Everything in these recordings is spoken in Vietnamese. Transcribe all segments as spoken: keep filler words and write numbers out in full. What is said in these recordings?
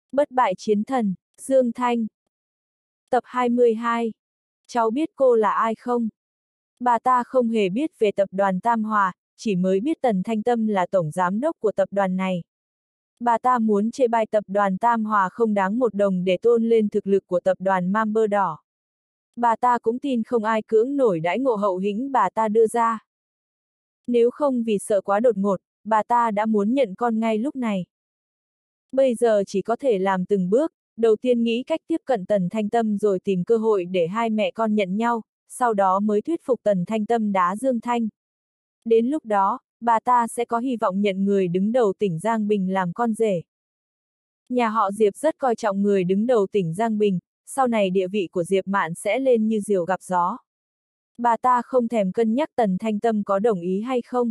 Bất bại chiến thần, Dương Thanh. Tập hai mươi hai. Cháu biết cô là ai không? Bà ta không hề biết về tập đoàn Tam Hòa, chỉ mới biết Tần Thanh Tâm là tổng giám đốc của tập đoàn này. Bà ta muốn chê bai tập đoàn Tam Hòa không đáng một đồng để tôn lên thực lực của tập đoàn Mam Bơ Đỏ. Bà ta cũng tin không ai cưỡng nổi đãi ngộ hậu hĩnh bà ta đưa ra. Nếu không vì sợ quá đột ngột, bà ta đã muốn nhận con ngay lúc này. Bây giờ chỉ có thể làm từng bước, đầu tiên nghĩ cách tiếp cận Tần Thanh Tâm rồi tìm cơ hội để hai mẹ con nhận nhau, sau đó mới thuyết phục Tần Thanh Tâm đá Dương Thanh. Đến lúc đó, bà ta sẽ có hy vọng nhận người đứng đầu tỉnh Giang Bình làm con rể. Nhà họ Diệp rất coi trọng người đứng đầu tỉnh Giang Bình, sau này địa vị của Diệp Mạn sẽ lên như diều gặp gió. Bà ta không thèm cân nhắc Tần Thanh Tâm có đồng ý hay không.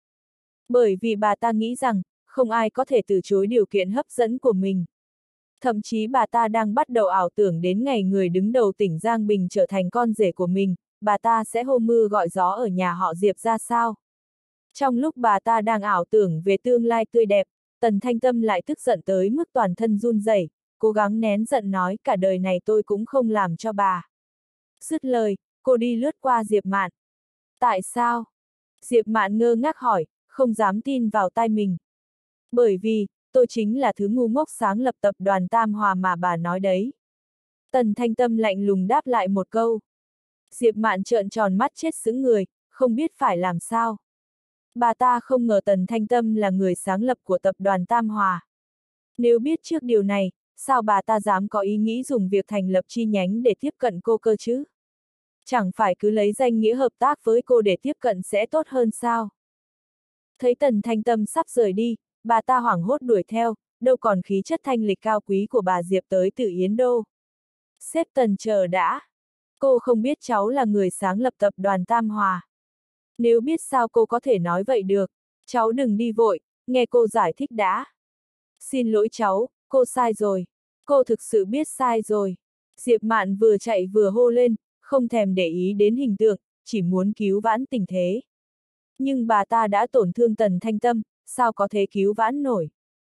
Bởi vì bà ta nghĩ rằng, không ai có thể từ chối điều kiện hấp dẫn của mình. Thậm chí bà ta đang bắt đầu ảo tưởng đến ngày người đứng đầu tỉnh Giang Bình trở thành con rể của mình, bà ta sẽ hô mưa gọi gió ở nhà họ Diệp ra sao. Trong lúc bà ta đang ảo tưởng về tương lai tươi đẹp, Tần Thanh Tâm lại tức giận tới mức toàn thân run rẩy, cố gắng nén giận nói cả đời này tôi cũng không làm cho bà. Dứt lời, cô đi lướt qua Diệp Mạn. Tại sao? Diệp Mạn ngơ ngác hỏi, không dám tin vào tai mình. Bởi vì, tôi chính là thứ ngu ngốc sáng lập tập đoàn Tam Hòa mà bà nói đấy. Tần Thanh Tâm lạnh lùng đáp lại một câu. Diệp Mạn trợn tròn mắt chết sững người, không biết phải làm sao. Bà ta không ngờ Tần Thanh Tâm là người sáng lập của tập đoàn Tam Hòa. Nếu biết trước điều này, sao bà ta dám có ý nghĩ dùng việc thành lập chi nhánh để tiếp cận cô cơ chứ? Chẳng phải cứ lấy danh nghĩa hợp tác với cô để tiếp cận sẽ tốt hơn sao? Thấy Tần Thanh Tâm sắp rời đi, bà ta hoảng hốt đuổi theo, đâu còn khí chất thanh lịch cao quý của bà Diệp tới từ Yến Đô. Sếp Tần chờ đã. Cô không biết cháu là người sáng lập tập đoàn Tam Hòa. Nếu biết sao cô có thể nói vậy được, cháu đừng đi vội, nghe cô giải thích đã. Xin lỗi cháu, cô sai rồi. Cô thực sự biết sai rồi. Diệp Mạn vừa chạy vừa hô lên, không thèm để ý đến hình tượng, chỉ muốn cứu vãn tình thế. Nhưng bà ta đã tổn thương Tần Thanh Tâm, sao có thể cứu vãn nổi.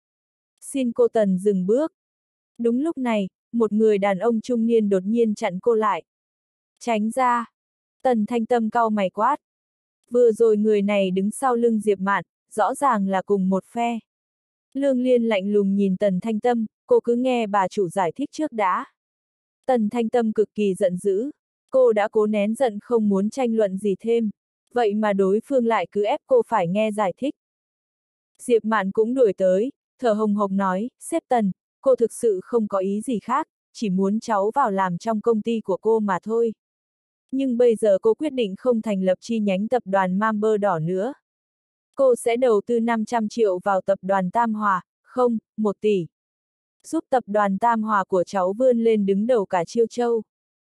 Xin cô Tần dừng bước. Đúng lúc này, một người đàn ông trung niên đột nhiên chặn cô lại. Tránh ra. Tần Thanh Tâm cau mày quát. Vừa rồi người này đứng sau lưng Diệp Mạn, rõ ràng là cùng một phe. Lương Liên lạnh lùng nhìn Tần Thanh Tâm, cô cứ nghe bà chủ giải thích trước đã. Tần Thanh Tâm cực kỳ giận dữ. Cô đã cố nén giận không muốn tranh luận gì thêm. Vậy mà đối phương lại cứ ép cô phải nghe giải thích. Diệp Mạn cũng đuổi tới, thở hồng hộc nói, sếp Tần, cô thực sự không có ý gì khác, chỉ muốn cháu vào làm trong công ty của cô mà thôi. Nhưng bây giờ cô quyết định không thành lập chi nhánh tập đoàn Mam Bơ Đỏ nữa. Cô sẽ đầu tư năm trăm triệu vào tập đoàn Tam Hòa, không, một tỷ. Giúp tập đoàn Tam Hòa của cháu vươn lên đứng đầu cả Chiêu Châu.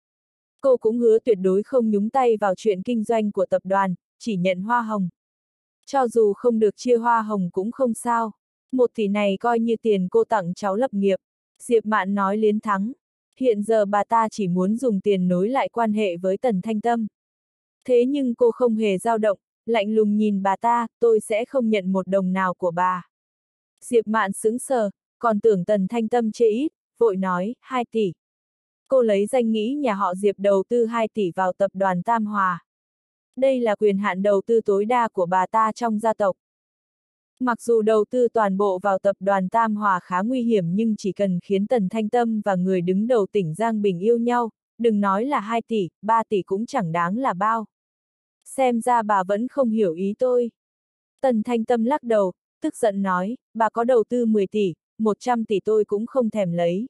Cô cũng hứa tuyệt đối không nhúng tay vào chuyện kinh doanh của tập đoàn, chỉ nhận hoa hồng. Cho dù không được chia hoa hồng cũng không sao. Một tỷ này coi như tiền cô tặng cháu lập nghiệp. Diệp Mạn nói liến thắng. Hiện giờ bà ta chỉ muốn dùng tiền nối lại quan hệ với Tần Thanh Tâm. Thế nhưng cô không hề dao động, lạnh lùng nhìn bà ta, tôi sẽ không nhận một đồng nào của bà. Diệp Mạn sững sờ, còn tưởng Tần Thanh Tâm chê ít, vội nói, hai tỷ. Cô lấy danh nghĩa nhà họ Diệp đầu tư hai tỷ vào tập đoàn Tam Hòa. Đây là quyền hạn đầu tư tối đa của bà ta trong gia tộc. Mặc dù đầu tư toàn bộ vào tập đoàn Tam Hòa khá nguy hiểm nhưng chỉ cần khiến Tần Thanh Tâm và người đứng đầu tỉnh Giang Bình yêu nhau, đừng nói là hai tỷ, ba tỷ cũng chẳng đáng là bao. Xem ra bà vẫn không hiểu ý tôi. Tần Thanh Tâm lắc đầu, tức giận nói, bà có đầu tư mười tỷ, một trăm tỷ tôi cũng không thèm lấy.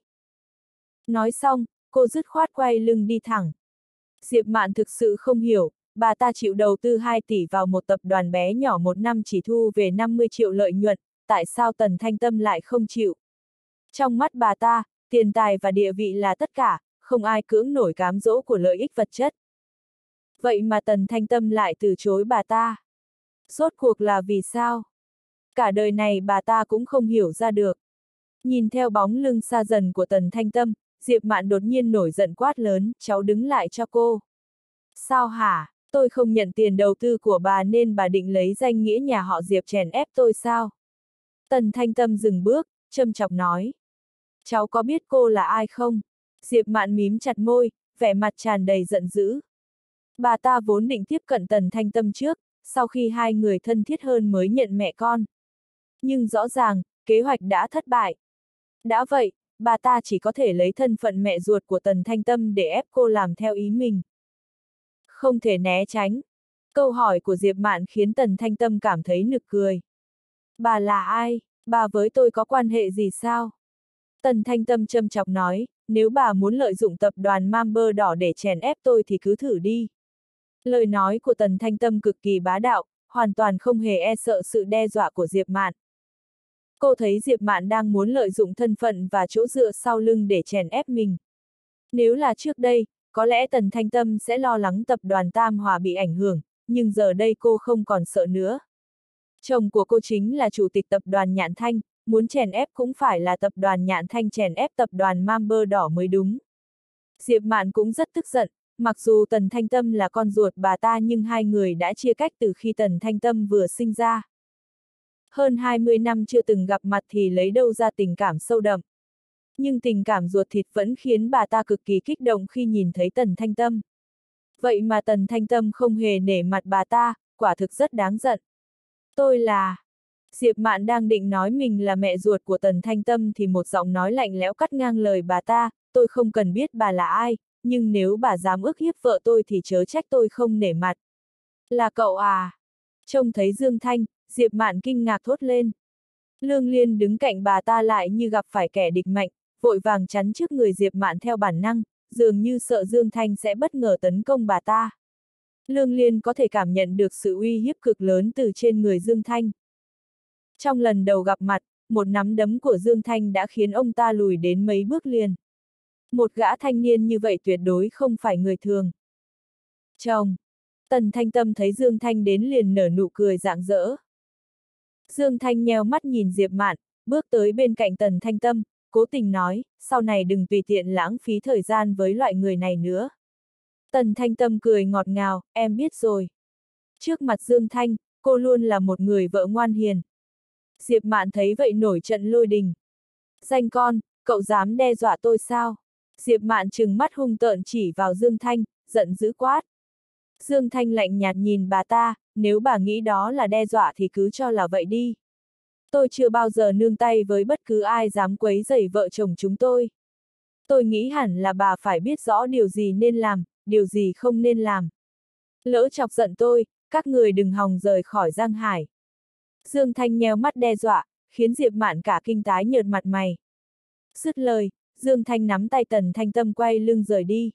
Nói xong, cô dứt khoát quay lưng đi thẳng. Diệp Mạn thực sự không hiểu, bà ta chịu đầu tư hai tỷ vào một tập đoàn bé nhỏ một năm chỉ thu về năm mươi triệu lợi nhuận, tại sao Tần Thanh Tâm lại không chịu? Trong mắt bà ta, tiền tài và địa vị là tất cả, không ai cưỡng nổi cám dỗ của lợi ích vật chất. Vậy mà Tần Thanh Tâm lại từ chối bà ta. Rốt cuộc là vì sao? Cả đời này bà ta cũng không hiểu ra được. Nhìn theo bóng lưng xa dần của Tần Thanh Tâm, Diệp Mạn đột nhiên nổi giận quát lớn, cháu đứng lại cho cô. Sao hả? Tôi không nhận tiền đầu tư của bà nên bà định lấy danh nghĩa nhà họ Diệp chèn ép tôi sao? Tần Thanh Tâm dừng bước, châm chọc nói. Cháu có biết cô là ai không? Diệp Mạn mím chặt môi, vẻ mặt tràn đầy giận dữ. Bà ta vốn định tiếp cận Tần Thanh Tâm trước, sau khi hai người thân thiết hơn mới nhận mẹ con. Nhưng rõ ràng, kế hoạch đã thất bại. Đã vậy, bà ta chỉ có thể lấy thân phận mẹ ruột của Tần Thanh Tâm để ép cô làm theo ý mình. Không thể né tránh. Câu hỏi của Diệp Mạn khiến Tần Thanh Tâm cảm thấy nực cười. Bà là ai? Bà với tôi có quan hệ gì sao? Tần Thanh Tâm châm chọc nói, nếu bà muốn lợi dụng tập đoàn Mamber đỏ để chèn ép tôi thì cứ thử đi. Lời nói của Tần Thanh Tâm cực kỳ bá đạo, hoàn toàn không hề e sợ sự đe dọa của Diệp Mạn. Cô thấy Diệp Mạn đang muốn lợi dụng thân phận và chỗ dựa sau lưng để chèn ép mình. Nếu là trước đây, có lẽ Tần Thanh Tâm sẽ lo lắng tập đoàn Tam Hòa bị ảnh hưởng, nhưng giờ đây cô không còn sợ nữa. Chồng của cô chính là chủ tịch tập đoàn Nhạn Thanh, muốn chèn ép cũng phải là tập đoàn Nhạn Thanh chèn ép tập đoàn Mamber đỏ mới đúng. Diệp Mạn cũng rất tức giận, mặc dù Tần Thanh Tâm là con ruột bà ta nhưng hai người đã chia cách từ khi Tần Thanh Tâm vừa sinh ra. Hơn hai mươi năm chưa từng gặp mặt thì lấy đâu ra tình cảm sâu đậm. Nhưng tình cảm ruột thịt vẫn khiến bà ta cực kỳ kích động khi nhìn thấy Tần Thanh Tâm. Vậy mà Tần Thanh Tâm không hề nể mặt bà ta, quả thực rất đáng giận. Tôi là... Diệp Mạn đang định nói mình là mẹ ruột của Tần Thanh Tâm thì một giọng nói lạnh lẽo cắt ngang lời bà ta, tôi không cần biết bà là ai, nhưng nếu bà dám ức hiếp vợ tôi thì chớ trách tôi không nể mặt. Là cậu à? Trông thấy Dương Thanh, Diệp Mạn kinh ngạc thốt lên. Lương Liên đứng cạnh bà ta lại như gặp phải kẻ địch mạnh, vội vàng chắn trước người Diệp Mạn theo bản năng, dường như sợ Dương Thanh sẽ bất ngờ tấn công bà ta. Lương Liên có thể cảm nhận được sự uy hiếp cực lớn từ trên người Dương Thanh. Trong lần đầu gặp mặt, một nắm đấm của Dương Thanh đã khiến ông ta lùi đến mấy bước liền. Một gã thanh niên như vậy tuyệt đối không phải người thường. Chồng! Tần Thanh Tâm thấy Dương Thanh đến liền nở nụ cười rạng rỡ. Dương Thanh nheo mắt nhìn Diệp Mạn, bước tới bên cạnh Tần Thanh Tâm, cố tình nói, sau này đừng tùy tiện lãng phí thời gian với loại người này nữa. Tần Thanh Tâm cười ngọt ngào, em biết rồi. Trước mặt Dương Thanh, cô luôn là một người vợ ngoan hiền. Diệp Mạn thấy vậy nổi trận lôi đình. Danh con, cậu dám đe dọa tôi sao? Diệp Mạn trừng mắt hung tợn chỉ vào Dương Thanh, giận dữ quát. Dương Thanh lạnh nhạt nhìn bà ta, nếu bà nghĩ đó là đe dọa thì cứ cho là vậy đi. Tôi chưa bao giờ nương tay với bất cứ ai dám quấy rầy vợ chồng chúng tôi. Tôi nghĩ hẳn là bà phải biết rõ điều gì nên làm, điều gì không nên làm. Lỡ chọc giận tôi, các người đừng hòng rời khỏi Giang Hải. Dương Thanh nheo mắt đe dọa, khiến Diệp Mạn cả kinh tái nhợt mặt mày. Dứt lời, Dương Thanh nắm tay Tần Thanh Tâm quay lưng rời đi.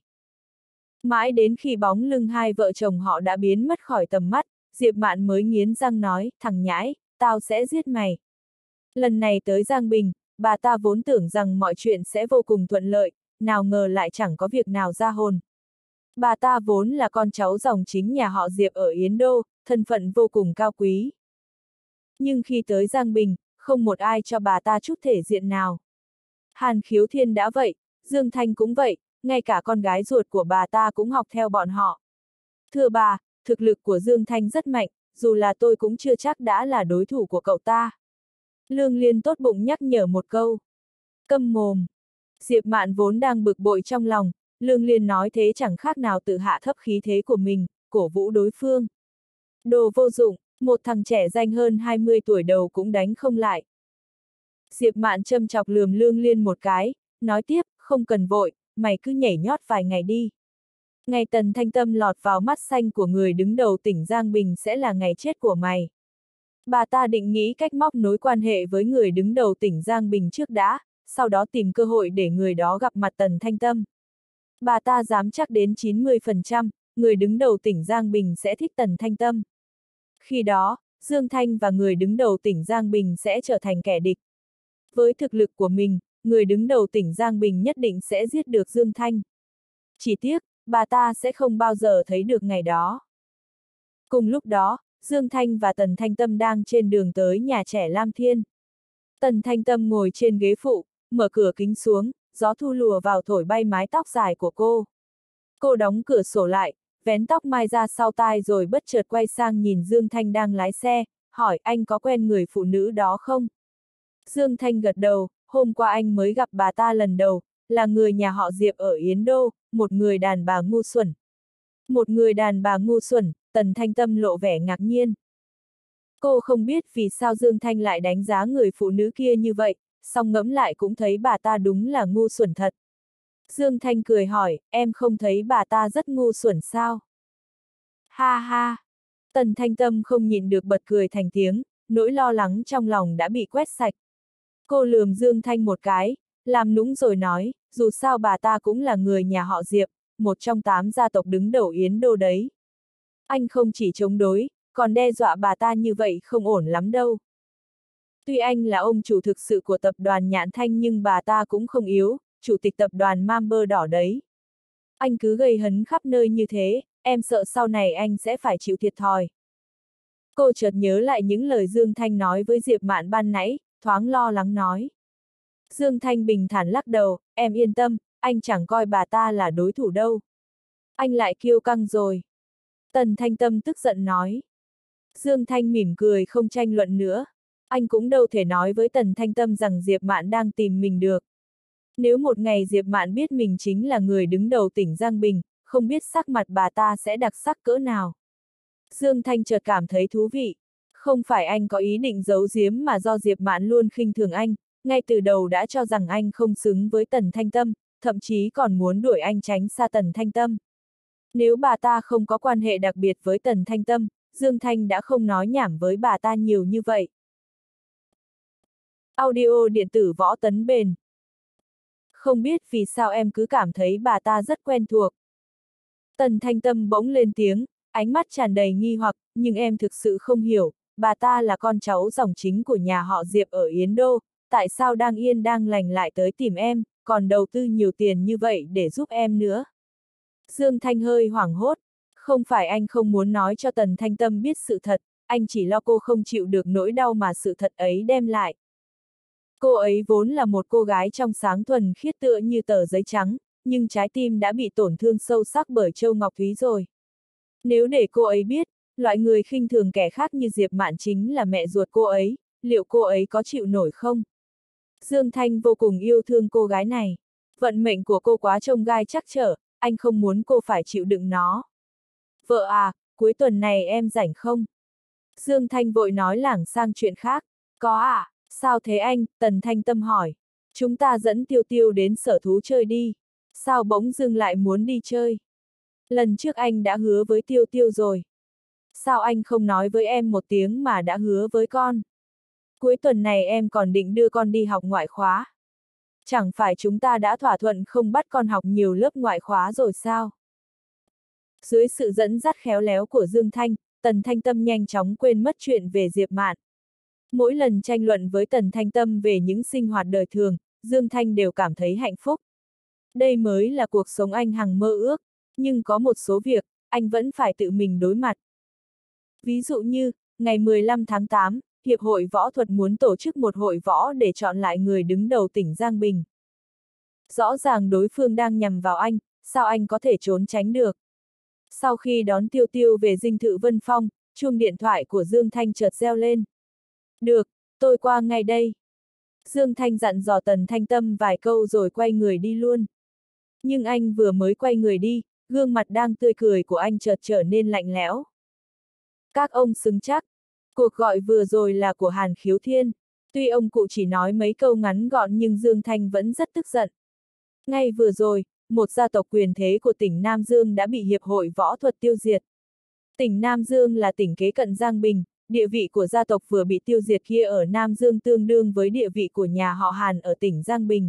Mãi đến khi bóng lưng hai vợ chồng họ đã biến mất khỏi tầm mắt, Diệp Mạn mới nghiến răng nói, thằng nhãi, tao sẽ giết mày. Lần này tới Giang Bình, bà ta vốn tưởng rằng mọi chuyện sẽ vô cùng thuận lợi, nào ngờ lại chẳng có việc nào ra hồn. Bà ta vốn là con cháu dòng chính nhà họ Diệp ở Yến Đô, thân phận vô cùng cao quý. Nhưng khi tới Giang Bình, không một ai cho bà ta chút thể diện nào. Hàn Khiếu Thiên đã vậy, Dương Thanh cũng vậy, ngay cả con gái ruột của bà ta cũng học theo bọn họ. Thưa bà, thực lực của Dương Thanh rất mạnh, dù là tôi cũng chưa chắc đã là đối thủ của cậu ta. Lương Liên tốt bụng nhắc nhở một câu. Câm mồm. Diệp Mạn vốn đang bực bội trong lòng, Lương Liên nói thế chẳng khác nào tự hạ thấp khí thế của mình, cổ vũ đối phương. Đồ vô dụng, một thằng trẻ danh hơn hai mươi tuổi đầu cũng đánh không lại. Diệp Mạn châm chọc lườm Lương Liên một cái, nói tiếp, không cần vội, mày cứ nhảy nhót vài ngày đi. Ngày Tần Thanh Tâm lọt vào mắt xanh của người đứng đầu tỉnh Giang Bình sẽ là ngày chết của mày. Bà ta định nghĩ cách móc nối quan hệ với người đứng đầu tỉnh Giang Bình trước đã, sau đó tìm cơ hội để người đó gặp mặt Tần Thanh Tâm. Bà ta dám chắc đến chín mươi phần trăm, người đứng đầu tỉnh Giang Bình sẽ thích Tần Thanh Tâm. Khi đó, Dương Thanh và người đứng đầu tỉnh Giang Bình sẽ trở thành kẻ địch. Với thực lực của mình, người đứng đầu tỉnh Giang Bình nhất định sẽ giết được Dương Thanh. Chỉ tiếc, bà ta sẽ không bao giờ thấy được ngày đó. Cùng lúc đó, Dương Thanh và Tần Thanh Tâm đang trên đường tới nhà trẻ Lam Thiên. Tần Thanh Tâm ngồi trên ghế phụ, mở cửa kính xuống, gió thu lùa vào thổi bay mái tóc dài của cô. Cô đóng cửa sổ lại, vén tóc mai ra sau tai rồi bất chợt quay sang nhìn Dương Thanh đang lái xe, hỏi anh có quen người phụ nữ đó không? Dương Thanh gật đầu, hôm qua anh mới gặp bà ta lần đầu, là người nhà họ Diệp ở Yến Đô, một người đàn bà ngu xuẩn. Một người đàn bà ngu xuẩn, Tần Thanh Tâm lộ vẻ ngạc nhiên. Cô không biết vì sao Dương Thanh lại đánh giá người phụ nữ kia như vậy, song ngẫm lại cũng thấy bà ta đúng là ngu xuẩn thật. Dương Thanh cười hỏi, em không thấy bà ta rất ngu xuẩn sao? Ha ha! Tần Thanh Tâm không nhịn được bật cười thành tiếng, nỗi lo lắng trong lòng đã bị quét sạch. Cô lườm Dương Thanh một cái, làm nũng rồi nói, dù sao bà ta cũng là người nhà họ Diệp, một trong tám gia tộc đứng đầu Yến Đô đấy. Anh không chỉ chống đối, còn đe dọa bà ta như vậy không ổn lắm đâu. Tuy anh là ông chủ thực sự của tập đoàn Nhạn Thanh nhưng bà ta cũng không yếu, chủ tịch tập đoàn Mamber đỏ đấy. Anh cứ gây hấn khắp nơi như thế, em sợ sau này anh sẽ phải chịu thiệt thòi. Cô chợt nhớ lại những lời Dương Thanh nói với Diệp Mạn ban nãy, thoáng lo lắng nói. Dương Thanh bình thản lắc đầu, em yên tâm, anh chẳng coi bà ta là đối thủ đâu. Anh lại kiêu căng rồi. Tần Thanh Tâm tức giận nói. Dương Thanh mỉm cười không tranh luận nữa. Anh cũng đâu thể nói với Tần Thanh Tâm rằng Diệp Mạn đang tìm mình được. Nếu một ngày Diệp Mạn biết mình chính là người đứng đầu tỉnh Giang Bình, không biết sắc mặt bà ta sẽ đặc sắc cỡ nào. Dương Thanh chợt cảm thấy thú vị. Không phải anh có ý định giấu giếm mà do Diệp Mạn luôn khinh thường anh, ngay từ đầu đã cho rằng anh không xứng với Tần Thanh Tâm, thậm chí còn muốn đuổi anh tránh xa Tần Thanh Tâm. Nếu bà ta không có quan hệ đặc biệt với Tần Thanh Tâm, Dương Thanh đã không nói nhảm với bà ta nhiều như vậy. Audio điện tử Võ Tấn Bền. Không biết vì sao em cứ cảm thấy bà ta rất quen thuộc. Tần Thanh Tâm bỗng lên tiếng, ánh mắt tràn đầy nghi hoặc, nhưng em thực sự không hiểu, bà ta là con cháu dòng chính của nhà họ Diệp ở Yến Đô, tại sao đang yên đang lành lại tới tìm em, còn đầu tư nhiều tiền như vậy để giúp em nữa. Dương Thanh hơi hoảng hốt, không phải anh không muốn nói cho Tần Thanh Tâm biết sự thật, anh chỉ lo cô không chịu được nỗi đau mà sự thật ấy đem lại. Cô ấy vốn là một cô gái trong sáng thuần khiết tựa như tờ giấy trắng, nhưng trái tim đã bị tổn thương sâu sắc bởi Châu Ngọc Thúy rồi. Nếu để cô ấy biết, loại người khinh thường kẻ khác như Diệp Mạn chính là mẹ ruột cô ấy, liệu cô ấy có chịu nổi không? Dương Thanh vô cùng yêu thương cô gái này. Vận mệnh của cô quá chông gai trắc trở, anh không muốn cô phải chịu đựng nó. Vợ à, cuối tuần này em rảnh không? Dương Thanh vội nói lảng sang chuyện khác. Có à, sao thế anh? Tần Thanh Tâm hỏi. Chúng ta dẫn Tiêu Tiêu đến sở thú chơi đi. Sao bỗng dưng lại muốn đi chơi? Lần trước anh đã hứa với Tiêu Tiêu rồi. Sao anh không nói với em một tiếng mà đã hứa với con? Cuối tuần này em còn định đưa con đi học ngoại khóa. Chẳng phải chúng ta đã thỏa thuận không bắt con học nhiều lớp ngoại khóa rồi sao? Dưới sự dẫn dắt khéo léo của Dương Thanh, Tần Thanh Tâm nhanh chóng quên mất chuyện về Diệp Mạn. Mỗi lần tranh luận với Tần Thanh Tâm về những sinh hoạt đời thường, Dương Thanh đều cảm thấy hạnh phúc. Đây mới là cuộc sống anh hằng mơ ước, nhưng có một số việc, anh vẫn phải tự mình đối mặt. Ví dụ như, ngày mười lăm tháng tám, Hiệp hội Võ thuật muốn tổ chức một hội võ để chọn lại người đứng đầu tỉnh Giang Bình. Rõ ràng đối phương đang nhằm vào anh, sao anh có thể trốn tránh được? Sau khi đón Tiêu Tiêu về dinh thự Vân Phong, chuông điện thoại của Dương Thanh chợt reo lên. Được, tôi qua ngay đây. Dương Thanh dặn dò Tần Thanh Tâm vài câu rồi quay người đi luôn. Nhưng anh vừa mới quay người đi, gương mặt đang tươi cười của anh chợt trở nên lạnh lẽo. Các ông xứng chắc. Cuộc gọi vừa rồi là của Hàn Khiếu Thiên. Tuy ông cụ chỉ nói mấy câu ngắn gọn nhưng Dương Thanh vẫn rất tức giận. Ngay vừa rồi, một gia tộc quyền thế của tỉnh Nam Dương đã bị Hiệp hội Võ thuật tiêu diệt. Tỉnh Nam Dương là tỉnh kế cận Giang Bình, địa vị của gia tộc vừa bị tiêu diệt kia ở Nam Dương tương đương với địa vị của nhà họ Hàn ở tỉnh Giang Bình.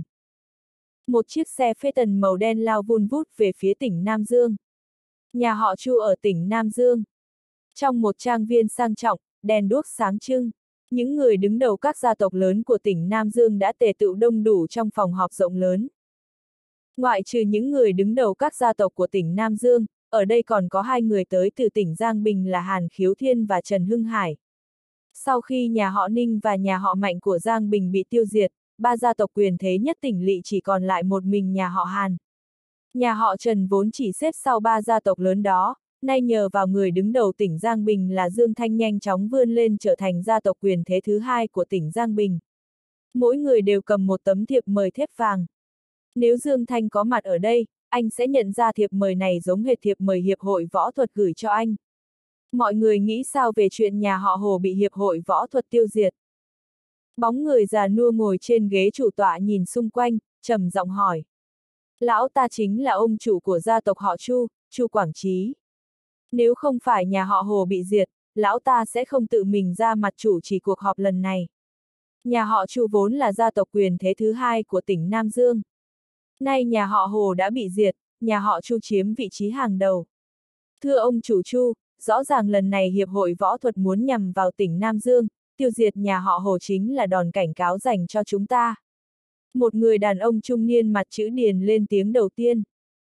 Một chiếc xe Phaeton màu đen lao vun vút về phía tỉnh Nam Dương. Nhà họ Chu ở tỉnh Nam Dương. Trong một trang viên sang trọng, đèn đuốc sáng trưng, những người đứng đầu các gia tộc lớn của tỉnh Nam Dương đã tề tựu đông đủ trong phòng họp rộng lớn. Ngoại trừ những người đứng đầu các gia tộc của tỉnh Nam Dương, ở đây còn có hai người tới từ tỉnh Giang Bình là Hàn Khiếu Thiên và Trần Hưng Hải. Sau khi nhà họ Ninh và nhà họ Mạnh của Giang Bình bị tiêu diệt, ba gia tộc quyền thế nhất tỉnh lỵ chỉ còn lại một mình nhà họ Hàn. Nhà họ Trần vốn chỉ xếp sau ba gia tộc lớn đó, nay nhờ vào người đứng đầu tỉnh Giang Bình là Dương Thanh nhanh chóng vươn lên trở thành gia tộc quyền thế thứ hai của tỉnh Giang Bình. Mỗi người đều cầm một tấm thiệp mời thép vàng. Nếu Dương Thanh có mặt ở đây, anh sẽ nhận ra thiệp mời này giống hệt thiệp mời Hiệp hội Võ thuật gửi cho anh. Mọi người nghĩ sao về chuyện nhà họ Hồ bị Hiệp hội Võ thuật tiêu diệt? Bóng người già nua ngồi trên ghế chủ tọa nhìn xung quanh, trầm giọng hỏi. Lão ta chính là ông chủ của gia tộc họ Chu, Chu Quảng Chí. Nếu không phải nhà họ Hồ bị diệt, lão ta sẽ không tự mình ra mặt chủ trì cuộc họp lần này. Nhà họ Chu vốn là gia tộc quyền thế thứ hai của tỉnh Nam Dương. Nay nhà họ Hồ đã bị diệt, nhà họ Chu chiếm vị trí hàng đầu. Thưa ông chủ Chu, rõ ràng lần này Hiệp hội Võ thuật muốn nhằm vào tỉnh Nam Dương, tiêu diệt nhà họ Hồ chính là đòn cảnh cáo dành cho chúng ta. Một người đàn ông trung niên mặt chữ Điền lên tiếng đầu tiên.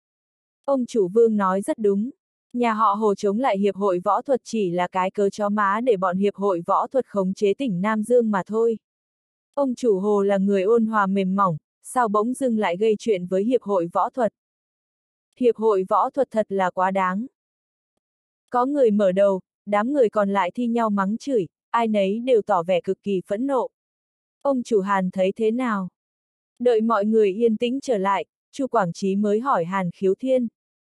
Ông chủ Vương nói rất đúng. Nhà họ Hồ chống lại Hiệp hội Võ thuật chỉ là cái cớ chó má để bọn Hiệp hội Võ thuật khống chế tỉnh Nam Dương mà thôi. Ông chủ Hồ là người ôn hòa mềm mỏng, sao bỗng dưng lại gây chuyện với Hiệp hội Võ thuật? Hiệp hội Võ thuật thật là quá đáng. Có người mở đầu, đám người còn lại thi nhau mắng chửi, ai nấy đều tỏ vẻ cực kỳ phẫn nộ. Ông chủ Hàn thấy thế nào? Đợi mọi người yên tĩnh trở lại, Chu Quảng Chí mới hỏi Hàn Khiếu Thiên.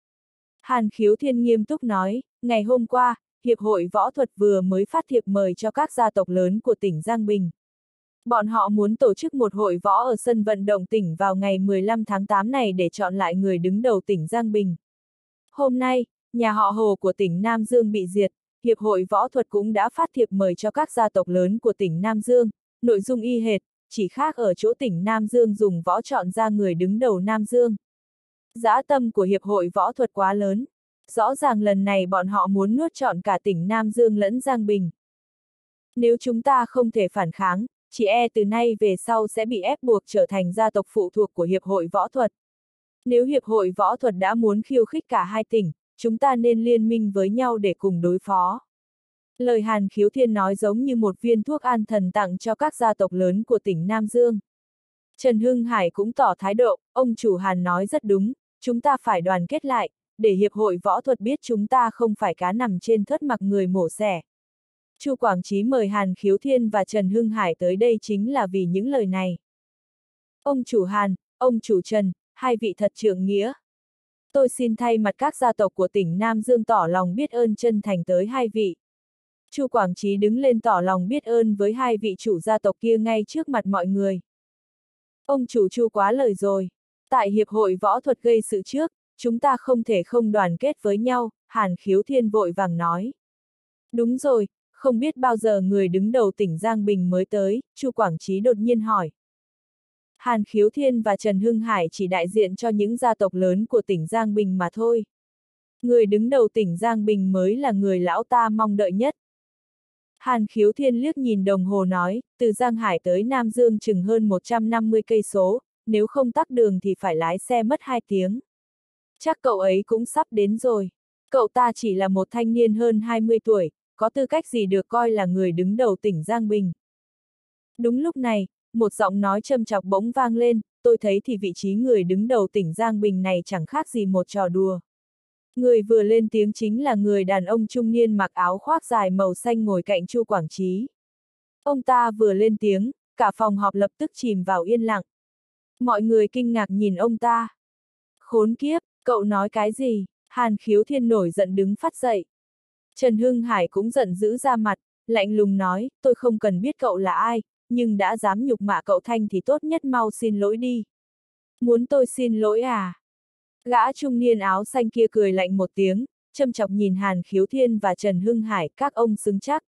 Hàn Khiếu Thiên nghiêm túc nói, ngày hôm qua, Hiệp hội Võ thuật vừa mới phát thiệp mời cho các gia tộc lớn của tỉnh Giang Bình. Bọn họ muốn tổ chức một hội võ ở sân vận động tỉnh vào ngày mười lăm tháng tám này để chọn lại người đứng đầu tỉnh Giang Bình. Hôm nay, nhà họ Hồ của tỉnh Nam Dương bị diệt, Hiệp hội Võ thuật cũng đã phát thiệp mời cho các gia tộc lớn của tỉnh Nam Dương, nội dung y hệt, chỉ khác ở chỗ tỉnh Nam Dương dùng võ chọn ra người đứng đầu Nam Dương. Dã tâm của Hiệp hội Võ thuật quá lớn, rõ ràng lần này bọn họ muốn nuốt trọn cả tỉnh Nam Dương lẫn Giang Bình. Nếu chúng ta không thể phản kháng, chỉ e từ nay về sau sẽ bị ép buộc trở thành gia tộc phụ thuộc của Hiệp hội Võ thuật. Nếu Hiệp hội Võ thuật đã muốn khiêu khích cả hai tỉnh, chúng ta nên liên minh với nhau để cùng đối phó. Lời Hàn Khiếu Thiên nói giống như một viên thuốc an thần tặng cho các gia tộc lớn của tỉnh Nam Dương. Trần Hưng Hải cũng tỏ thái độ, ông chủ Hàn nói rất đúng, chúng ta phải đoàn kết lại, để Hiệp hội Võ thuật biết chúng ta không phải cá nằm trên thớt mặc người mổ xẻ. Chu Quảng Chí mời Hàn Khiếu Thiên và Trần Hưng Hải tới đây chính là vì những lời này. Ông chủ Hàn, ông chủ Trần, hai vị thật trượng nghĩa. Tôi xin thay mặt các gia tộc của tỉnh Nam Dương tỏ lòng biết ơn chân thành tới hai vị. Chu Quảng Chí đứng lên tỏ lòng biết ơn với hai vị chủ gia tộc kia ngay trước mặt mọi người. Ông chủ Chu quá lời rồi. Tại Hiệp hội Võ thuật gây sự trước, chúng ta không thể không đoàn kết với nhau, Hàn Khiếu Thiên vội vàng nói. Đúng rồi, không biết bao giờ người đứng đầu tỉnh Giang Bình mới tới, Chu Quảng Chí đột nhiên hỏi. Hàn Khiếu Thiên và Trần Hưng Hải chỉ đại diện cho những gia tộc lớn của tỉnh Giang Bình mà thôi. Người đứng đầu tỉnh Giang Bình mới là người lão ta mong đợi nhất. Hàn Khiếu Thiên liếc nhìn đồng hồ nói, từ Giang Hải tới Nam Dương chừng hơn một trăm năm mươi cây số, nếu không tắc đường thì phải lái xe mất hai tiếng. Chắc cậu ấy cũng sắp đến rồi. Cậu ta chỉ là một thanh niên hơn hai mươi tuổi, có tư cách gì được coi là người đứng đầu tỉnh Giang Bình. Đúng lúc này, một giọng nói châm chọc bỗng vang lên, tôi thấy thì vị trí người đứng đầu tỉnh Giang Bình này chẳng khác gì một trò đùa. Người vừa lên tiếng chính là người đàn ông trung niên mặc áo khoác dài màu xanh ngồi cạnh Chu Quảng Chí. Ông ta vừa lên tiếng, cả phòng họp lập tức chìm vào yên lặng. Mọi người kinh ngạc nhìn ông ta. Khốn kiếp, cậu nói cái gì? Hàn Khiếu Thiên nổi giận đứng phát dậy. Trần Hưng Hải cũng giận dữ ra mặt, lạnh lùng nói, tôi không cần biết cậu là ai, nhưng đã dám nhục mạ cậu Thanh thì tốt nhất mau xin lỗi đi. Muốn tôi xin lỗi à? Gã trung niên áo xanh kia cười lạnh một tiếng, châm chọc nhìn Hàn Khiếu Thiên và Trần Hưng Hải, các ông xứng chắc.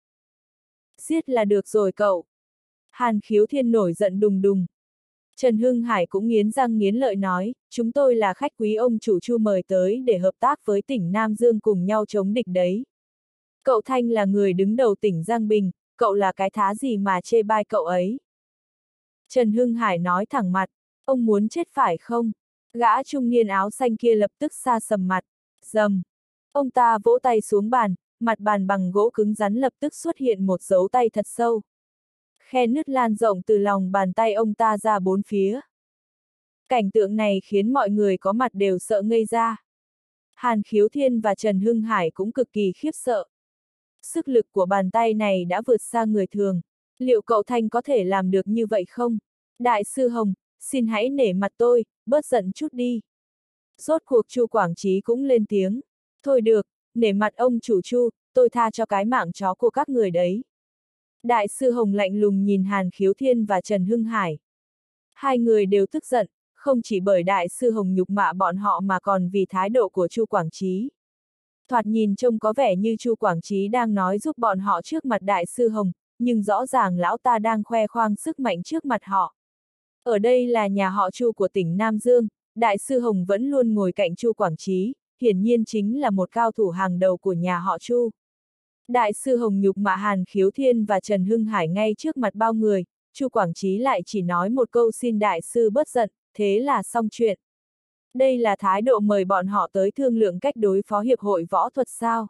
Giết là được rồi cậu. Hàn Khiếu Thiên nổi giận đùng đùng. Trần Hưng Hải cũng nghiến răng nghiến lợi nói, chúng tôi là khách quý ông chủ Chu mời tới để hợp tác với tỉnh Nam Dương cùng nhau chống địch đấy. Cậu Thanh là người đứng đầu tỉnh Giang Bình, cậu là cái thá gì mà chê bai cậu ấy? Trần Hưng Hải nói thẳng mặt, ông muốn chết phải không? Gã trung niên áo xanh kia lập tức sa sầm mặt, rầm. Ông ta vỗ tay xuống bàn, mặt bàn bằng gỗ cứng rắn lập tức xuất hiện một dấu tay thật sâu. Khe nứt lan rộng từ lòng bàn tay ông ta ra bốn phía. Cảnh tượng này khiến mọi người có mặt đều sợ ngây ra. Hàn Khiếu Thiên và Trần Hưng Hải cũng cực kỳ khiếp sợ. Sức lực của bàn tay này đã vượt xa người thường. Liệu cậu Thanh có thể làm được như vậy không? Đại sư Hồng, xin hãy nể mặt tôi, bớt giận chút đi. Rốt cuộc Chu Quảng Trí cũng lên tiếng. Thôi được, nể mặt ông chủ Chu, tôi tha cho cái mạng chó của các người đấy. Đại sư Hồng lạnh lùng nhìn Hàn Khiếu Thiên và Trần Hưng Hải. Hai người đều tức giận, không chỉ bởi đại sư Hồng nhục mạ bọn họ mà còn vì thái độ của Chu Quảng Trí. Thoạt nhìn trông có vẻ như Chu Quảng Trí đang nói giúp bọn họ trước mặt đại sư Hồng, nhưng rõ ràng lão ta đang khoe khoang sức mạnh trước mặt họ. Ở đây là nhà họ Chu của tỉnh Nam Dương, đại sư Hồng vẫn luôn ngồi cạnh Chu Quảng Trí, hiển nhiên chính là một cao thủ hàng đầu của nhà họ Chu. Đại sư Hồng nhục mạ Hàn Khiếu Thiên và Trần Hưng Hải ngay trước mặt bao người, Chu Quảng Trí lại chỉ nói một câu xin đại sư bớt giận, thế là xong chuyện. Đây là thái độ mời bọn họ tới thương lượng cách đối phó hiệp hội võ thuật sao?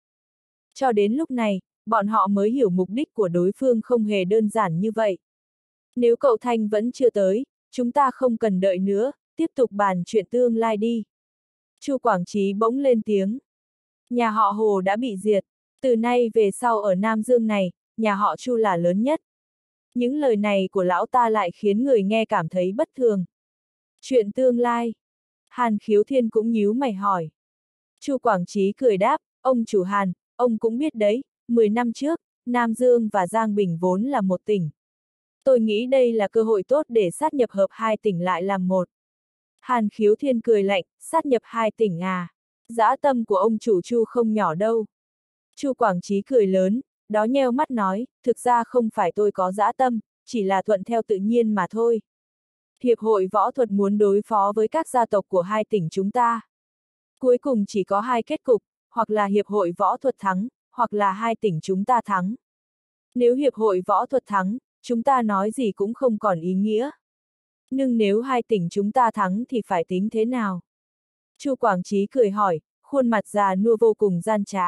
Cho đến lúc này, bọn họ mới hiểu mục đích của đối phương không hề đơn giản như vậy. Nếu cậu Thanh vẫn chưa tới, chúng ta không cần đợi nữa, tiếp tục bàn chuyện tương lai đi. Chu Quảng Trí bỗng lên tiếng. Nhà họ Hồ đã bị diệt, từ nay về sau ở Nam Dương này, nhà họ Chu là lớn nhất. Những lời này của lão ta lại khiến người nghe cảm thấy bất thường. Chuyện tương lai. Hàn Khiếu Thiên cũng nhíu mày hỏi. Chu Quảng Trí cười đáp, ông chủ Hàn, ông cũng biết đấy, mười năm trước, Nam Dương và Giang Bình vốn là một tỉnh. Tôi nghĩ đây là cơ hội tốt để sát nhập hợp hai tỉnh lại làm một. Hàn Khiếu Thiên cười lạnh, sát nhập hai tỉnh à? Dã tâm của ông chủ Chu không nhỏ đâu. Chu Quảng Trí cười lớn, đó nheo mắt nói, thực ra không phải tôi có dã tâm, chỉ là thuận theo tự nhiên mà thôi. Hiệp hội võ thuật muốn đối phó với các gia tộc của hai tỉnh chúng ta. Cuối cùng chỉ có hai kết cục, hoặc là hiệp hội võ thuật thắng, hoặc là hai tỉnh chúng ta thắng. Nếu hiệp hội võ thuật thắng, chúng ta nói gì cũng không còn ý nghĩa. Nhưng nếu hai tỉnh chúng ta thắng thì phải tính thế nào? Chu Quảng Trí cười hỏi, khuôn mặt già nua vô cùng gian trá.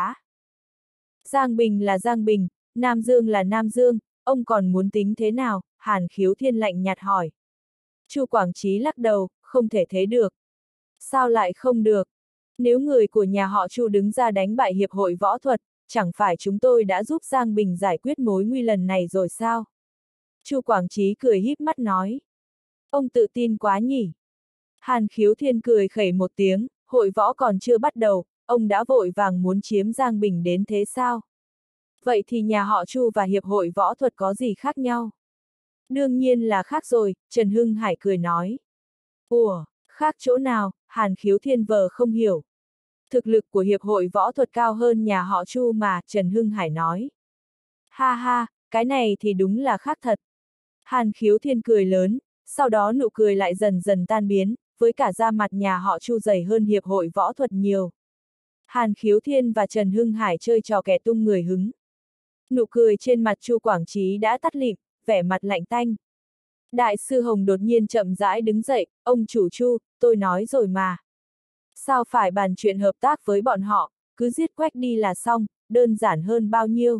Giang Bình là Giang Bình, Nam Dương là Nam Dương, ông còn muốn tính thế nào? Hàn Khiếu Thiên lạnh nhạt hỏi. Chu Quảng Trí lắc đầu, không thể thế được. Sao lại không được? Nếu người của nhà họ Chu đứng ra đánh bại hiệp hội võ thuật, chẳng phải chúng tôi đã giúp Giang Bình giải quyết mối nguy lần này rồi sao? Chu Quảng Trí cười híp mắt nói. Ông tự tin quá nhỉ? Hàn Khiếu Thiên cười khẩy một tiếng, hội võ còn chưa bắt đầu, ông đã vội vàng muốn chiếm Giang Bình đến thế sao? Vậy thì nhà họ Chu và hiệp hội võ thuật có gì khác nhau? Đương nhiên là khác rồi, Trần Hưng Hải cười nói. Ủa, khác chỗ nào? Hàn Khiếu Thiên vờ không hiểu. Thực lực của hiệp hội võ thuật cao hơn nhà họ Chu mà, Trần Hưng Hải nói. Ha ha, cái này thì đúng là khác thật. Hàn Khiếu Thiên cười lớn, sau đó nụ cười lại dần dần tan biến, với cả da mặt nhà họ Chu dày hơn hiệp hội võ thuật nhiều. Hàn Khiếu Thiên và Trần Hưng Hải chơi trò kẻ tung người hứng. Nụ cười trên mặt Chu Quảng Trí đã tắt lịm, vẻ mặt lạnh tanh. Đại sư Hồng đột nhiên chậm rãi đứng dậy, ông chủ Chu, tôi nói rồi mà. Sao phải bàn chuyện hợp tác với bọn họ, cứ giết quách đi là xong, đơn giản hơn bao nhiêu.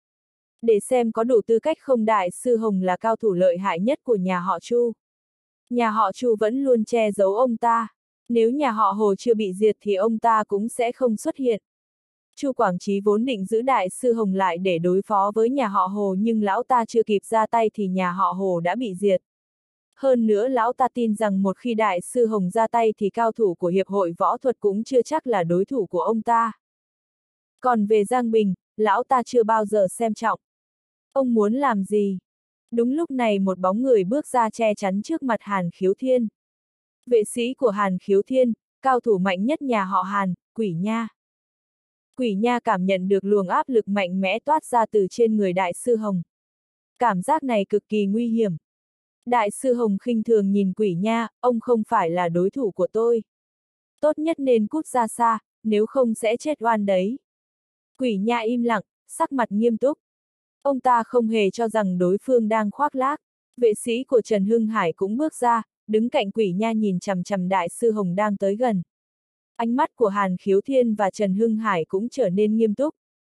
Để xem có đủ tư cách không, đại sư Hồng là cao thủ lợi hại nhất của nhà họ Chu. Nhà họ Chu vẫn luôn che giấu ông ta. Nếu nhà họ Hồ chưa bị diệt thì ông ta cũng sẽ không xuất hiện. Chu Quảng Trí vốn định giữ đại sư Hồng lại để đối phó với nhà họ Hồ, nhưng lão ta chưa kịp ra tay thì nhà họ Hồ đã bị diệt. Hơn nữa lão ta tin rằng một khi đại sư Hồng ra tay thì cao thủ của hiệp hội võ thuật cũng chưa chắc là đối thủ của ông ta. Còn về Giang Bình, lão ta chưa bao giờ xem trọng. Ông muốn làm gì? Đúng lúc này một bóng người bước ra che chắn trước mặt Hàn Khiếu Thiên. Vệ sĩ của Hàn Khiếu Thiên, cao thủ mạnh nhất nhà họ Hàn, Quỷ Nha. Quỷ Nha cảm nhận được luồng áp lực mạnh mẽ toát ra từ trên người đại sư Hồng. Cảm giác này cực kỳ nguy hiểm. Đại sư Hồng khinh thường nhìn Quỷ Nha, ông không phải là đối thủ của tôi. Tốt nhất nên cút ra xa, nếu không sẽ chết oan đấy. Quỷ Nha im lặng, sắc mặt nghiêm túc. Ông ta không hề cho rằng đối phương đang khoác lác. Vệ sĩ của Trần Hưng Hải cũng bước ra, đứng cạnh Quỷ Nha nhìn chằm chằm đại sư Hồng đang tới gần. Ánh mắt của Hàn Khiếu Thiên và Trần Hưng Hải cũng trở nên nghiêm túc.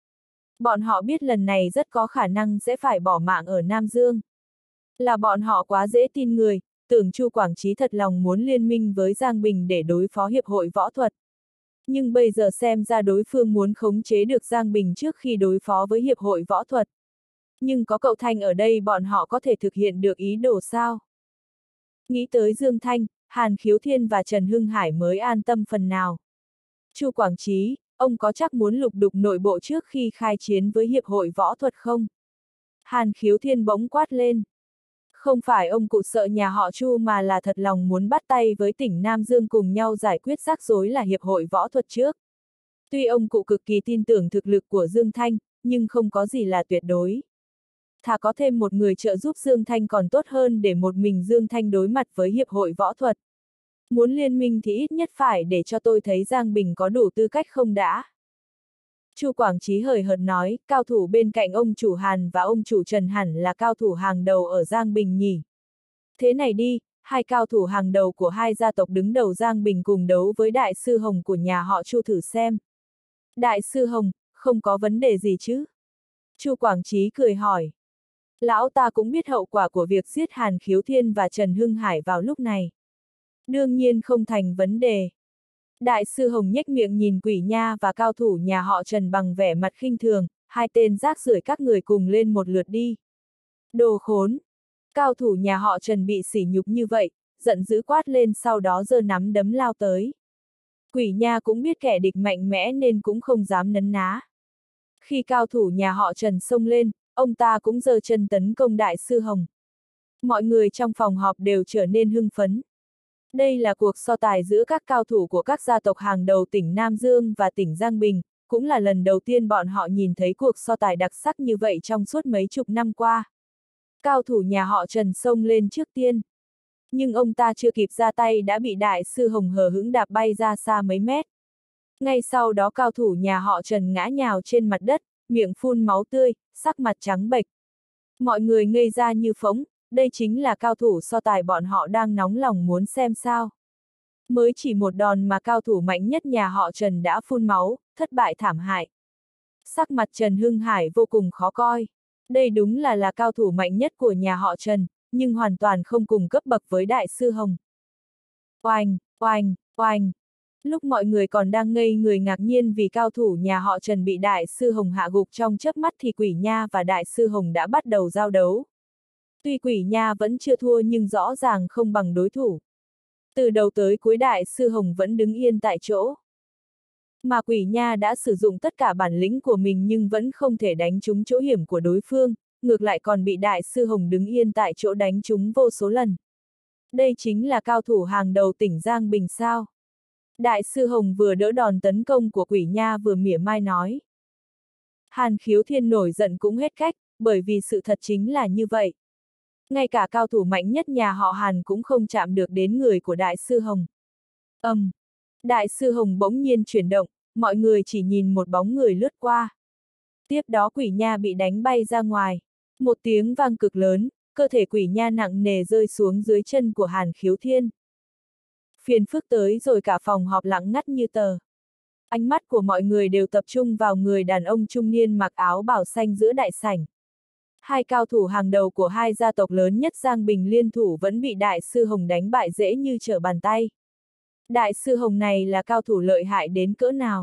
Bọn họ biết lần này rất có khả năng sẽ phải bỏ mạng ở Nam Dương. Là bọn họ quá dễ tin người, tưởng Chu Quảng Trí thật lòng muốn liên minh với Giang Bình để đối phó hiệp hội võ thuật. Nhưng bây giờ xem ra đối phương muốn khống chế được Giang Bình trước khi đối phó với hiệp hội võ thuật. Nhưng có cậu Thanh ở đây bọn họ có thể thực hiện được ý đồ sao? Nghĩ tới Dương Thanh, Hàn Khiếu Thiên và Trần Hưng Hải mới an tâm phần nào. Chu Quảng Trí, ông có chắc muốn lục đục nội bộ trước khi khai chiến với Hiệp hội Võ thuật không? Hàn Khiếu Thiên bỗng quát lên. Không phải ông cụ sợ nhà họ Chu mà là thật lòng muốn bắt tay với tỉnh Nam Dương cùng nhau giải quyết rắc rối là Hiệp hội Võ thuật trước. Tuy ông cụ cực kỳ tin tưởng thực lực của Dương Thanh, nhưng không có gì là tuyệt đối. Thà có thêm một người trợ giúp Dương Thanh còn tốt hơn để một mình Dương Thanh đối mặt với Hiệp hội Võ thuật. Muốn liên minh thì ít nhất phải để cho tôi thấy Giang Bình có đủ tư cách không đã. Chu Quảng Trí hời hợt nói, cao thủ bên cạnh ông chủ Hàn và ông chủ Trần hẳn là cao thủ hàng đầu ở Giang Bình nhỉ. Thế này đi, hai cao thủ hàng đầu của hai gia tộc đứng đầu Giang Bình cùng đấu với Đại sư Hồng của nhà họ Chu thử xem. Đại sư Hồng, không có vấn đề gì chứ? Chu Quảng Trí cười hỏi. Lão ta cũng biết hậu quả của việc giết Hàn Khiếu Thiên và Trần Hưng Hải vào lúc này. Đương nhiên không thành vấn đề. Đại sư Hồng nhếch miệng nhìn Quỷ Nha và cao thủ nhà họ Trần bằng vẻ mặt khinh thường, hai tên rác rưởi các người cùng lên một lượt đi. Đồ khốn! Cao thủ nhà họ Trần bị sỉ nhục như vậy, giận dữ quát lên sau đó giơ nắm đấm lao tới. Quỷ Nha cũng biết kẻ địch mạnh mẽ nên cũng không dám nấn ná. Khi cao thủ nhà họ Trần xông lên, ông ta cũng giơ chân tấn công Đại sư Hồng. Mọi người trong phòng họp đều trở nên hưng phấn. Đây là cuộc so tài giữa các cao thủ của các gia tộc hàng đầu tỉnh Nam Dương và tỉnh Giang Bình, cũng là lần đầu tiên bọn họ nhìn thấy cuộc so tài đặc sắc như vậy trong suốt mấy chục năm qua. Cao thủ nhà họ Trần xông lên trước tiên. Nhưng ông ta chưa kịp ra tay đã bị Đại sư Hồng hờ hững đạp bay ra xa mấy mét. Ngay sau đó cao thủ nhà họ Trần ngã nhào trên mặt đất, miệng phun máu tươi, sắc mặt trắng bệch. Mọi người ngây ra như phỗng. Đây chính là cao thủ so tài bọn họ đang nóng lòng muốn xem sao. Mới chỉ một đòn mà cao thủ mạnh nhất nhà họ Trần đã phun máu, thất bại thảm hại. Sắc mặt Trần Hưng Hải vô cùng khó coi. Đây đúng là là cao thủ mạnh nhất của nhà họ Trần, nhưng hoàn toàn không cùng cấp bậc với Đại sư Hồng. Oanh, oanh, oanh. Lúc mọi người còn đang ngây người ngạc nhiên vì cao thủ nhà họ Trần bị Đại sư Hồng hạ gục trong chớp mắt thì Quỷ Nha và Đại sư Hồng đã bắt đầu giao đấu. Tuy Quỷ Nha vẫn chưa thua nhưng rõ ràng không bằng đối thủ. Từ đầu tới cuối Đại sư Hồng vẫn đứng yên tại chỗ. Mà Quỷ Nha đã sử dụng tất cả bản lĩnh của mình nhưng vẫn không thể đánh trúng chỗ hiểm của đối phương, ngược lại còn bị Đại sư Hồng đứng yên tại chỗ đánh trúng vô số lần. Đây chính là cao thủ hàng đầu tỉnh Giang Bình sao? Đại sư Hồng vừa đỡ đòn tấn công của Quỷ Nha vừa mỉa mai nói. Hàn Khiếu Thiên nổi giận cũng hết cách, bởi vì sự thật chính là như vậy. Ngay cả cao thủ mạnh nhất nhà họ Hàn cũng không chạm được đến người của Đại sư Hồng. Ầm! Um, Đại sư Hồng bỗng nhiên chuyển động, mọi người chỉ nhìn một bóng người lướt qua. Tiếp đó Quỷ Nha bị đánh bay ra ngoài. Một tiếng vang cực lớn, cơ thể Quỷ Nha nặng nề rơi xuống dưới chân của Hàn Khiếu Thiên. Phiền phức tới rồi cả phòng họp lặng ngắt như tờ. Ánh mắt của mọi người đều tập trung vào người đàn ông trung niên mặc áo bảo xanh giữa đại sảnh. Hai cao thủ hàng đầu của hai gia tộc lớn nhất Giang Bình liên thủ vẫn bị Đại sư Hồng đánh bại dễ như trở bàn tay. Đại sư Hồng này là cao thủ lợi hại đến cỡ nào?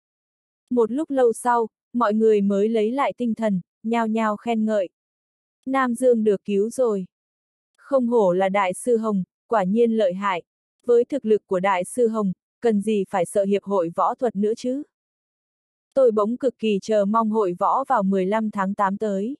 Một lúc lâu sau, mọi người mới lấy lại tinh thần, nhao nhao khen ngợi. Nam Dương được cứu rồi. Không hổ là Đại sư Hồng, quả nhiên lợi hại. Với thực lực của Đại sư Hồng, cần gì phải sợ Hiệp hội Võ thuật nữa chứ? Tôi bỗng cực kỳ chờ mong hội võ vào mười lăm tháng tám tới.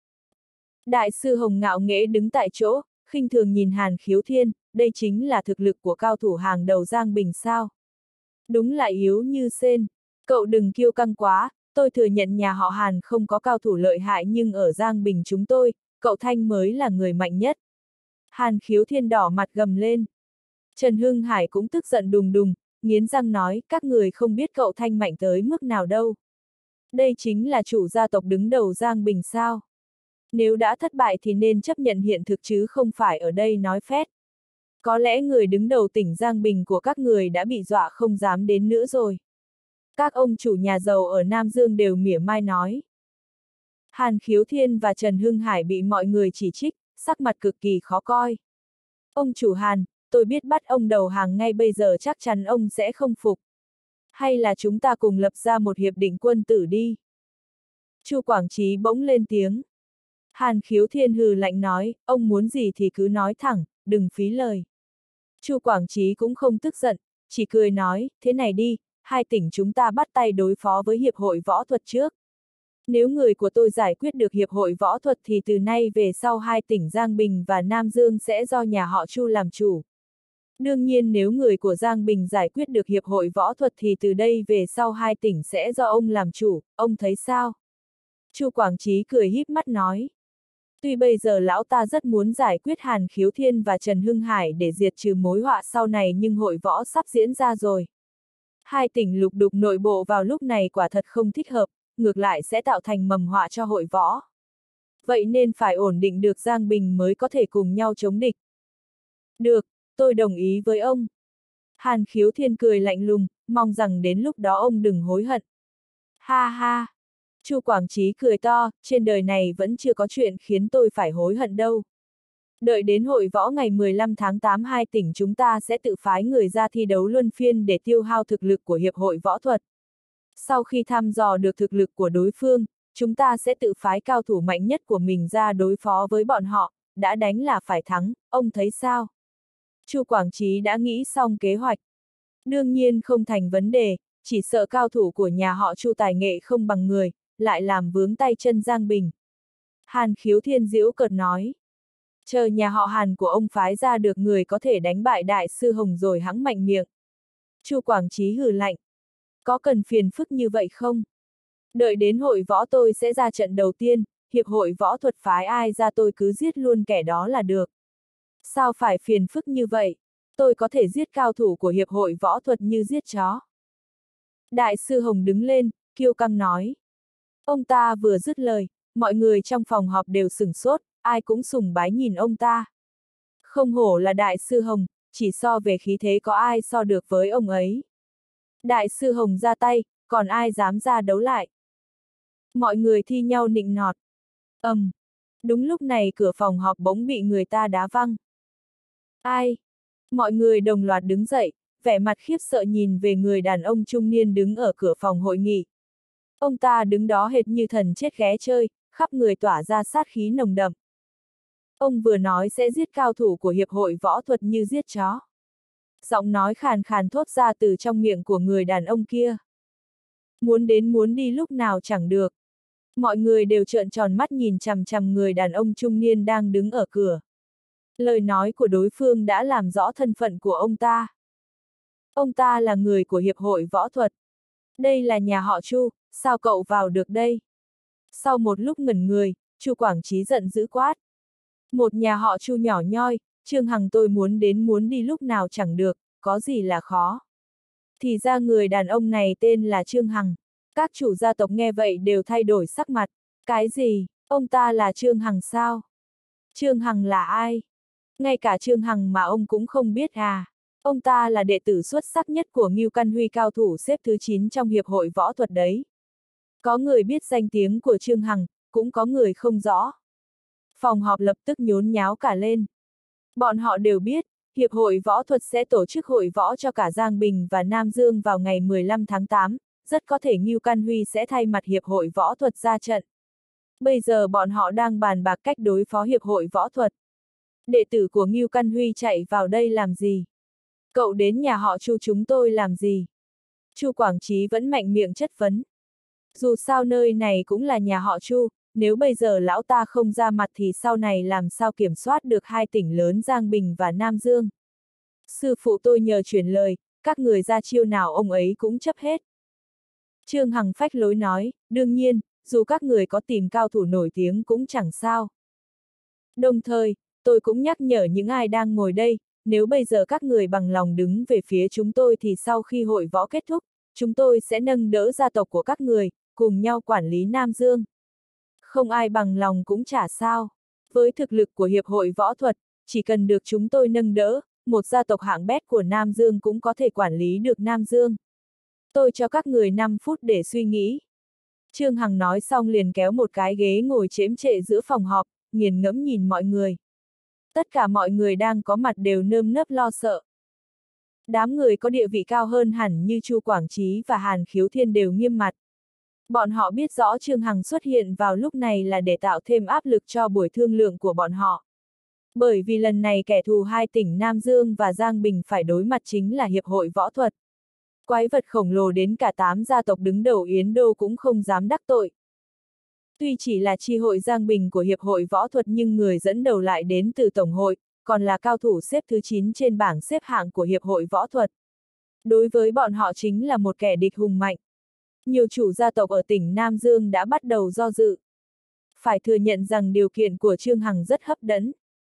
Đại sư Hồng ngạo nghễ đứng tại chỗ, khinh thường nhìn Hàn Khiếu Thiên, đây chính là thực lực của cao thủ hàng đầu Giang Bình sao. Đúng là yếu như sên, cậu đừng kiêu căng quá, tôi thừa nhận nhà họ Hàn không có cao thủ lợi hại nhưng ở Giang Bình chúng tôi, cậu Thanh mới là người mạnh nhất. Hàn Khiếu Thiên đỏ mặt gầm lên. Trần Hưng Hải cũng tức giận đùng đùng, nghiến răng nói, các người không biết cậu Thanh mạnh tới mức nào đâu. Đây chính là chủ gia tộc đứng đầu Giang Bình sao. Nếu đã thất bại thì nên chấp nhận hiện thực chứ không phải ở đây nói phét. Có lẽ người đứng đầu tỉnh Giang Bình của các người đã bị dọa không dám đến nữa rồi. Các ông chủ nhà giàu ở Nam Dương đều mỉa mai nói. Hàn Khiếu Thiên và Trần Hưng Hải bị mọi người chỉ trích, sắc mặt cực kỳ khó coi. Ông chủ Hàn, tôi biết bắt ông đầu hàng ngay bây giờ chắc chắn ông sẽ không phục. Hay là chúng ta cùng lập ra một hiệp định quân tử đi. Chu Quảng Trí bỗng lên tiếng. Hàn Khiếu Thiên hừ lạnh nói, ông muốn gì thì cứ nói thẳng, đừng phí lời. Chu Quảng Chí cũng không tức giận, chỉ cười nói, thế này đi, hai tỉnh chúng ta bắt tay đối phó với Hiệp hội Võ thuật trước. Nếu người của tôi giải quyết được Hiệp hội Võ thuật thì từ nay về sau hai tỉnh Giang Bình và Nam Dương sẽ do nhà họ Chu làm chủ. Đương nhiên nếu người của Giang Bình giải quyết được Hiệp hội Võ thuật thì từ đây về sau hai tỉnh sẽ do ông làm chủ, ông thấy sao? Chu Quảng Chí cười híp mắt nói. Tuy bây giờ lão ta rất muốn giải quyết Hàn Khiếu Thiên và Trần Hưng Hải để diệt trừ mối họa sau này nhưng hội võ sắp diễn ra rồi. Hai tỉnh lục đục nội bộ vào lúc này quả thật không thích hợp, ngược lại sẽ tạo thành mầm họa cho hội võ. Vậy nên phải ổn định được Giang Bình mới có thể cùng nhau chống địch. Được, tôi đồng ý với ông. Hàn Khiếu Thiên cười lạnh lùng, mong rằng đến lúc đó ông đừng hối hận. Ha ha! Chu Quảng Chí cười to, trên đời này vẫn chưa có chuyện khiến tôi phải hối hận đâu. Đợi đến hội võ ngày mười lăm tháng tám hai tỉnh chúng ta sẽ tự phái người ra thi đấu luân phiên để tiêu hao thực lực của Hiệp hội Võ thuật. Sau khi thăm dò được thực lực của đối phương, chúng ta sẽ tự phái cao thủ mạnh nhất của mình ra đối phó với bọn họ, đã đánh là phải thắng, ông thấy sao? Chu Quảng Chí đã nghĩ xong kế hoạch. Đương nhiên không thành vấn đề, chỉ sợ cao thủ của nhà họ Chu tài nghệ không bằng người, lại làm vướng tay chân Giang Bình. Hàn Khiếu Thiên giễu cợt nói. Chờ nhà họ Hàn của ông phái ra được người có thể đánh bại Đại sư Hồng rồi hẵng mạnh miệng. Chu Quảng Chí hừ lạnh. Có cần phiền phức như vậy không? Đợi đến hội võ tôi sẽ ra trận đầu tiên, Hiệp hội Võ thuật phái ai ra tôi cứ giết luôn kẻ đó là được. Sao phải phiền phức như vậy? Tôi có thể giết cao thủ của Hiệp hội Võ thuật như giết chó. Đại sư Hồng đứng lên, kiêu căng nói. Ông ta vừa dứt lời, mọi người trong phòng họp đều sửng sốt, ai cũng sùng bái nhìn ông ta. Không hổ là Đại sư Hồng, chỉ so về khí thế có ai so được với ông ấy. Đại sư Hồng ra tay, còn ai dám ra đấu lại. Mọi người thi nhau nịnh nọt. Ầm. Um, đúng lúc này cửa phòng họp bỗng bị người ta đá văng. Ai? Mọi người đồng loạt đứng dậy, vẻ mặt khiếp sợ nhìn về người đàn ông trung niên đứng ở cửa phòng hội nghị. Ông ta đứng đó hệt như thần chết ghé chơi, khắp người tỏa ra sát khí nồng đậm. Ông vừa nói sẽ giết cao thủ của Hiệp hội Võ thuật như giết chó. Giọng nói khàn khàn thốt ra từ trong miệng của người đàn ông kia. Muốn đến muốn đi lúc nào chẳng được. Mọi người đều trợn tròn mắt nhìn chằm chằm người đàn ông trung niên đang đứng ở cửa. Lời nói của đối phương đã làm rõ thân phận của ông ta. Ông ta là người của Hiệp hội Võ thuật. Đây là nhà họ Chu, sao cậu vào được đây? Sau một lúc ngẩn người, Chu Quảng Chí giận dữ quát. Một nhà họ Chu nhỏ nhoi, Trương Hằng tôi muốn đến muốn đi lúc nào chẳng được, có gì là khó. Thì ra người đàn ông này tên là Trương Hằng. Các chủ gia tộc nghe vậy đều thay đổi sắc mặt. Cái gì, ông ta là Trương Hằng sao? Trương Hằng là ai? Ngay cả Trương Hằng mà ông cũng không biết à? Ông ta là đệ tử xuất sắc nhất của Ngưu Căn Huy, cao thủ xếp thứ chín trong Hiệp hội Võ thuật đấy. Có người biết danh tiếng của Trương Hằng, cũng có người không rõ. Phòng họp lập tức nhốn nháo cả lên. Bọn họ đều biết, Hiệp hội Võ thuật sẽ tổ chức hội võ cho cả Giang Bình và Nam Dương vào ngày mười lăm tháng tám, rất có thể Ngưu Căn Huy sẽ thay mặt Hiệp hội Võ thuật ra trận. Bây giờ bọn họ đang bàn bạc cách đối phó Hiệp hội Võ thuật. Đệ tử của Ngưu Căn Huy chạy vào đây làm gì? Cậu đến nhà họ Chu chúng tôi làm gì? Chu Quảng Chí vẫn mạnh miệng chất vấn. Dù sao nơi này cũng là nhà họ Chu, nếu bây giờ lão ta không ra mặt thì sau này làm sao kiểm soát được hai tỉnh lớn Giang Bình và Nam Dương. Sư phụ tôi nhờ chuyển lời, các người ra chiêu nào ông ấy cũng chấp hết. Trương Hằng phách lối nói, đương nhiên, dù các người có tìm cao thủ nổi tiếng cũng chẳng sao. Đồng thời, tôi cũng nhắc nhở những ai đang ngồi đây, nếu bây giờ các người bằng lòng đứng về phía chúng tôi thì sau khi hội võ kết thúc, chúng tôi sẽ nâng đỡ gia tộc của các người, cùng nhau quản lý Nam Dương. Không ai bằng lòng cũng chả sao. Với thực lực của Hiệp hội Võ thuật, chỉ cần được chúng tôi nâng đỡ, một gia tộc hạng bét của Nam Dương cũng có thể quản lý được Nam Dương. Tôi cho các người năm phút để suy nghĩ. Trương Hằng nói xong liền kéo một cái ghế ngồi chễm chệ giữa phòng họp, nghiền ngẫm nhìn mọi người. Tất cả mọi người đang có mặt đều nơm nớp lo sợ. Đám người có địa vị cao hơn hẳn như Chu Quảng Chí và Hàn Khiếu Thiên đều nghiêm mặt. Bọn họ biết rõ Trương Hằng xuất hiện vào lúc này là để tạo thêm áp lực cho buổi thương lượng của bọn họ. Bởi vì lần này kẻ thù hai tỉnh Nam Dương và Giang Bình phải đối mặt chính là Hiệp hội Võ thuật. Quái vật khổng lồ đến cả tám gia tộc đứng đầu Yến Đô cũng không dám đắc tội. Tuy chỉ là chi hội Giang Bình của Hiệp hội Võ thuật nhưng người dẫn đầu lại đến từ Tổng hội, còn là cao thủ xếp thứ chín trên bảng xếp hạng của Hiệp hội Võ thuật. Đối với bọn họ chính là một kẻ địch hùng mạnh. Nhiều chủ gia tộc ở tỉnh Nam Dương đã bắt đầu do dự. Phải thừa nhận rằng điều kiện của Trương Hằng rất hấp dẫn.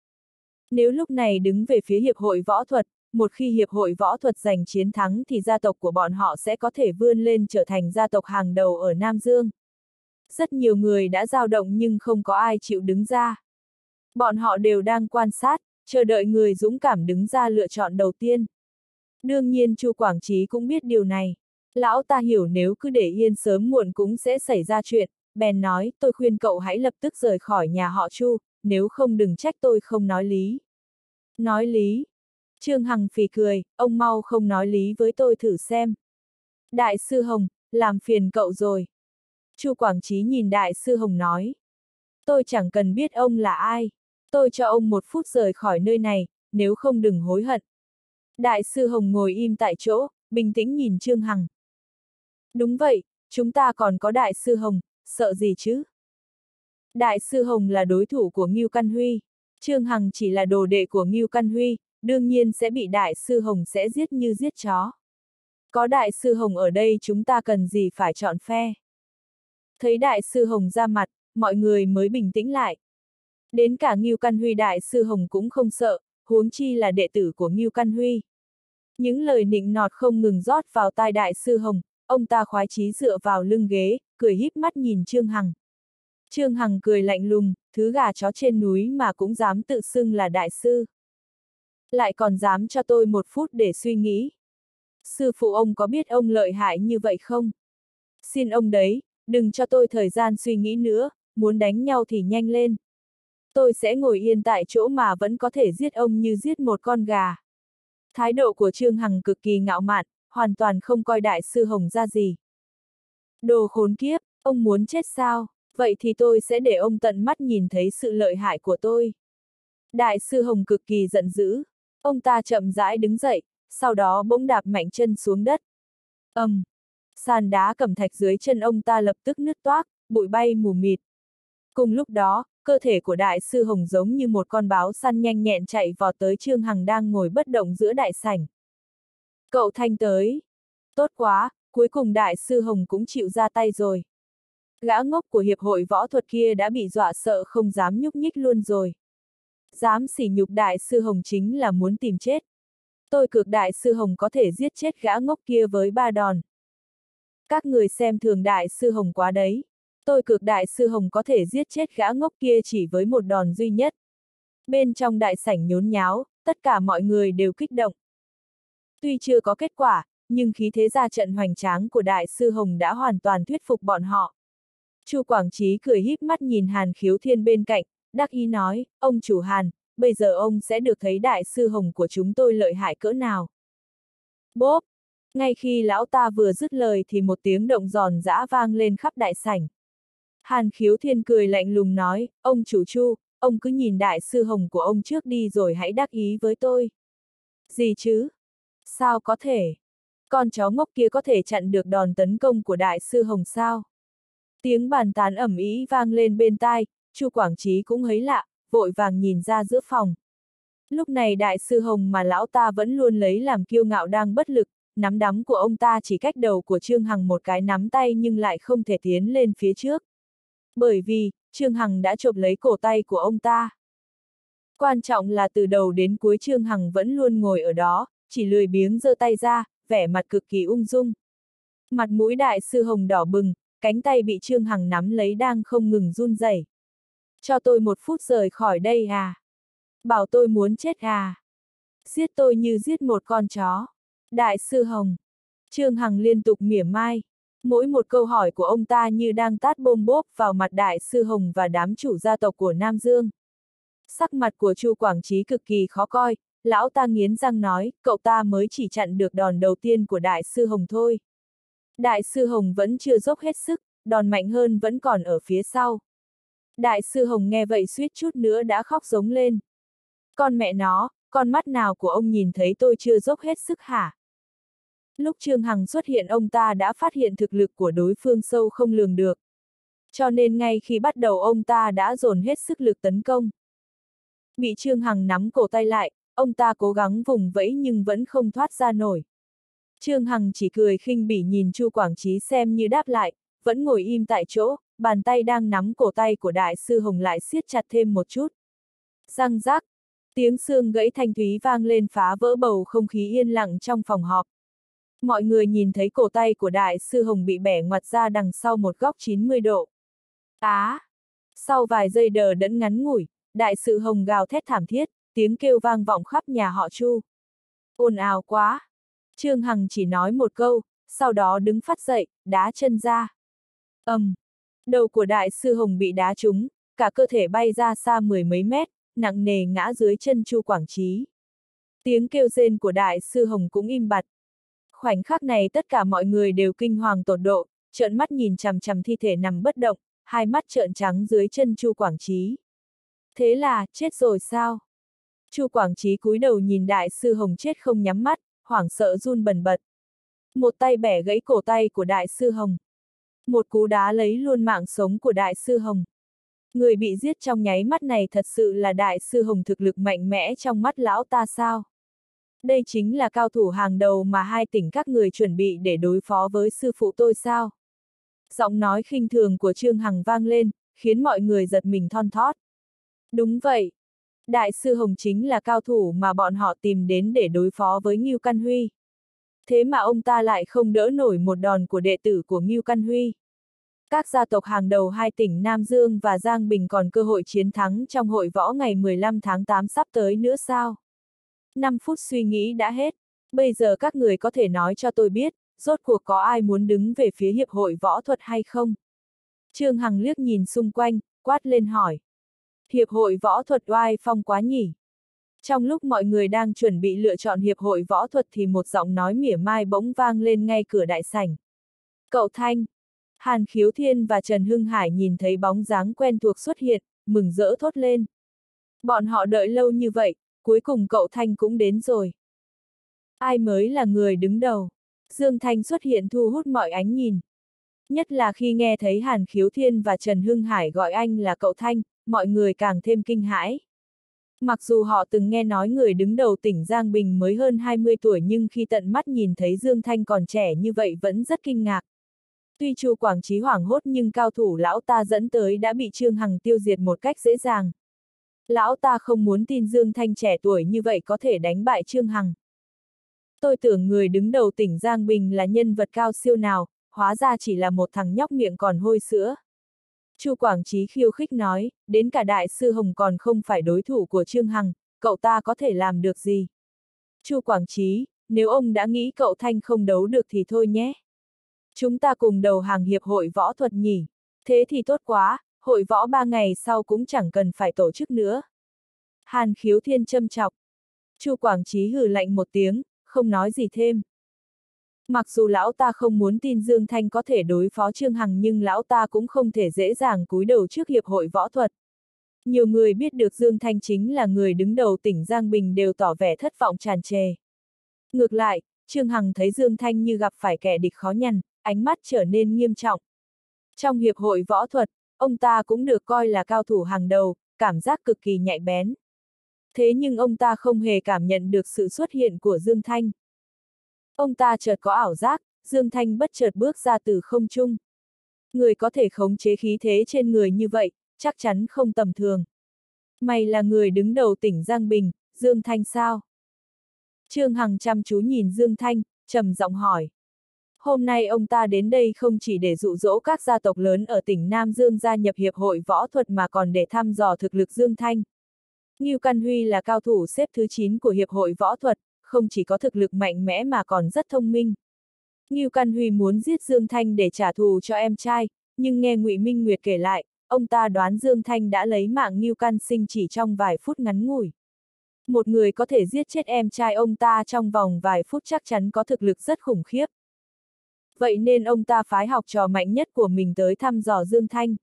Nếu lúc này đứng về phía Hiệp hội Võ thuật, một khi Hiệp hội Võ thuật giành chiến thắng thì gia tộc của bọn họ sẽ có thể vươn lên trở thành gia tộc hàng đầu ở Nam Dương. Rất nhiều người đã dao động nhưng không có ai chịu đứng ra. Bọn họ đều đang quan sát, chờ đợi người dũng cảm đứng ra lựa chọn đầu tiên. Đương nhiên Chu Quảng Trí cũng biết điều này. Lão ta hiểu nếu cứ để yên sớm muộn cũng sẽ xảy ra chuyện, bèn nói, tôi khuyên cậu hãy lập tức rời khỏi nhà họ Chu, nếu không đừng trách tôi không nói lý. Nói lý? Trương Hằng phì cười, ông mau không nói lý với tôi thử xem. Đại sư Hồng, làm phiền cậu rồi. Chu Quảng Trí nhìn Đại sư Hồng nói. Tôi chẳng cần biết ông là ai. Tôi cho ông một phút rời khỏi nơi này, nếu không đừng hối hận. Đại sư Hồng ngồi im tại chỗ, bình tĩnh nhìn Trương Hằng. Đúng vậy, chúng ta còn có Đại sư Hồng, sợ gì chứ? Đại sư Hồng là đối thủ của Ngưu Căn Huy. Trương Hằng chỉ là đồ đệ của Ngưu Căn Huy, đương nhiên sẽ bị Đại sư Hồng sẽ giết như giết chó. Có Đại sư Hồng ở đây chúng ta cần gì phải chọn phe. Thấy Đại sư Hồng ra mặt, mọi người mới bình tĩnh lại. Đến cả Ngưu Căn Huy Đại sư Hồng cũng không sợ, huống chi là đệ tử của Ngưu Căn Huy. Những lời nịnh nọt không ngừng rót vào tai Đại sư Hồng, ông ta khoái chí dựa vào lưng ghế, cười híp mắt nhìn Trương Hằng. Trương Hằng cười lạnh lùng, thứ gà chó trên núi mà cũng dám tự xưng là đại sư. Lại còn dám cho tôi một phút để suy nghĩ. Sư phụ ông có biết ông lợi hại như vậy không? Xin ông đấy, đừng cho tôi thời gian suy nghĩ nữa, muốn đánh nhau thì nhanh lên. Tôi sẽ ngồi yên tại chỗ mà vẫn có thể giết ông như giết một con gà. Thái độ của Trương Hằng cực kỳ ngạo mạn, hoàn toàn không coi Đại sư Hồng ra gì. Đồ khốn kiếp, ông muốn chết sao? Vậy thì tôi sẽ để ông tận mắt nhìn thấy sự lợi hại của tôi. Đại sư Hồng cực kỳ giận dữ. Ông ta chậm rãi đứng dậy, sau đó bỗng đạp mạnh chân xuống đất. ầm, um, sàn đá cẩm thạch dưới chân ông ta lập tức nứt toác, bụi bay mù mịt. Cùng lúc đó, cơ thể của Đại sư Hồng giống như một con báo săn nhanh nhẹn chạy vọt tới Trương Hằng đang ngồi bất động giữa đại sảnh. Cậu Thanh tới. Tốt quá, cuối cùng Đại sư Hồng cũng chịu ra tay rồi. Gã ngốc của Hiệp hội Võ thuật kia đã bị dọa sợ không dám nhúc nhích luôn rồi. Dám sỉ nhục Đại sư Hồng chính là muốn tìm chết. Tôi cược Đại sư Hồng có thể giết chết gã ngốc kia với ba đòn. Các người xem thường Đại sư Hồng quá đấy. Tôi cược Đại sư Hồng có thể giết chết gã ngốc kia chỉ với một đòn duy nhất. Bên trong đại sảnh nhốn nháo, tất cả mọi người đều kích động. Tuy chưa có kết quả, nhưng khí thế ra trận hoành tráng của Đại sư Hồng đã hoàn toàn thuyết phục bọn họ. Chu Quảng Trí cười híp mắt nhìn Hàn Khiếu Thiên bên cạnh, đắc ý nói, ông chủ Hàn, bây giờ ông sẽ được thấy Đại sư Hồng của chúng tôi lợi hại cỡ nào. Bốp! Ngay khi lão ta vừa dứt lời thì một tiếng động giòn giã vang lên khắp đại sảnh. Hàn Khiếu Thiên cười lạnh lùng nói, ông chủ Chu, ông cứ nhìn Đại sư Hồng của ông trước đi rồi hãy đắc ý với tôi. Gì chứ? Sao có thể? Con chó ngốc kia có thể chặn được đòn tấn công của Đại sư Hồng sao? Tiếng bàn tán ầm ĩ vang lên bên tai, Chu Quảng Trí cũng thấy lạ, vội vàng nhìn ra giữa phòng. Lúc này Đại sư Hồng mà lão ta vẫn luôn lấy làm kiêu ngạo đang bất lực, nắm đấm của ông ta chỉ cách đầu của Trương Hằng một cái nắm tay nhưng lại không thể tiến lên phía trước. Bởi vì, Trương Hằng đã chộp lấy cổ tay của ông ta. Quan trọng là từ đầu đến cuối Trương Hằng vẫn luôn ngồi ở đó, chỉ lười biếng giơ tay ra, vẻ mặt cực kỳ ung dung. Mặt mũi Đại sư Hồng đỏ bừng, cánh tay bị Trương Hằng nắm lấy đang không ngừng run rẩy. Cho tôi một phút rời khỏi đây à? Bảo tôi muốn chết à? Giết tôi như giết một con chó. Đại sư Hồng. Trương Hằng liên tục mỉa mai. Mỗi một câu hỏi của ông ta như đang tát bôm bốp vào mặt Đại sư Hồng và đám chủ gia tộc của Nam Dương. Sắc mặt của Chu Quảng Trí cực kỳ khó coi, lão ta nghiến răng nói, cậu ta mới chỉ chặn được đòn đầu tiên của Đại sư Hồng thôi. Đại sư Hồng vẫn chưa dốc hết sức, đòn mạnh hơn vẫn còn ở phía sau. Đại sư Hồng nghe vậy suýt chút nữa đã khóc giống lên. Con mẹ nó, con mắt nào của ông nhìn thấy tôi chưa dốc hết sức hả? Lúc Trương Hằng xuất hiện ông ta đã phát hiện thực lực của đối phương sâu không lường được. Cho nên ngay khi bắt đầu ông ta đã dồn hết sức lực tấn công. Bị Trương Hằng nắm cổ tay lại, ông ta cố gắng vùng vẫy nhưng vẫn không thoát ra nổi. Trương Hằng chỉ cười khinh bỉ nhìn Chu Quảng Chí xem như đáp lại, vẫn ngồi im tại chỗ, bàn tay đang nắm cổ tay của Đại sư Hồng lại siết chặt thêm một chút. Răng rắc, tiếng xương gãy thanh thúy vang lên phá vỡ bầu không khí yên lặng trong phòng họp. Mọi người nhìn thấy cổ tay của Đại sư Hồng bị bẻ ngoặt ra đằng sau một góc chín mươi độ. Á! À, sau vài giây đờ đẫn ngắn ngủi, Đại sư Hồng gào thét thảm thiết, tiếng kêu vang vọng khắp nhà họ Chu. Ồn ào quá! Trương Hằng chỉ nói một câu, sau đó đứng phắt dậy, đá chân ra. ầm, um, đầu của Đại sư Hồng bị đá trúng, cả cơ thể bay ra xa mười mấy mét, nặng nề ngã dưới chân Chu Quảng Chí. Tiếng kêu rên của Đại sư Hồng cũng im bặt. Khoảnh khắc này tất cả mọi người đều kinh hoàng tột độ, trợn mắt nhìn chằm chằm thi thể nằm bất động, hai mắt trợn trắng dưới chân Chu Quảng Chí. Thế là, chết rồi sao? Chu Quảng Chí cúi đầu nhìn Đại sư Hồng chết không nhắm mắt, hoảng sợ run bần bật. Một tay bẻ gãy cổ tay của Đại sư Hồng. Một cú đá lấy luôn mạng sống của Đại sư Hồng. Người bị giết trong nháy mắt này thật sự là Đại sư Hồng, thực lực mạnh mẽ trong mắt lão ta sao? Đây chính là cao thủ hàng đầu mà hai tỉnh các người chuẩn bị để đối phó với sư phụ tôi sao? Giọng nói khinh thường của Trương Hằng vang lên, khiến mọi người giật mình thon thót. Đúng vậy. Đại sư Hồng chính là cao thủ mà bọn họ tìm đến để đối phó với Ngưu Căn Huy. Thế mà ông ta lại không đỡ nổi một đòn của đệ tử của Ngưu Căn Huy. Các gia tộc hàng đầu hai tỉnh Nam Dương và Giang Bình còn cơ hội chiến thắng trong hội võ ngày mười lăm tháng tám sắp tới nữa sao? năm phút suy nghĩ đã hết. Bây giờ các người có thể nói cho tôi biết, rốt cuộc có ai muốn đứng về phía Hiệp hội Võ thuật hay không? Trương Hằng liếc nhìn xung quanh, quát lên hỏi. Hiệp hội Võ thuật oai phong quá nhỉ? Trong lúc mọi người đang chuẩn bị lựa chọn Hiệp hội Võ thuật thì một giọng nói mỉa mai bỗng vang lên ngay cửa đại sảnh. Cậu Thanh! Hàn Khiếu Thiên và Trần Hưng Hải nhìn thấy bóng dáng quen thuộc xuất hiện, mừng rỡ thốt lên. Bọn họ đợi lâu như vậy, cuối cùng cậu Thanh cũng đến rồi. Ai mới là người đứng đầu? Dương Thanh xuất hiện thu hút mọi ánh nhìn. Nhất là khi nghe thấy Hàn Khiếu Thiên và Trần Hưng Hải gọi anh là cậu Thanh, mọi người càng thêm kinh hãi. Mặc dù họ từng nghe nói người đứng đầu tỉnh Giang Bình mới hơn hai mươi tuổi nhưng khi tận mắt nhìn thấy Dương Thanh còn trẻ như vậy vẫn rất kinh ngạc. Tuy Chu Quảng Chí hoảng hốt nhưng cao thủ lão ta dẫn tới đã bị Trương Hằng tiêu diệt một cách dễ dàng. Lão ta không muốn tin Dương Thanh trẻ tuổi như vậy có thể đánh bại Trương Hằng. Tôi tưởng người đứng đầu tỉnh Giang Bình là nhân vật cao siêu nào, hóa ra chỉ là một thằng nhóc miệng còn hôi sữa. Chu Quảng Chí khiêu khích nói, đến cả Đại sư Hồng còn không phải đối thủ của Trương Hằng, cậu ta có thể làm được gì? Chu Quảng Chí, nếu ông đã nghĩ cậu Thanh không đấu được thì thôi nhé. Chúng ta cùng đầu hàng Hiệp hội Võ thuật nhỉ? Thế thì tốt quá, hội võ ba ngày sau cũng chẳng cần phải tổ chức nữa. Hàn Khiếu Thiên châm chọc. Chu Quảng Chí hừ lạnh một tiếng, không nói gì thêm. Mặc dù lão ta không muốn tin Dương Thanh có thể đối phó Trương Hằng nhưng lão ta cũng không thể dễ dàng cúi đầu trước Hiệp hội Võ thuật. Nhiều người biết được Dương Thanh chính là người đứng đầu tỉnh Giang Bình đều tỏ vẻ thất vọng tràn trề. Ngược lại, Trương Hằng thấy Dương Thanh như gặp phải kẻ địch khó nhằn, ánh mắt trở nên nghiêm trọng. Trong Hiệp hội Võ thuật, ông ta cũng được coi là cao thủ hàng đầu, cảm giác cực kỳ nhạy bén. Thế nhưng ông ta không hề cảm nhận được sự xuất hiện của Dương Thanh. Ông ta chợt có ảo giác, Dương Thanh bất chợt bước ra từ không trung. Người có thể khống chế khí thế trên người như vậy, chắc chắn không tầm thường. Mày là người đứng đầu tỉnh Giang Bình, Dương Thanh sao? Trương Hằng chăm chú nhìn Dương Thanh, trầm giọng hỏi. Hôm nay ông ta đến đây không chỉ để dụ dỗ các gia tộc lớn ở tỉnh Nam Dương gia nhập Hiệp hội Võ thuật mà còn để thăm dò thực lực Dương Thanh. Ngưu Căn Huy là cao thủ xếp thứ chín của Hiệp hội Võ thuật, không chỉ có thực lực mạnh mẽ mà còn rất thông minh. Ngưu Căn Huy muốn giết Dương Thanh để trả thù cho em trai, nhưng nghe Ngụy Minh Nguyệt kể lại, ông ta đoán Dương Thanh đã lấy mạng Ngưu Căn Sinh chỉ trong vài phút ngắn ngủi. Một người có thể giết chết em trai ông ta trong vòng vài phút chắc chắn có thực lực rất khủng khiếp. Vậy nên ông ta phái học trò mạnh nhất của mình tới thăm dò Dương Thanh.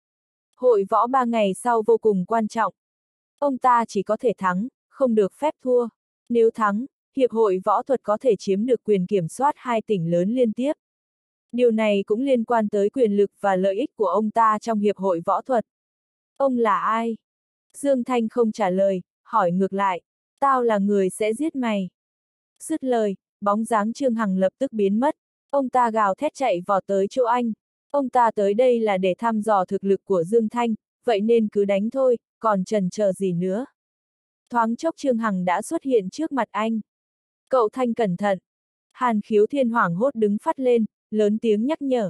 Hội võ ba ngày sau vô cùng quan trọng. Ông ta chỉ có thể thắng, không được phép thua. Nếu thắng, Hiệp hội Võ thuật có thể chiếm được quyền kiểm soát hai tỉnh lớn liên tiếp. Điều này cũng liên quan tới quyền lực và lợi ích của ông ta trong Hiệp hội Võ thuật. Ông là ai? Dương Thanh không trả lời, hỏi ngược lại. Tao là người sẽ giết mày. Dứt lời, bóng dáng Trương Hằng lập tức biến mất. Ông ta gào thét chạy vọt tới chỗ anh. Ông ta tới đây là để thăm dò thực lực của Dương Thanh, vậy nên cứ đánh thôi, còn chần chờ gì nữa. Thoáng chốc Trương Hằng đã xuất hiện trước mặt anh. Cậu Thanh cẩn thận. Hàn Khiếu Thiên hoảng hốt đứng phắt lên, lớn tiếng nhắc nhở.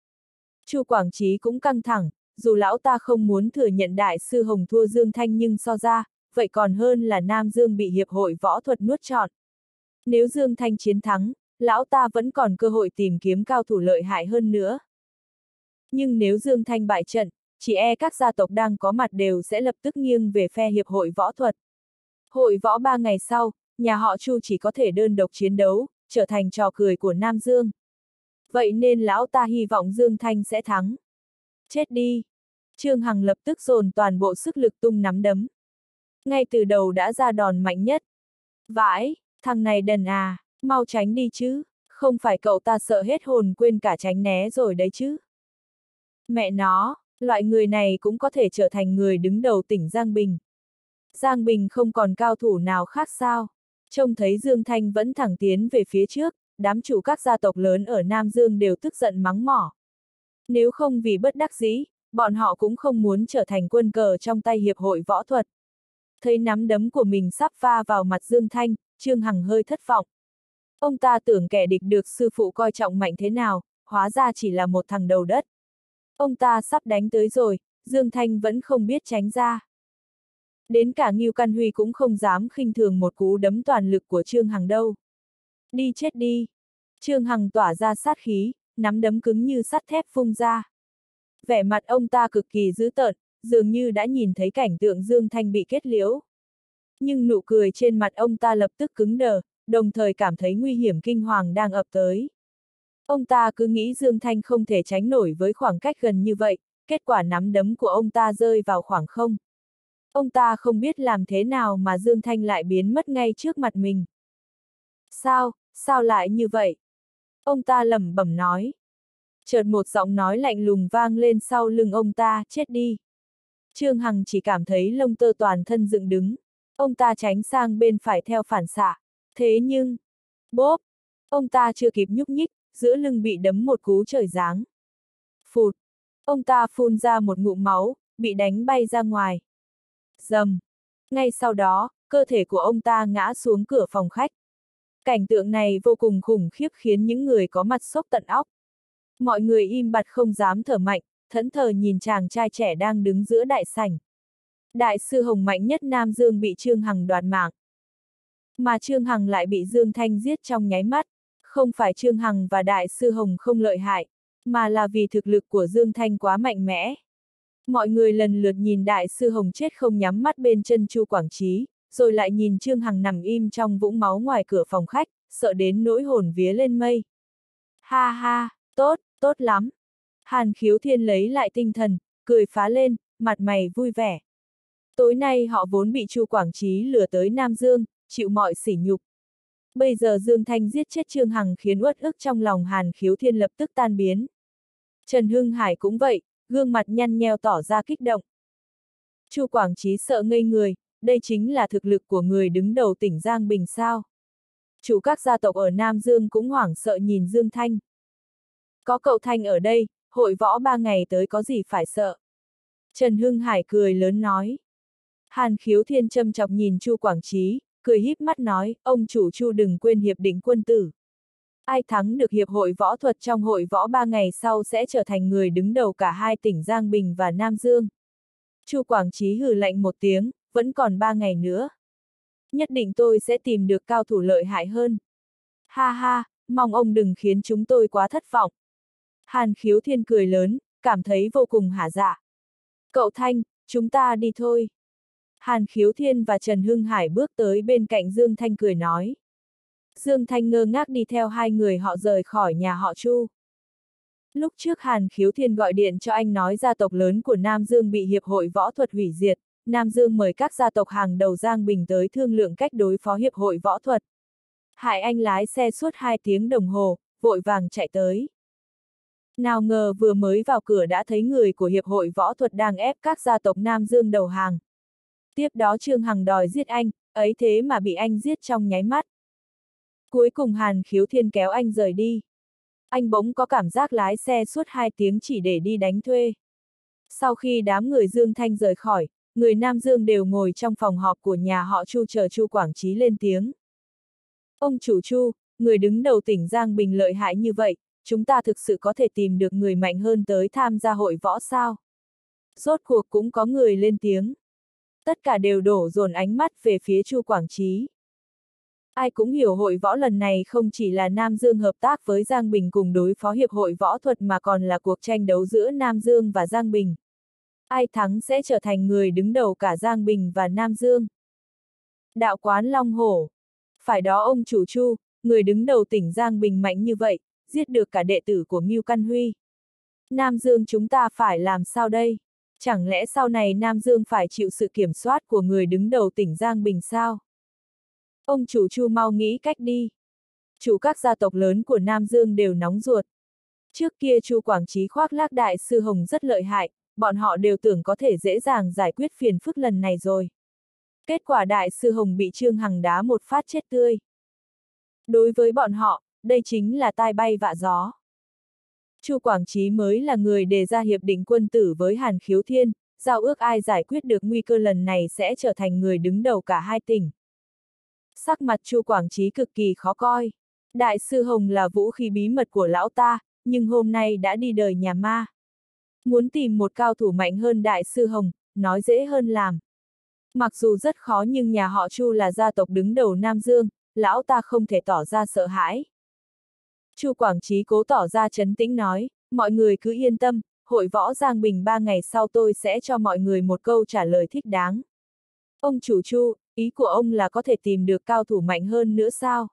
Chu Quảng Trí cũng căng thẳng, dù lão ta không muốn thừa nhận đại sư Hồng thua Dương Thanh nhưng so ra, vậy còn hơn là Nam Dương bị Hiệp hội Võ thuật nuốt trọn. Nếu Dương Thanh chiến thắng, lão ta vẫn còn cơ hội tìm kiếm cao thủ lợi hại hơn nữa. Nhưng nếu Dương Thanh bại trận, chỉ e các gia tộc đang có mặt đều sẽ lập tức nghiêng về phe Hiệp hội Võ thuật. Hội võ ba ngày sau, nhà họ Chu chỉ có thể đơn độc chiến đấu, trở thành trò cười của Nam Dương. Vậy nên lão ta hy vọng Dương Thanh sẽ thắng. Chết đi! Trương Hằng lập tức dồn toàn bộ sức lực tung nắm đấm. Ngay từ đầu đã ra đòn mạnh nhất. Vãi, thằng này đần à, mau tránh đi chứ, không phải cậu ta sợ hết hồn quên cả tránh né rồi đấy chứ. Mẹ nó, loại người này cũng có thể trở thành người đứng đầu tỉnh Giang Bình. Giang Bình không còn cao thủ nào khác sao? Trông thấy Dương Thanh vẫn thẳng tiến về phía trước, đám chủ các gia tộc lớn ở Nam Dương đều tức giận mắng mỏ. Nếu không vì bất đắc dĩ, bọn họ cũng không muốn trở thành quân cờ trong tay Hiệp hội Võ thuật. Thấy nắm đấm của mình sắp va vào mặt Dương Thanh, Trương Hằng hơi thất vọng. Ông ta tưởng kẻ địch được sư phụ coi trọng mạnh thế nào, hóa ra chỉ là một thằng đầu đất. Ông ta sắp đánh tới rồi, Dương Thanh vẫn không biết tránh ra. Đến cả Ngưu Căn Huy cũng không dám khinh thường một cú đấm toàn lực của Trương Hằng đâu. Đi chết đi! Trương Hằng tỏa ra sát khí, nắm đấm cứng như sắt thép vung ra. Vẻ mặt ông ta cực kỳ dữ tợn, dường như đã nhìn thấy cảnh tượng Dương Thanh bị kết liễu. Nhưng nụ cười trên mặt ông ta lập tức cứng đờ, đồng thời cảm thấy nguy hiểm kinh hoàng đang ập tới. Ông ta cứ nghĩ Dương Thanh không thể tránh nổi với khoảng cách gần như vậy, kết quả nắm đấm của ông ta rơi vào khoảng không. Ông ta không biết làm thế nào mà Dương Thanh lại biến mất ngay trước mặt mình. Sao, sao lại như vậy? Ông ta lẩm bẩm nói. Chợt một giọng nói lạnh lùng vang lên sau lưng ông ta, chết đi. Trương Hằng chỉ cảm thấy lông tơ toàn thân dựng đứng. Ông ta tránh sang bên phải theo phản xạ. Thế nhưng, bốp, ông ta chưa kịp nhúc nhích, giữa lưng bị đấm một cú trời giáng. Phụt, ông ta phun ra một ngụm máu, bị đánh bay ra ngoài. Dầm. Ngay sau đó, cơ thể của ông ta ngã xuống cửa phòng khách. Cảnh tượng này vô cùng khủng khiếp khiến những người có mặt sốc tận óc. Mọi người im bặt không dám thở mạnh, thẫn thờ nhìn chàng trai trẻ đang đứng giữa đại sảnh. Đại sư Hồng mạnh nhất Nam Dương bị Trương Hằng đoạt mạng. Mà Trương Hằng lại bị Dương Thanh giết trong nháy mắt. Không phải Trương Hằng và Đại sư Hồng không lợi hại, mà là vì thực lực của Dương Thanh quá mạnh mẽ. Mọi người lần lượt nhìn Đại sư Hồng chết không nhắm mắt bên chân Chu Quảng Trí, rồi lại nhìn Trương Hằng nằm im trong vũng máu ngoài cửa phòng khách, sợ đến nỗi hồn vía lên mây. Ha ha, tốt, tốt lắm. Hàn Khiếu Thiên lấy lại tinh thần, cười phá lên, mặt mày vui vẻ. Tối nay họ vốn bị Chu Quảng Trí lừa tới Nam Dương, chịu mọi sỉ nhục. Bây giờ Dương Thanh giết chết Trương Hằng khiến uất ức trong lòng Hàn Khiếu Thiên lập tức tan biến. Trần Hưng Hải cũng vậy, gương mặt nhăn nheo tỏ ra kích động. Chu Quảng Trí sợ ngây người, đây chính là thực lực của người đứng đầu tỉnh Giang Bình sao. Chủ các gia tộc ở Nam Dương cũng hoảng sợ nhìn Dương Thanh. Có cậu Thanh ở đây, hội võ ba ngày tới có gì phải sợ. Trần Hưng Hải cười lớn nói. Hàn Khiếu Thiên châm chọc nhìn Chu Quảng Trí, cười híp mắt nói, ông chủ Chu đừng quên hiệp định quân tử. Ai thắng được hiệp hội võ thuật trong hội võ ba ngày sau sẽ trở thành người đứng đầu cả hai tỉnh Giang Bình và Nam Dương. Chu Quảng Trí hừ lạnh một tiếng, vẫn còn ba ngày nữa. Nhất định tôi sẽ tìm được cao thủ lợi hại hơn. Ha ha, mong ông đừng khiến chúng tôi quá thất vọng. Hàn Khiếu Thiên cười lớn, cảm thấy vô cùng hả dạ. Cậu Thanh, chúng ta đi thôi. Hàn Khiếu Thiên và Trần Hưng Hải bước tới bên cạnh Dương Thanh cười nói. Dương Thanh ngơ ngác đi theo hai người họ rời khỏi nhà họ Chu. Lúc trước Hàn Khiếu Thiên gọi điện cho anh nói gia tộc lớn của Nam Dương bị Hiệp hội Võ thuật hủy diệt, Nam Dương mời các gia tộc hàng đầu Giang Bình tới thương lượng cách đối phó Hiệp hội Võ thuật. Hải Anh lái xe suốt hai tiếng đồng hồ, vội vàng chạy tới. Nào ngờ vừa mới vào cửa đã thấy người của Hiệp hội Võ thuật đang ép các gia tộc Nam Dương đầu hàng. Tiếp đó Trương Hằng đòi giết anh, ấy thế mà bị anh giết trong nháy mắt. Cuối cùng Hàn Khiếu Thiên kéo anh rời đi. Anh bỗng có cảm giác lái xe suốt hai tiếng chỉ để đi đánh thuê. Sau khi đám người Dương Thanh rời khỏi, người Nam Dương đều ngồi trong phòng họp của nhà họ Chu chờ Chu Quảng Chí lên tiếng. Ông chủ Chu, người đứng đầu tỉnh Giang Bình lợi hại như vậy, chúng ta thực sự có thể tìm được người mạnh hơn tới tham gia hội võ sao? Rốt cuộc cũng có người lên tiếng. Tất cả đều đổ dồn ánh mắt về phía Chu Quảng Chí. Ai cũng hiểu hội võ lần này không chỉ là Nam Dương hợp tác với Giang Bình cùng đối phó Hiệp hội Võ thuật mà còn là cuộc tranh đấu giữa Nam Dương và Giang Bình. Ai thắng sẽ trở thành người đứng đầu cả Giang Bình và Nam Dương. Đạo quán Long Hổ. Phải đó ông chủ Chu, người đứng đầu tỉnh Giang Bình mạnh như vậy, giết được cả đệ tử của Ngưu Căn Huy. Nam Dương chúng ta phải làm sao đây? Chẳng lẽ sau này Nam Dương phải chịu sự kiểm soát của người đứng đầu tỉnh Giang Bình sao? Ông chủ Chu mau nghĩ cách đi. Chủ các gia tộc lớn của Nam Dương đều nóng ruột. Trước kia Chu Quảng Chí khoác lác Đại sư Hồng rất lợi hại, bọn họ đều tưởng có thể dễ dàng giải quyết phiền phức lần này rồi. Kết quả Đại sư Hồng bị Trương Hằng đá một phát chết tươi. Đối với bọn họ, đây chính là tai bay vạ gió. Chu Quảng Chí mới là người đề ra hiệp định quân tử với Hàn Khiếu Thiên, giao ước ai giải quyết được nguy cơ lần này sẽ trở thành người đứng đầu cả hai tỉnh. Sắc mặt Chu Quảng Chí cực kỳ khó coi. Đại sư Hồng là vũ khí bí mật của lão ta, nhưng hôm nay đã đi đời nhà ma. Muốn tìm một cao thủ mạnh hơn Đại sư Hồng, nói dễ hơn làm. Mặc dù rất khó nhưng nhà họ Chu là gia tộc đứng đầu Nam Dương, lão ta không thể tỏ ra sợ hãi. Chu Quảng Chí cố tỏ ra trấn tĩnh nói, mọi người cứ yên tâm, hội võ Giang Bình ba ngày sau tôi sẽ cho mọi người một câu trả lời thích đáng. Ông chủ Chu, ý của ông là có thể tìm được cao thủ mạnh hơn nữa sao?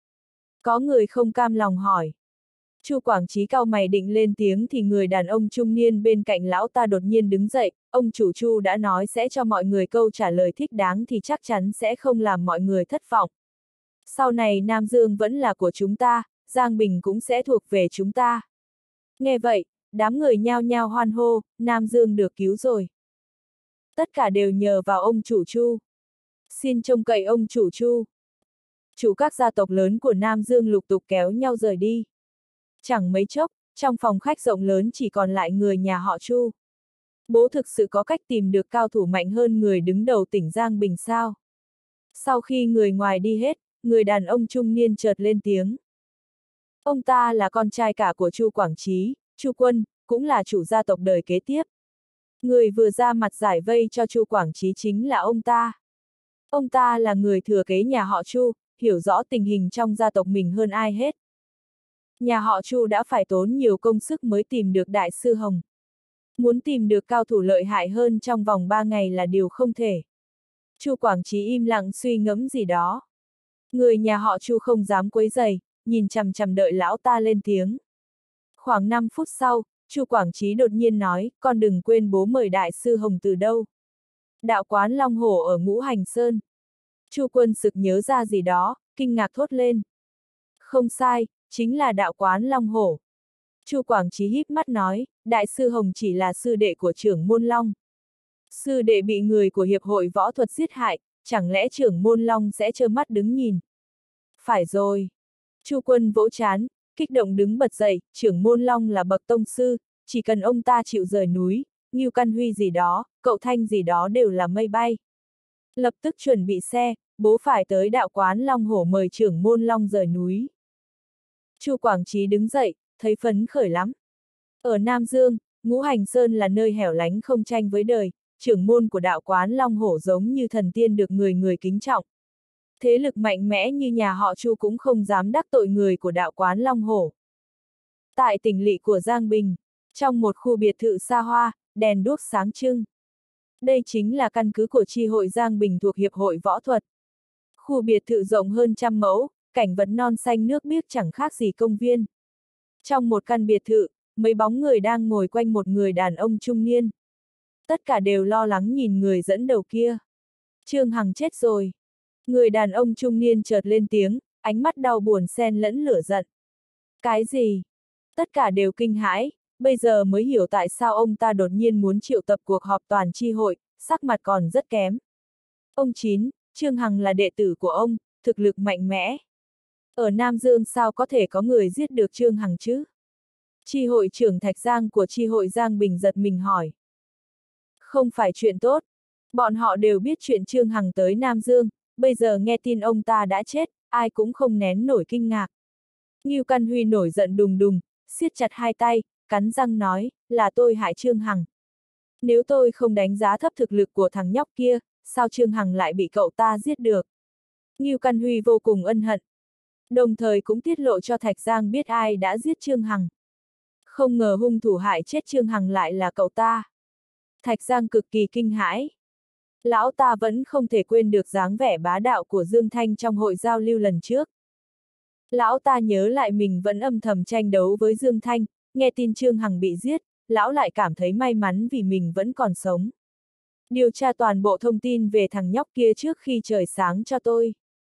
Có người không cam lòng hỏi. Chu Quảng Chí cau mày định lên tiếng thì người đàn ông trung niên bên cạnh lão ta đột nhiên đứng dậy, ông chủ Chu đã nói sẽ cho mọi người câu trả lời thích đáng thì chắc chắn sẽ không làm mọi người thất vọng. Sau này Nam Dương vẫn là của chúng ta, Giang Bình cũng sẽ thuộc về chúng ta. Nghe vậy, đám người nhao nhao hoan hô, Nam Dương được cứu rồi. Tất cả đều nhờ vào ông chủ Chu. Xin trông cậy ông chủ Chu. Chủ các gia tộc lớn của Nam Dương lục tục kéo nhau rời đi. Chẳng mấy chốc, trong phòng khách rộng lớn chỉ còn lại người nhà họ Chu. Bố thực sự có cách tìm được cao thủ mạnh hơn người đứng đầu tỉnh Giang Bình sao? Sau khi người ngoài đi hết, người đàn ông trung niên chợt lên tiếng. Ông ta là con trai cả của Chu Quảng Chí, Chu Quân, cũng là chủ gia tộc đời kế tiếp. Người vừa ra mặt giải vây cho Chu Quảng Chí chính là ông ta. Ông ta là người thừa kế nhà họ Chu, hiểu rõ tình hình trong gia tộc mình hơn ai hết. Nhà họ Chu đã phải tốn nhiều công sức mới tìm được Đại sư Hồng. Muốn tìm được cao thủ lợi hại hơn trong vòng ba ngày là điều không thể. Chu Quảng Chí im lặng suy ngẫm gì đó. Người nhà họ Chu không dám quấy rầy, nhìn chằm chằm đợi lão ta lên tiếng. Khoảng năm phút sau, Chu Quảng Chí đột nhiên nói, con đừng quên bố mời Đại sư Hồng từ đâu. Đạo quán Long Hổ ở Ngũ Hành Sơn. Chu Quân sực nhớ ra gì đó, kinh ngạc thốt lên. Không sai, chính là đạo quán Long Hổ. Chu Quảng Chí híp mắt nói, Đại sư Hồng chỉ là sư đệ của trưởng môn Long. Sư đệ bị người của Hiệp hội Võ thuật giết hại, chẳng lẽ trưởng môn Long sẽ trơ mắt đứng nhìn? Phải rồi. Chu Quân vỗ trán, kích động đứng bật dậy, trưởng môn Long là bậc tông sư, chỉ cần ông ta chịu rời núi, Ngưu Căn Huy gì đó, cậu Thanh gì đó đều là mây bay. Lập tức chuẩn bị xe, bố phải tới đạo quán Long Hổ mời trưởng môn Long rời núi. Chu Quảng Chí đứng dậy, thấy phấn khởi lắm. Ở Nam Dương, Ngũ Hành Sơn là nơi hẻo lánh không tranh với đời, trưởng môn của đạo quán Long Hổ giống như thần tiên được người người kính trọng. Thế lực mạnh mẽ như nhà họ Chu cũng không dám đắc tội người của đạo quán Long Hổ. Tại tỉnh lỵ của Giang Bình, trong một khu biệt thự xa hoa, đèn đuốc sáng trưng. Đây chính là căn cứ của chi hội Giang Bình thuộc Hiệp hội Võ thuật. Khu biệt thự rộng hơn trăm mẫu, cảnh vật non xanh nước biếc chẳng khác gì công viên. Trong một căn biệt thự, mấy bóng người đang ngồi quanh một người đàn ông trung niên. Tất cả đều lo lắng nhìn người dẫn đầu kia. Trương Hằng chết rồi. Người đàn ông trung niên chợt lên tiếng, ánh mắt đau buồn xen lẫn lửa giận. Cái gì? Tất cả đều kinh hãi, bây giờ mới hiểu tại sao ông ta đột nhiên muốn triệu tập cuộc họp toàn chi hội, sắc mặt còn rất kém. Ông Chín, Trương Hằng là đệ tử của ông, thực lực mạnh mẽ. Ở Nam Dương sao có thể có người giết được Trương Hằng chứ? Chi hội trưởng Thạch Giang của chi hội Giang Bình giật mình hỏi. Không phải chuyện tốt. Bọn họ đều biết chuyện Trương Hằng tới Nam Dương, bây giờ nghe tin ông ta đã chết, ai cũng không nén nổi kinh ngạc. Ngưu Căn Huy nổi giận đùng đùng, siết chặt hai tay, cắn răng nói, là tôi hại Trương Hằng. Nếu tôi không đánh giá thấp thực lực của thằng nhóc kia, sao Trương Hằng lại bị cậu ta giết được? Ngưu Căn Huy vô cùng ân hận. Đồng thời cũng tiết lộ cho Thạch Giang biết ai đã giết Trương Hằng. Không ngờ hung thủ hại chết Trương Hằng lại là cậu ta. Thạch Giang cực kỳ kinh hãi. Lão ta vẫn không thể quên được dáng vẻ bá đạo của Dương Thanh trong hội giao lưu lần trước. Lão ta nhớ lại mình vẫn âm thầm tranh đấu với Dương Thanh, nghe tin Trương Hằng bị giết, lão lại cảm thấy may mắn vì mình vẫn còn sống. Điều tra toàn bộ thông tin về thằng nhóc kia trước khi trời sáng cho tôi.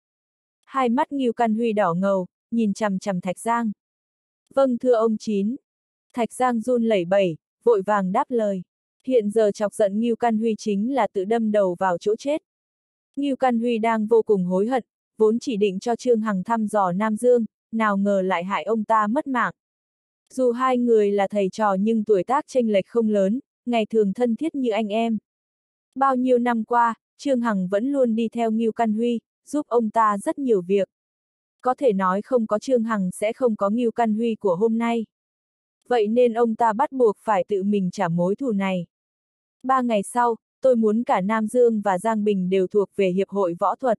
Hai mắt Ngưu Căn Huy đỏ ngầu, nhìn chằm chằm Thạch Giang. Vâng thưa ông Chín. Thạch Giang run lẩy bẩy, vội vàng đáp lời. Hiện giờ chọc giận Ngưu Căn Huy chính là tự đâm đầu vào chỗ chết. Ngưu Căn Huy đang vô cùng hối hận, vốn chỉ định cho Trương Hằng thăm dò Nam Dương, nào ngờ lại hại ông ta mất mạng. Dù hai người là thầy trò nhưng tuổi tác chênh lệch không lớn, ngày thường thân thiết như anh em. Bao nhiêu năm qua, Trương Hằng vẫn luôn đi theo Ngưu Căn Huy, giúp ông ta rất nhiều việc. Có thể nói không có Trương Hằng sẽ không có Ngưu Căn Huy của hôm nay. Vậy nên ông ta bắt buộc phải tự mình trả mối thù này. Ba ngày sau, tôi muốn cả Nam Dương và Giang Bình đều thuộc về Hiệp hội Võ thuật.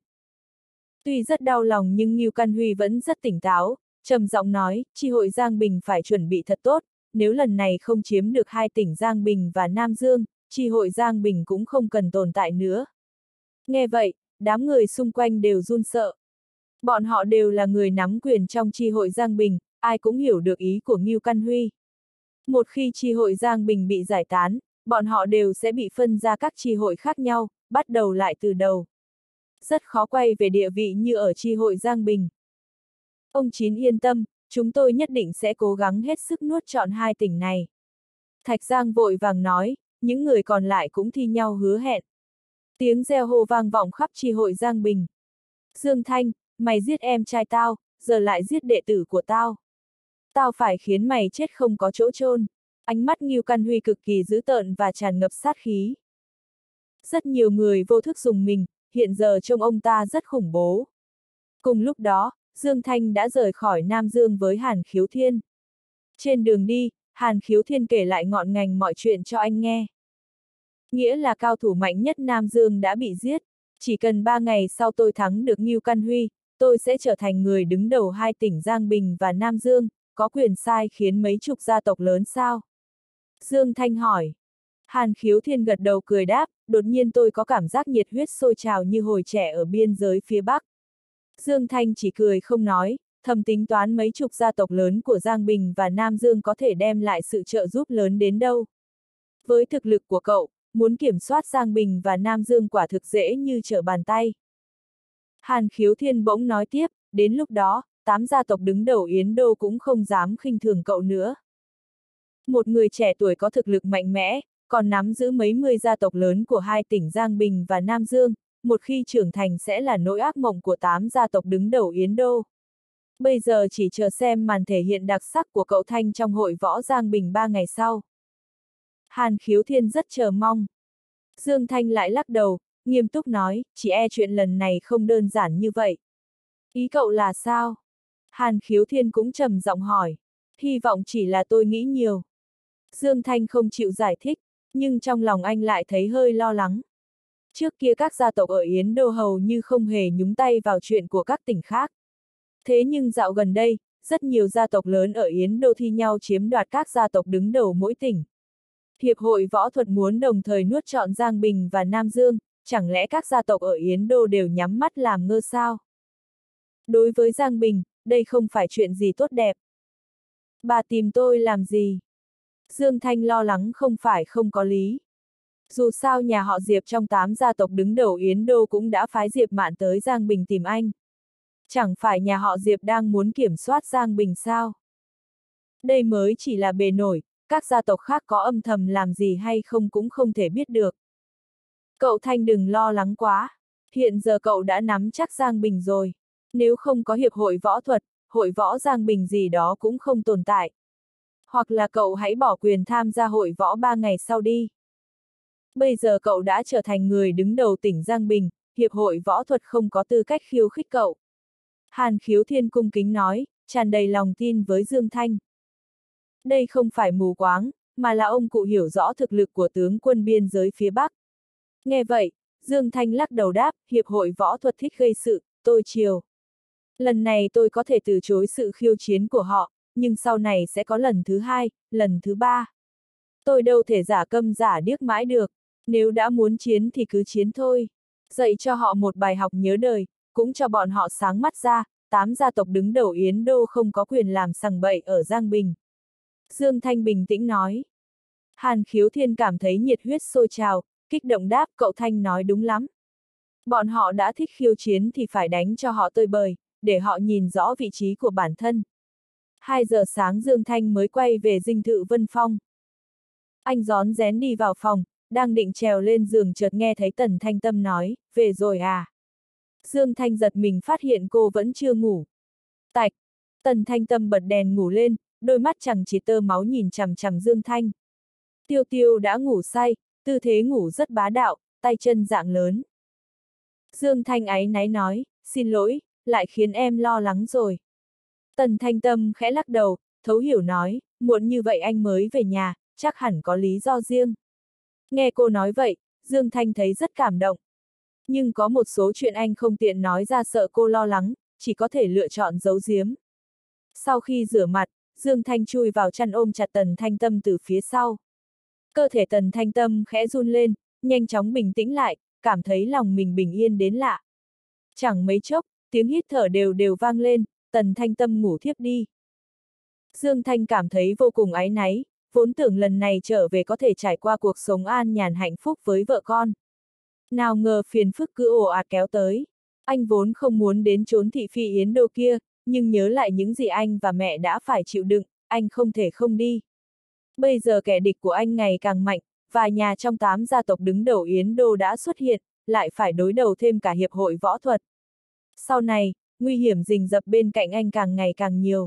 Tuy rất đau lòng nhưng Ngưu Căn Huy vẫn rất tỉnh táo, trầm giọng nói, chi hội Giang Bình phải chuẩn bị thật tốt, nếu lần này không chiếm được hai tỉnh Giang Bình và Nam Dương, chi hội Giang Bình cũng không cần tồn tại nữa. Nghe vậy, đám người xung quanh đều run sợ. Bọn họ đều là người nắm quyền trong chi hội Giang Bình, ai cũng hiểu được ý của Ngưu Căn Huy. Một khi chi hội Giang Bình bị giải tán, bọn họ đều sẽ bị phân ra các chi hội khác nhau, bắt đầu lại từ đầu. Rất khó quay về địa vị như ở chi hội Giang Bình. Ông Chín yên tâm, chúng tôi nhất định sẽ cố gắng hết sức nuốt trọn hai tỉnh này. Thạch Giang vội vàng nói, những người còn lại cũng thi nhau hứa hẹn. Tiếng reo hô vang vọng khắp chi hội Giang Bình. Dương Thanh, mày giết em trai tao, giờ lại giết đệ tử của tao. Tao phải khiến mày chết không có chỗ chôn. Ánh mắt Ngưu Căn Huy cực kỳ dữ tợn và tràn ngập sát khí. Rất nhiều người vô thức dùng mình, hiện giờ trông ông ta rất khủng bố. Cùng lúc đó, Dương Thanh đã rời khỏi Nam Dương với Hàn Khiếu Thiên. Trên đường đi, Hàn Khiếu Thiên kể lại ngọn ngành mọi chuyện cho anh nghe. Nghĩa là cao thủ mạnh nhất Nam Dương đã bị giết, chỉ cần ba ngày sau tôi thắng được Ngưu Căn Huy, tôi sẽ trở thành người đứng đầu hai tỉnh Giang Bình và Nam Dương, có quyền sai khiến mấy chục gia tộc lớn sao? Dương Thanh hỏi. Hàn Khiếu Thiên gật đầu cười đáp, đột nhiên tôi có cảm giác nhiệt huyết sôi trào như hồi trẻ ở biên giới phía Bắc. Dương Thanh chỉ cười không nói, thầm tính toán mấy chục gia tộc lớn của Giang Bình và Nam Dương có thể đem lại sự trợ giúp lớn đến đâu. Với thực lực của cậu, muốn kiểm soát Giang Bình và Nam Dương quả thực dễ như trở bàn tay. Hàn Khiếu Thiên bỗng nói tiếp, đến lúc đó, tám gia tộc đứng đầu Yến Đô cũng không dám khinh thường cậu nữa. Một người trẻ tuổi có thực lực mạnh mẽ, còn nắm giữ mấy mươi gia tộc lớn của hai tỉnh Giang Bình và Nam Dương, một khi trưởng thành sẽ là nỗi ác mộng của tám gia tộc đứng đầu Yến Đô. Bây giờ chỉ chờ xem màn thể hiện đặc sắc của cậu Thanh trong hội võ Giang Bình ba ngày sau. Hàn Khiếu Thiên rất chờ mong. Dương Thanh lại lắc đầu, nghiêm túc nói, chỉ e chuyện lần này không đơn giản như vậy. Ý cậu là sao? Hàn Khiếu Thiên cũng trầm giọng hỏi. Hy vọng chỉ là tôi nghĩ nhiều. Dương Thanh không chịu giải thích, nhưng trong lòng anh lại thấy hơi lo lắng. Trước kia các gia tộc ở Yến Đô hầu như không hề nhúng tay vào chuyện của các tỉnh khác. Thế nhưng dạo gần đây, rất nhiều gia tộc lớn ở Yến Đô thi nhau chiếm đoạt các gia tộc đứng đầu mỗi tỉnh. Hiệp hội võ thuật muốn đồng thời nuốt trọn Giang Bình và Nam Dương, chẳng lẽ các gia tộc ở Yến Đô đều nhắm mắt làm ngơ sao? Đối với Giang Bình, đây không phải chuyện gì tốt đẹp. Bà tìm tôi làm gì? Dương Thanh lo lắng không phải không có lý. Dù sao nhà họ Diệp trong tám gia tộc đứng đầu Yến Đô cũng đã phái Diệp Mạn tới Giang Bình tìm anh. Chẳng phải nhà họ Diệp đang muốn kiểm soát Giang Bình sao? Đây mới chỉ là bề nổi, các gia tộc khác có âm thầm làm gì hay không cũng không thể biết được. Cậu Thanh đừng lo lắng quá, hiện giờ cậu đã nắm chắc Giang Bình rồi. Nếu không có hiệp hội võ thuật, hội võ Giang Bình gì đó cũng không tồn tại. Hoặc là cậu hãy bỏ quyền tham gia hội võ ba ngày sau đi. Bây giờ cậu đã trở thành người đứng đầu tỉnh Giang Bình, hiệp hội võ thuật không có tư cách khiêu khích cậu. Hàn Khiếu Thiên cung kính nói, tràn đầy lòng tin với Dương Thanh. Đây không phải mù quáng, mà là ông cụ hiểu rõ thực lực của tướng quân biên giới phía Bắc. Nghe vậy, Dương Thanh lắc đầu đáp, hiệp hội võ thuật thích gây sự, tôi chiều. Lần này tôi có thể từ chối sự khiêu chiến của họ, nhưng sau này sẽ có lần thứ hai, lần thứ ba. Tôi đâu thể giả câm giả điếc mãi được, nếu đã muốn chiến thì cứ chiến thôi. Dạy cho họ một bài học nhớ đời, cũng cho bọn họ sáng mắt ra, tám gia tộc đứng đầu Yến Đô không có quyền làm sằng bậy ở Giang Bình. Dương Thanh bình tĩnh nói. Hàn Khiếu Thiên cảm thấy nhiệt huyết sôi trào, kích động đáp, cậu Thanh nói đúng lắm. Bọn họ đã thích khiêu chiến thì phải đánh cho họ tơi bời, để họ nhìn rõ vị trí của bản thân. Hai giờ sáng Dương Thanh mới quay về dinh thự Vân Phong. Anh rón rén đi vào phòng, đang định trèo lên giường chợt nghe thấy Tần Thanh Tâm nói, về rồi à? Dương Thanh giật mình phát hiện cô vẫn chưa ngủ. Tạch! Tần Thanh Tâm bật đèn ngủ lên, đôi mắt chẳng chỉ tơ máu nhìn chằm chằm Dương Thanh. Tiêu Tiêu đã ngủ say, tư thế ngủ rất bá đạo, tay chân dạng lớn. Dương Thanh áy náy nói, xin lỗi, lại khiến em lo lắng rồi. Tần Thanh Tâm khẽ lắc đầu, thấu hiểu nói, muộn như vậy anh mới về nhà, chắc hẳn có lý do riêng. Nghe cô nói vậy, Dương Thanh thấy rất cảm động. Nhưng có một số chuyện anh không tiện nói ra sợ cô lo lắng, chỉ có thể lựa chọn giấu giếm. Sau khi rửa mặt, Dương Thanh chui vào chăn ôm chặt Tần Thanh Tâm từ phía sau. Cơ thể Tần Thanh Tâm khẽ run lên, nhanh chóng bình tĩnh lại, cảm thấy lòng mình bình yên đến lạ. Chẳng mấy chốc, tiếng hít thở đều đều vang lên, Tần Thanh Tâm ngủ thiếp đi. Dương Thanh cảm thấy vô cùng áy náy, vốn tưởng lần này trở về có thể trải qua cuộc sống an nhàn hạnh phúc với vợ con. Nào ngờ phiền phức cứ ồ ạt kéo tới. Anh vốn không muốn đến chốn thị phi Yến Đô kia, nhưng nhớ lại những gì anh và mẹ đã phải chịu đựng, anh không thể không đi. Bây giờ kẻ địch của anh ngày càng mạnh, vài nhà trong tám gia tộc đứng đầu Yến Đô đã xuất hiện, lại phải đối đầu thêm cả hiệp hội võ thuật. Sau này, nguy hiểm rình rập bên cạnh anh càng ngày càng nhiều.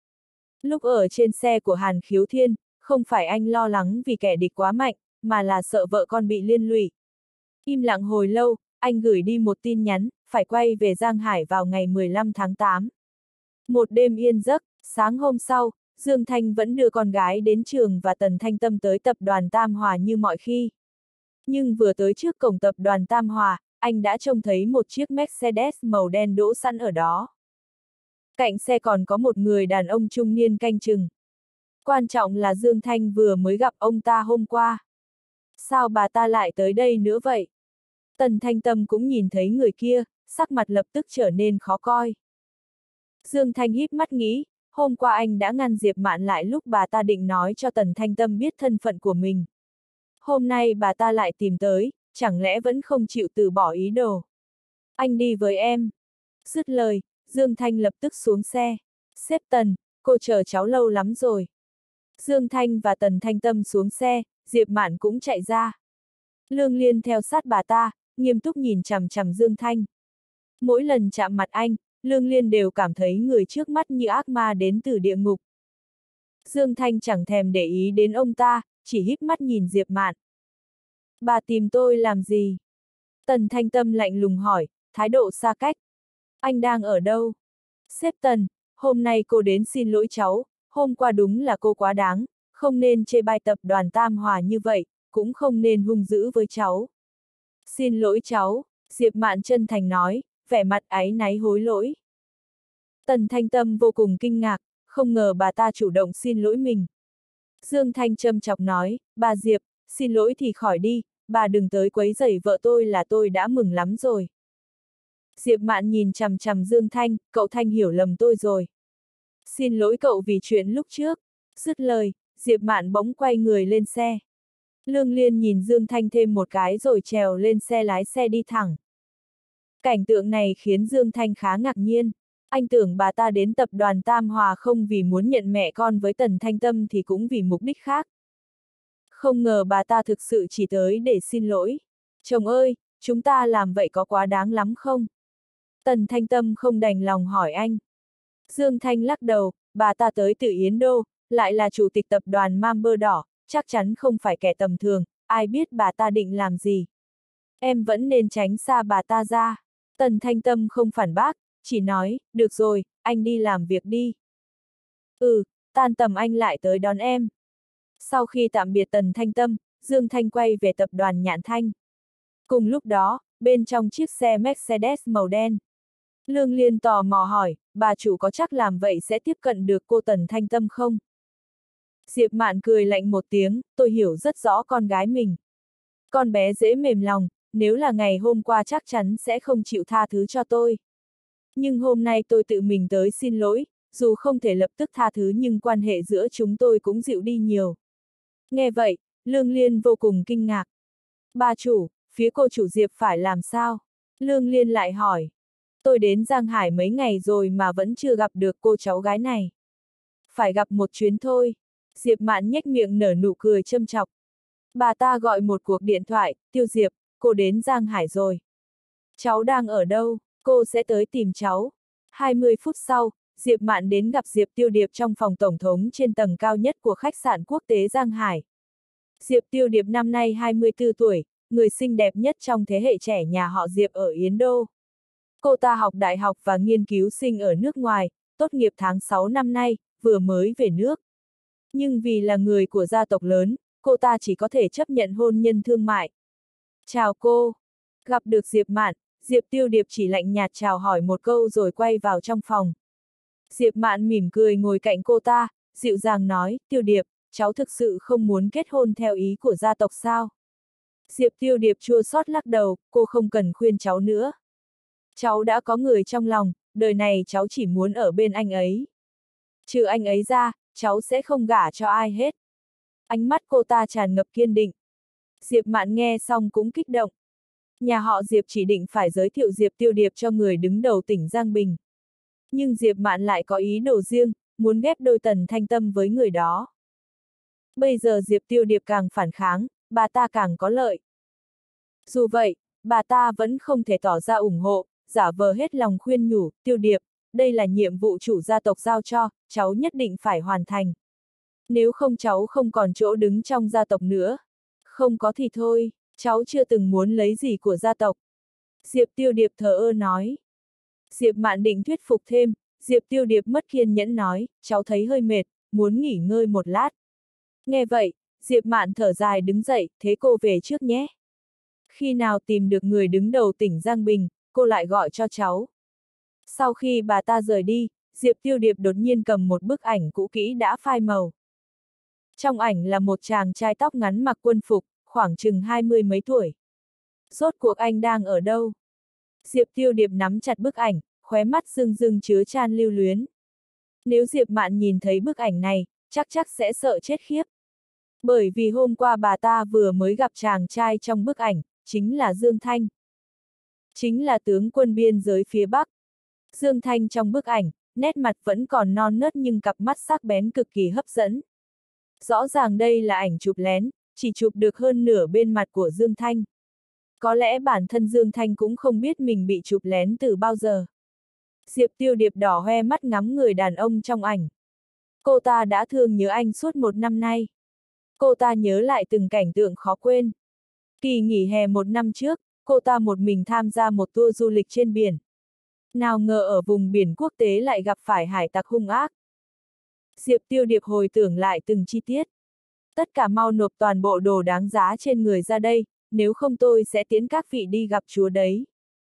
Lúc ở trên xe của Hàn Khiếu Thiên, không phải anh lo lắng vì kẻ địch quá mạnh, mà là sợ vợ con bị liên lụy. Im lặng hồi lâu, anh gửi đi một tin nhắn, phải quay về Giang Hải vào ngày mười lăm tháng tám. Một đêm yên giấc, sáng hôm sau, Dương Thanh vẫn đưa con gái đến trường và Tần Thanh Tâm tới tập đoàn Tam Hòa như mọi khi. Nhưng vừa tới trước cổng tập đoàn Tam Hòa, anh đã trông thấy một chiếc Mercedes màu đen đỗ sẵn ở đó. Cạnh xe còn có một người đàn ông trung niên canh chừng. Quan trọng là Dương Thanh vừa mới gặp ông ta hôm qua. Sao bà ta lại tới đây nữa vậy? Tần Thanh Tâm cũng nhìn thấy người kia, sắc mặt lập tức trở nên khó coi. Dương Thanh híp mắt nghĩ, hôm qua anh đã ngăn Diệp Mạn lại lúc bà ta định nói cho Tần Thanh Tâm biết thân phận của mình. Hôm nay bà ta lại tìm tới, chẳng lẽ vẫn không chịu từ bỏ ý đồ. Anh đi với em. Dứt lời, Dương Thanh lập tức xuống xe. Sếp Tần, cô chờ cháu lâu lắm rồi. Dương Thanh và Tần Thanh Tâm xuống xe, Diệp Mạn cũng chạy ra. Lương Liên theo sát bà ta, nghiêm túc nhìn chằm chằm Dương Thanh. Mỗi lần chạm mặt anh, Lương Liên đều cảm thấy người trước mắt như ác ma đến từ địa ngục. Dương Thanh chẳng thèm để ý đến ông ta, chỉ híp mắt nhìn Diệp Mạn. Bà tìm tôi làm gì? Tần Thanh Tâm lạnh lùng hỏi, thái độ xa cách. Anh đang ở đâu? Sếp Tần, hôm nay cô đến xin lỗi cháu, hôm qua đúng là cô quá đáng, không nên chê bai tập đoàn Tam Hòa như vậy, cũng không nên hung dữ với cháu. Xin lỗi cháu, Diệp Mạn chân thành nói, vẻ mặt áy náy hối lỗi. Tần Thanh Tâm vô cùng kinh ngạc, không ngờ bà ta chủ động xin lỗi mình. Dương Thanh châm chọc nói, bà Diệp, xin lỗi thì khỏi đi, bà đừng tới quấy rầy vợ tôi là tôi đã mừng lắm rồi. Diệp Mạn nhìn chằm chằm Dương Thanh, cậu Thanh hiểu lầm tôi rồi. Xin lỗi cậu vì chuyện lúc trước. Dứt lời, Diệp Mạn bỗng quay người lên xe. Lương Liên nhìn Dương Thanh thêm một cái rồi trèo lên xe lái xe đi thẳng. Cảnh tượng này khiến Dương Thanh khá ngạc nhiên. Anh tưởng bà ta đến tập đoàn Tam Hòa không vì muốn nhận mẹ con với Tần Thanh Tâm thì cũng vì mục đích khác. Không ngờ bà ta thực sự chỉ tới để xin lỗi. Chồng ơi, chúng ta làm vậy có quá đáng lắm không? Tần Thanh Tâm không đành lòng hỏi anh. Dương Thanh lắc đầu, bà ta tới từ Yến Đô, lại là chủ tịch tập đoàn Mam Bơ Đỏ, chắc chắn không phải kẻ tầm thường, ai biết bà ta định làm gì. Em vẫn nên tránh xa bà ta ra. Tần Thanh Tâm không phản bác, chỉ nói, được rồi, anh đi làm việc đi. Ừ, tan tầm anh lại tới đón em. Sau khi tạm biệt Tần Thanh Tâm, Dương Thanh quay về tập đoàn Nhạn Thanh. Cùng lúc đó, bên trong chiếc xe Mercedes màu đen, Lương Liên tò mò hỏi, bà chủ có chắc làm vậy sẽ tiếp cận được cô Tần Thanh Tâm không? Diệp Mạn cười lạnh một tiếng, tôi hiểu rất rõ con gái mình. Con bé dễ mềm lòng, nếu là ngày hôm qua chắc chắn sẽ không chịu tha thứ cho tôi. Nhưng hôm nay tôi tự mình tới xin lỗi, dù không thể lập tức tha thứ nhưng quan hệ giữa chúng tôi cũng dịu đi nhiều. Nghe vậy, Lương Liên vô cùng kinh ngạc. Bà chủ, phía cô chủ Diệp phải làm sao? Lương Liên lại hỏi. Tôi đến Giang Hải mấy ngày rồi mà vẫn chưa gặp được cô cháu gái này. Phải gặp một chuyến thôi. Diệp Mạn nhếch miệng nở nụ cười châm chọc. Bà ta gọi một cuộc điện thoại, Tiêu Diệp, cô đến Giang Hải rồi. Cháu đang ở đâu? Cô sẽ tới tìm cháu. hai mươi phút sau, Diệp Mạn đến gặp Diệp Tiêu Điệp trong phòng tổng thống trên tầng cao nhất của khách sạn quốc tế Giang Hải. Diệp Tiêu Điệp năm nay hai mươi tư tuổi, người xinh đẹp nhất trong thế hệ trẻ nhà họ Diệp ở Yến Đô. Cô ta học đại học và nghiên cứu sinh ở nước ngoài, tốt nghiệp tháng sáu năm nay, vừa mới về nước. Nhưng vì là người của gia tộc lớn, cô ta chỉ có thể chấp nhận hôn nhân thương mại. Chào cô. Gặp được Diệp Mạn, Diệp Tiêu Điệp chỉ lạnh nhạt chào hỏi một câu rồi quay vào trong phòng. Diệp Mạn mỉm cười ngồi cạnh cô ta, dịu dàng nói, Tiêu Điệp, cháu thực sự không muốn kết hôn theo ý của gia tộc sao? Diệp Tiêu Điệp chua xót lắc đầu, cô không cần khuyên cháu nữa. Cháu đã có người trong lòng, đời này cháu chỉ muốn ở bên anh ấy. Trừ anh ấy ra, cháu sẽ không gả cho ai hết. Ánh mắt cô ta tràn ngập kiên định. Diệp Mạn nghe xong cũng kích động. Nhà họ Diệp chỉ định phải giới thiệu Diệp Tiêu Điệp cho người đứng đầu tỉnh Giang Bình. Nhưng Diệp Mạn lại có ý đồ riêng, muốn ghép đôi Tần Thanh Tâm với người đó. Bây giờ Diệp Tiêu Điệp càng phản kháng, bà ta càng có lợi. Dù vậy, bà ta vẫn không thể tỏ ra ủng hộ, giả vờ hết lòng khuyên nhủ, Tiêu Điệp, đây là nhiệm vụ chủ gia tộc giao cho, cháu nhất định phải hoàn thành. Nếu không cháu không còn chỗ đứng trong gia tộc nữa. Không có thì thôi, cháu chưa từng muốn lấy gì của gia tộc. Diệp Tiêu Điệp thờ ơ nói. Diệp Mạn định thuyết phục thêm, Diệp Tiêu Điệp mất kiên nhẫn nói, cháu thấy hơi mệt, muốn nghỉ ngơi một lát. Nghe vậy, Diệp Mạn thở dài đứng dậy, thế cô về trước nhé. Khi nào tìm được người đứng đầu tỉnh Giang Bình, cô lại gọi cho cháu. Sau khi bà ta rời đi, Diệp Tiêu Điệp đột nhiên cầm một bức ảnh cũ kỹ đã phai màu. Trong ảnh là một chàng trai tóc ngắn mặc quân phục, khoảng chừng hai mươi mấy tuổi. Rốt cuộc anh đang ở đâu? Diệp Tiêu Điệp nắm chặt bức ảnh, khóe mắt rưng rưng chứa chan lưu luyến. Nếu Diệp Mạn nhìn thấy bức ảnh này, chắc chắc sẽ sợ chết khiếp. Bởi vì hôm qua bà ta vừa mới gặp chàng trai trong bức ảnh, chính là Dương Thanh. Chính là tướng quân biên giới phía Bắc. Dương Thanh trong bức ảnh, nét mặt vẫn còn non nớt nhưng cặp mắt sắc bén cực kỳ hấp dẫn. Rõ ràng đây là ảnh chụp lén, chỉ chụp được hơn nửa bên mặt của Dương Thanh. Có lẽ bản thân Dương Thanh cũng không biết mình bị chụp lén từ bao giờ. Diệp Tiêu Điệp đỏ hoe mắt ngắm người đàn ông trong ảnh. Cô ta đã thương nhớ anh suốt một năm nay. Cô ta nhớ lại từng cảnh tượng khó quên. Kỳ nghỉ hè một năm trước, cô ta một mình tham gia một tour du lịch trên biển. Nào ngờ ở vùng biển quốc tế lại gặp phải hải tặc hung ác. Diệp Tiêu Điệp hồi tưởng lại từng chi tiết. Tất cả mau nộp toàn bộ đồ đáng giá trên người ra đây, nếu không tôi sẽ tiến các vị đi gặp chúa đấy.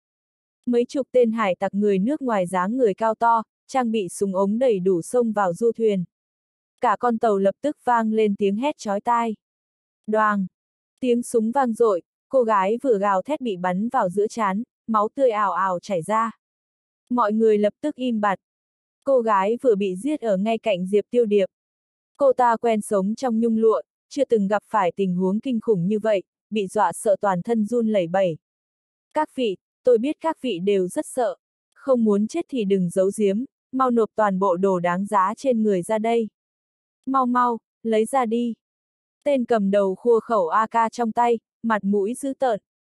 Mấy chục tên hải tặc người nước ngoài dáng người cao to, trang bị súng ống đầy đủ xông vào du thuyền. Cả con tàu lập tức vang lên tiếng hét chói tai. Đoàng! Tiếng súng vang dội, cô gái vừa gào thét bị bắn vào giữa trán, máu tươi ào ào chảy ra. Mọi người lập tức im bặt. Cô gái vừa bị giết ở ngay cạnh Diệp Tiêu Điệp. Cô ta quen sống trong nhung lụa, chưa từng gặp phải tình huống kinh khủng như vậy, bị dọa sợ toàn thân run lẩy bẩy. Các vị, tôi biết các vị đều rất sợ. Không muốn chết thì đừng giấu giếm, mau nộp toàn bộ đồ đáng giá trên người ra đây. Mau mau, lấy ra đi. Tên cầm đầu khua khẩu a ca trong tay, mặt mũi dữ tợn.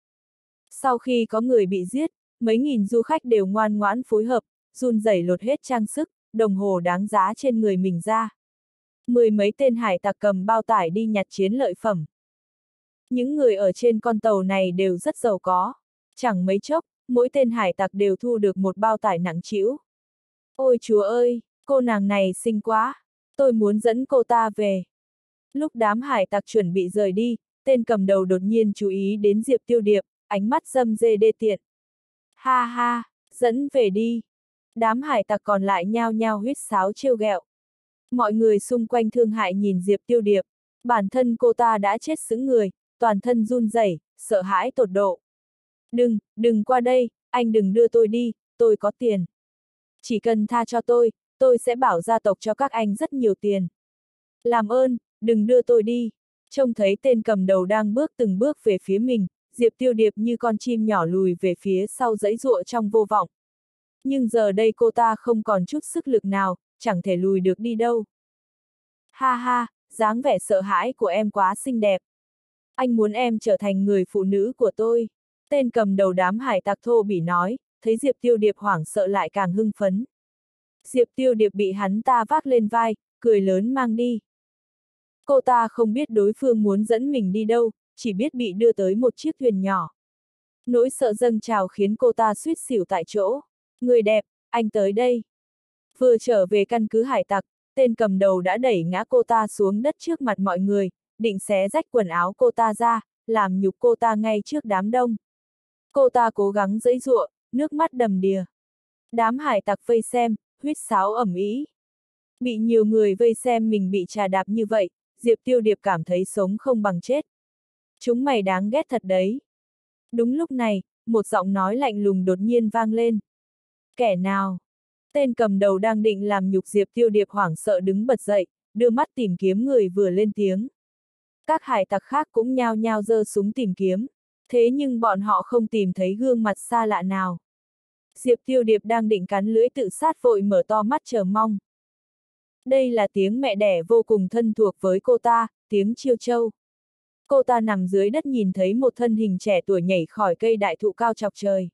Sau khi có người bị giết, mấy nghìn du khách đều ngoan ngoãn phối hợp, run rẩy lột hết trang sức, đồng hồ đáng giá trên người mình ra. Mười mấy tên hải tặc cầm bao tải đi nhặt chiến lợi phẩm. Những người ở trên con tàu này đều rất giàu có. Chẳng mấy chốc, mỗi tên hải tặc đều thu được một bao tải nặng trĩu. Ôi chúa ơi, cô nàng này xinh quá, tôi muốn dẫn cô ta về. Lúc đám hải tặc chuẩn bị rời đi, tên cầm đầu đột nhiên chú ý đến Diệp Tiêu Điệp, ánh mắt dâm dê đê tiện. Ha ha, dẫn về đi. Đám hải tặc còn lại nhao nhao huýt sáo trêu ghẹo. Mọi người xung quanh thương hại nhìn Diệp Tiêu Điệp, bản thân cô ta đã chết sững người, toàn thân run rẩy, sợ hãi tột độ. Đừng, đừng qua đây, anh đừng đưa tôi đi, tôi có tiền. Chỉ cần tha cho tôi, tôi sẽ bảo gia tộc cho các anh rất nhiều tiền. Làm ơn, đừng đưa tôi đi. Trông thấy tên cầm đầu đang bước từng bước về phía mình, Diệp Tiêu Điệp như con chim nhỏ lùi về phía sau giãy giụa trong vô vọng. Nhưng giờ đây cô ta không còn chút sức lực nào, chẳng thể lùi được đi đâu. Ha ha, dáng vẻ sợ hãi của em quá xinh đẹp. Anh muốn em trở thành người phụ nữ của tôi. Tên cầm đầu đám hải tặc thô bỉ nói, thấy Diệp Tiêu Điệp hoảng sợ lại càng hưng phấn. Diệp Tiêu Điệp bị hắn ta vác lên vai, cười lớn mang đi. Cô ta không biết đối phương muốn dẫn mình đi đâu, chỉ biết bị đưa tới một chiếc thuyền nhỏ. Nỗi sợ dâng trào khiến cô ta suýt xỉu tại chỗ. Người đẹp, anh tới đây. Vừa trở về căn cứ hải tặc, tên cầm đầu đã đẩy ngã cô ta xuống đất trước mặt mọi người, định xé rách quần áo cô ta ra, làm nhục cô ta ngay trước đám đông. Cô ta cố gắng giãy giụa, nước mắt đầm đìa. Đám hải tặc vây xem, huýt sáo ầm ĩ. Bị nhiều người vây xem mình bị trà đạp như vậy, Diệp Tiêu Điệp cảm thấy sống không bằng chết. Chúng mày đáng ghét thật đấy. Đúng lúc này, một giọng nói lạnh lùng đột nhiên vang lên. Kẻ nào? Tên cầm đầu đang định làm nhục Diệp Tiêu Điệp hoảng sợ đứng bật dậy, đưa mắt tìm kiếm người vừa lên tiếng. Các hải tặc khác cũng nhao nhao giơ súng tìm kiếm, thế nhưng bọn họ không tìm thấy gương mặt xa lạ nào. Diệp Tiêu Điệp đang định cắn lưỡi tự sát vội mở to mắt chờ mong. Đây là tiếng mẹ đẻ vô cùng thân thuộc với cô ta, tiếng Chiêu Châu. Cô ta nằm dưới đất nhìn thấy một thân hình trẻ tuổi nhảy khỏi cây đại thụ cao chọc trời.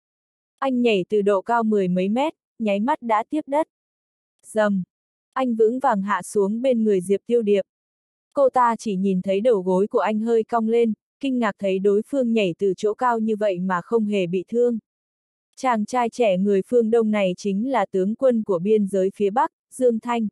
Anh nhảy từ độ cao mười mấy mét, nháy mắt đã tiếp đất. Dầm! Anh vững vàng hạ xuống bên người Diệp Tiêu Điệp. Cô ta chỉ nhìn thấy đầu gối của anh hơi cong lên, kinh ngạc thấy đối phương nhảy từ chỗ cao như vậy mà không hề bị thương. Chàng trai trẻ người phương Đông này chính là tướng quân của biên giới phía Bắc, Dương Thanh.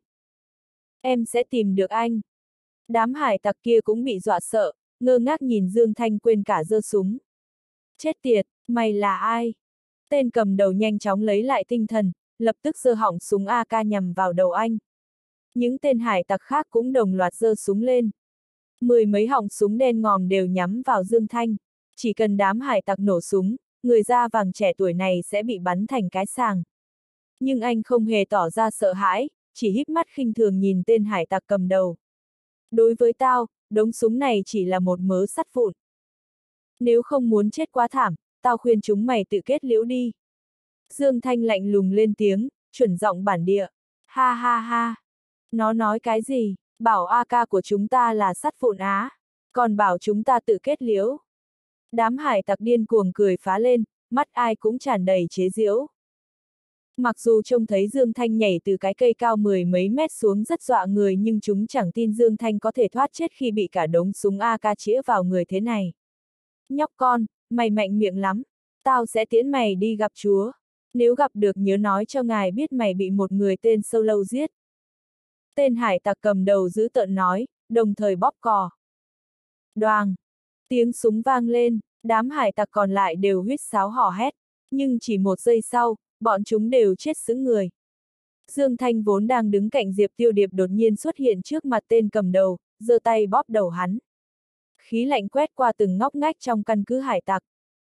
Em sẽ tìm được anh. Đám hải tặc kia cũng bị dọa sợ, ngơ ngác nhìn Dương Thanh quên cả giơ súng. Chết tiệt, mày là ai? Tên cầm đầu nhanh chóng lấy lại tinh thần, lập tức giơ họng súng a ca nhằm vào đầu anh. Những tên hải tặc khác cũng đồng loạt giơ súng lên. Mười mấy họng súng đen ngòm đều nhắm vào Dương Thanh. Chỉ cần đám hải tặc nổ súng, người da vàng trẻ tuổi này sẽ bị bắn thành cái sàng. Nhưng anh không hề tỏ ra sợ hãi, chỉ híp mắt khinh thường nhìn tên hải tặc cầm đầu. Đối với tao, đống súng này chỉ là một mớ sắt vụn. Nếu không muốn chết quá thảm, tao khuyên chúng mày tự kết liễu đi. Dương Thanh lạnh lùng lên tiếng, chuẩn giọng bản địa. Ha ha ha. Nó nói cái gì? Bảo a ca của chúng ta là sắt vụn á. Còn bảo chúng ta tự kết liễu. Đám hải tặc điên cuồng cười phá lên, mắt ai cũng tràn đầy chế giễu. Mặc dù trông thấy Dương Thanh nhảy từ cái cây cao mười mấy mét xuống rất dọa người nhưng chúng chẳng tin Dương Thanh có thể thoát chết khi bị cả đống súng a ca chĩa vào người thế này. Nhóc con, mày mạnh miệng lắm, tao sẽ tiễn mày đi gặp chúa. Nếu gặp được nhớ nói cho ngài biết mày bị một người tên Sâu Lâu giết. Tên hải tặc cầm đầu giữ tợn nói, đồng thời bóp cò. Đoàng! Tiếng súng vang lên, đám hải tặc còn lại đều huýt sáo hò hét, nhưng chỉ một giây sau, bọn chúng đều chết sững người. Dương Thanh vốn đang đứng cạnh Diệp Tiêu Điệp đột nhiên xuất hiện trước mặt tên cầm đầu, giơ tay bóp đầu hắn. Khí lạnh quét qua từng ngóc ngách trong căn cứ hải tặc.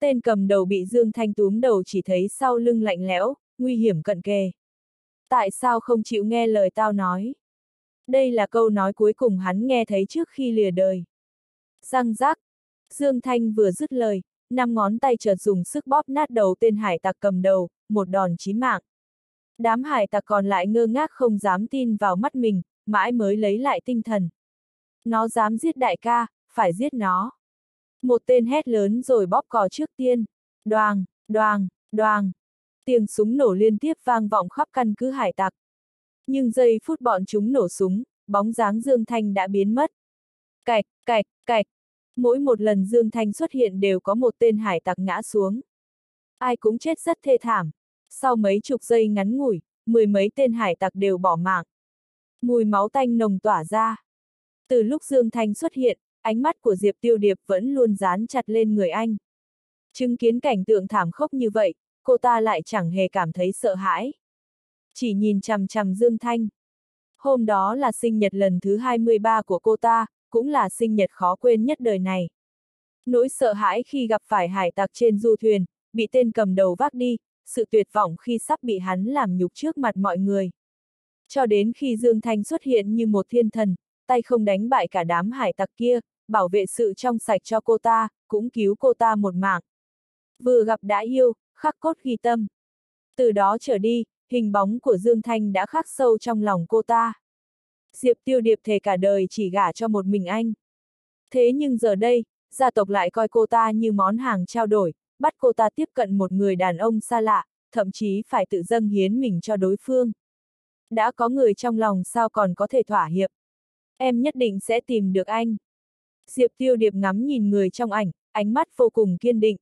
Tên cầm đầu bị Dương Thanh túm đầu chỉ thấy sau lưng lạnh lẽo, nguy hiểm cận kề. Tại sao không chịu nghe lời tao nói? Đây là câu nói cuối cùng hắn nghe thấy trước khi lìa đời. Răng rắc. Dương Thanh vừa dứt lời, năm ngón tay chợt dùng sức bóp nát đầu tên hải tặc cầm đầu, một đòn chí mạng. Đám hải tặc còn lại ngơ ngác không dám tin vào mắt mình, mãi mới lấy lại tinh thần. Nó dám giết đại ca, phải giết nó. Một tên hét lớn rồi bóp cò trước tiên. Đoàng, đoàng, đoàng. Tiếng súng nổ liên tiếp vang vọng khắp căn cứ hải tặc. Nhưng giây phút bọn chúng nổ súng, bóng dáng Dương Thanh đã biến mất. Cạch, cạch, cạch. Mỗi một lần Dương Thanh xuất hiện đều có một tên hải tặc ngã xuống. Ai cũng chết rất thê thảm. Sau mấy chục giây ngắn ngủi, mười mấy tên hải tặc đều bỏ mạng. Mùi máu tanh nồng tỏa ra. Từ lúc Dương Thanh xuất hiện, ánh mắt của Diệp Tiêu Điệp vẫn luôn dán chặt lên người anh. Chứng kiến cảnh tượng thảm khốc như vậy, cô ta lại chẳng hề cảm thấy sợ hãi. Chỉ nhìn chằm chằm Dương Thanh. Hôm đó là sinh nhật lần thứ hai mươi ba của cô ta, cũng là sinh nhật khó quên nhất đời này. Nỗi sợ hãi khi gặp phải hải tặc trên du thuyền, bị tên cầm đầu vác đi, sự tuyệt vọng khi sắp bị hắn làm nhục trước mặt mọi người. Cho đến khi Dương Thanh xuất hiện như một thiên thần, tay không đánh bại cả đám hải tặc kia, bảo vệ sự trong sạch cho cô ta, cũng cứu cô ta một mạng. Vừa gặp đã yêu, khắc cốt ghi tâm. Từ đó trở đi, hình bóng của Dương Thanh đã khắc sâu trong lòng cô ta. Diệp Tiêu Điệp thề cả đời chỉ gả cho một mình anh. Thế nhưng giờ đây, gia tộc lại coi cô ta như món hàng trao đổi, bắt cô ta tiếp cận một người đàn ông xa lạ, thậm chí phải tự dâng hiến mình cho đối phương. Đã có người trong lòng sao còn có thể thỏa hiệp. Em nhất định sẽ tìm được anh. Diệp Tiêu Điệp ngắm nhìn người trong ảnh, ánh mắt vô cùng kiên định.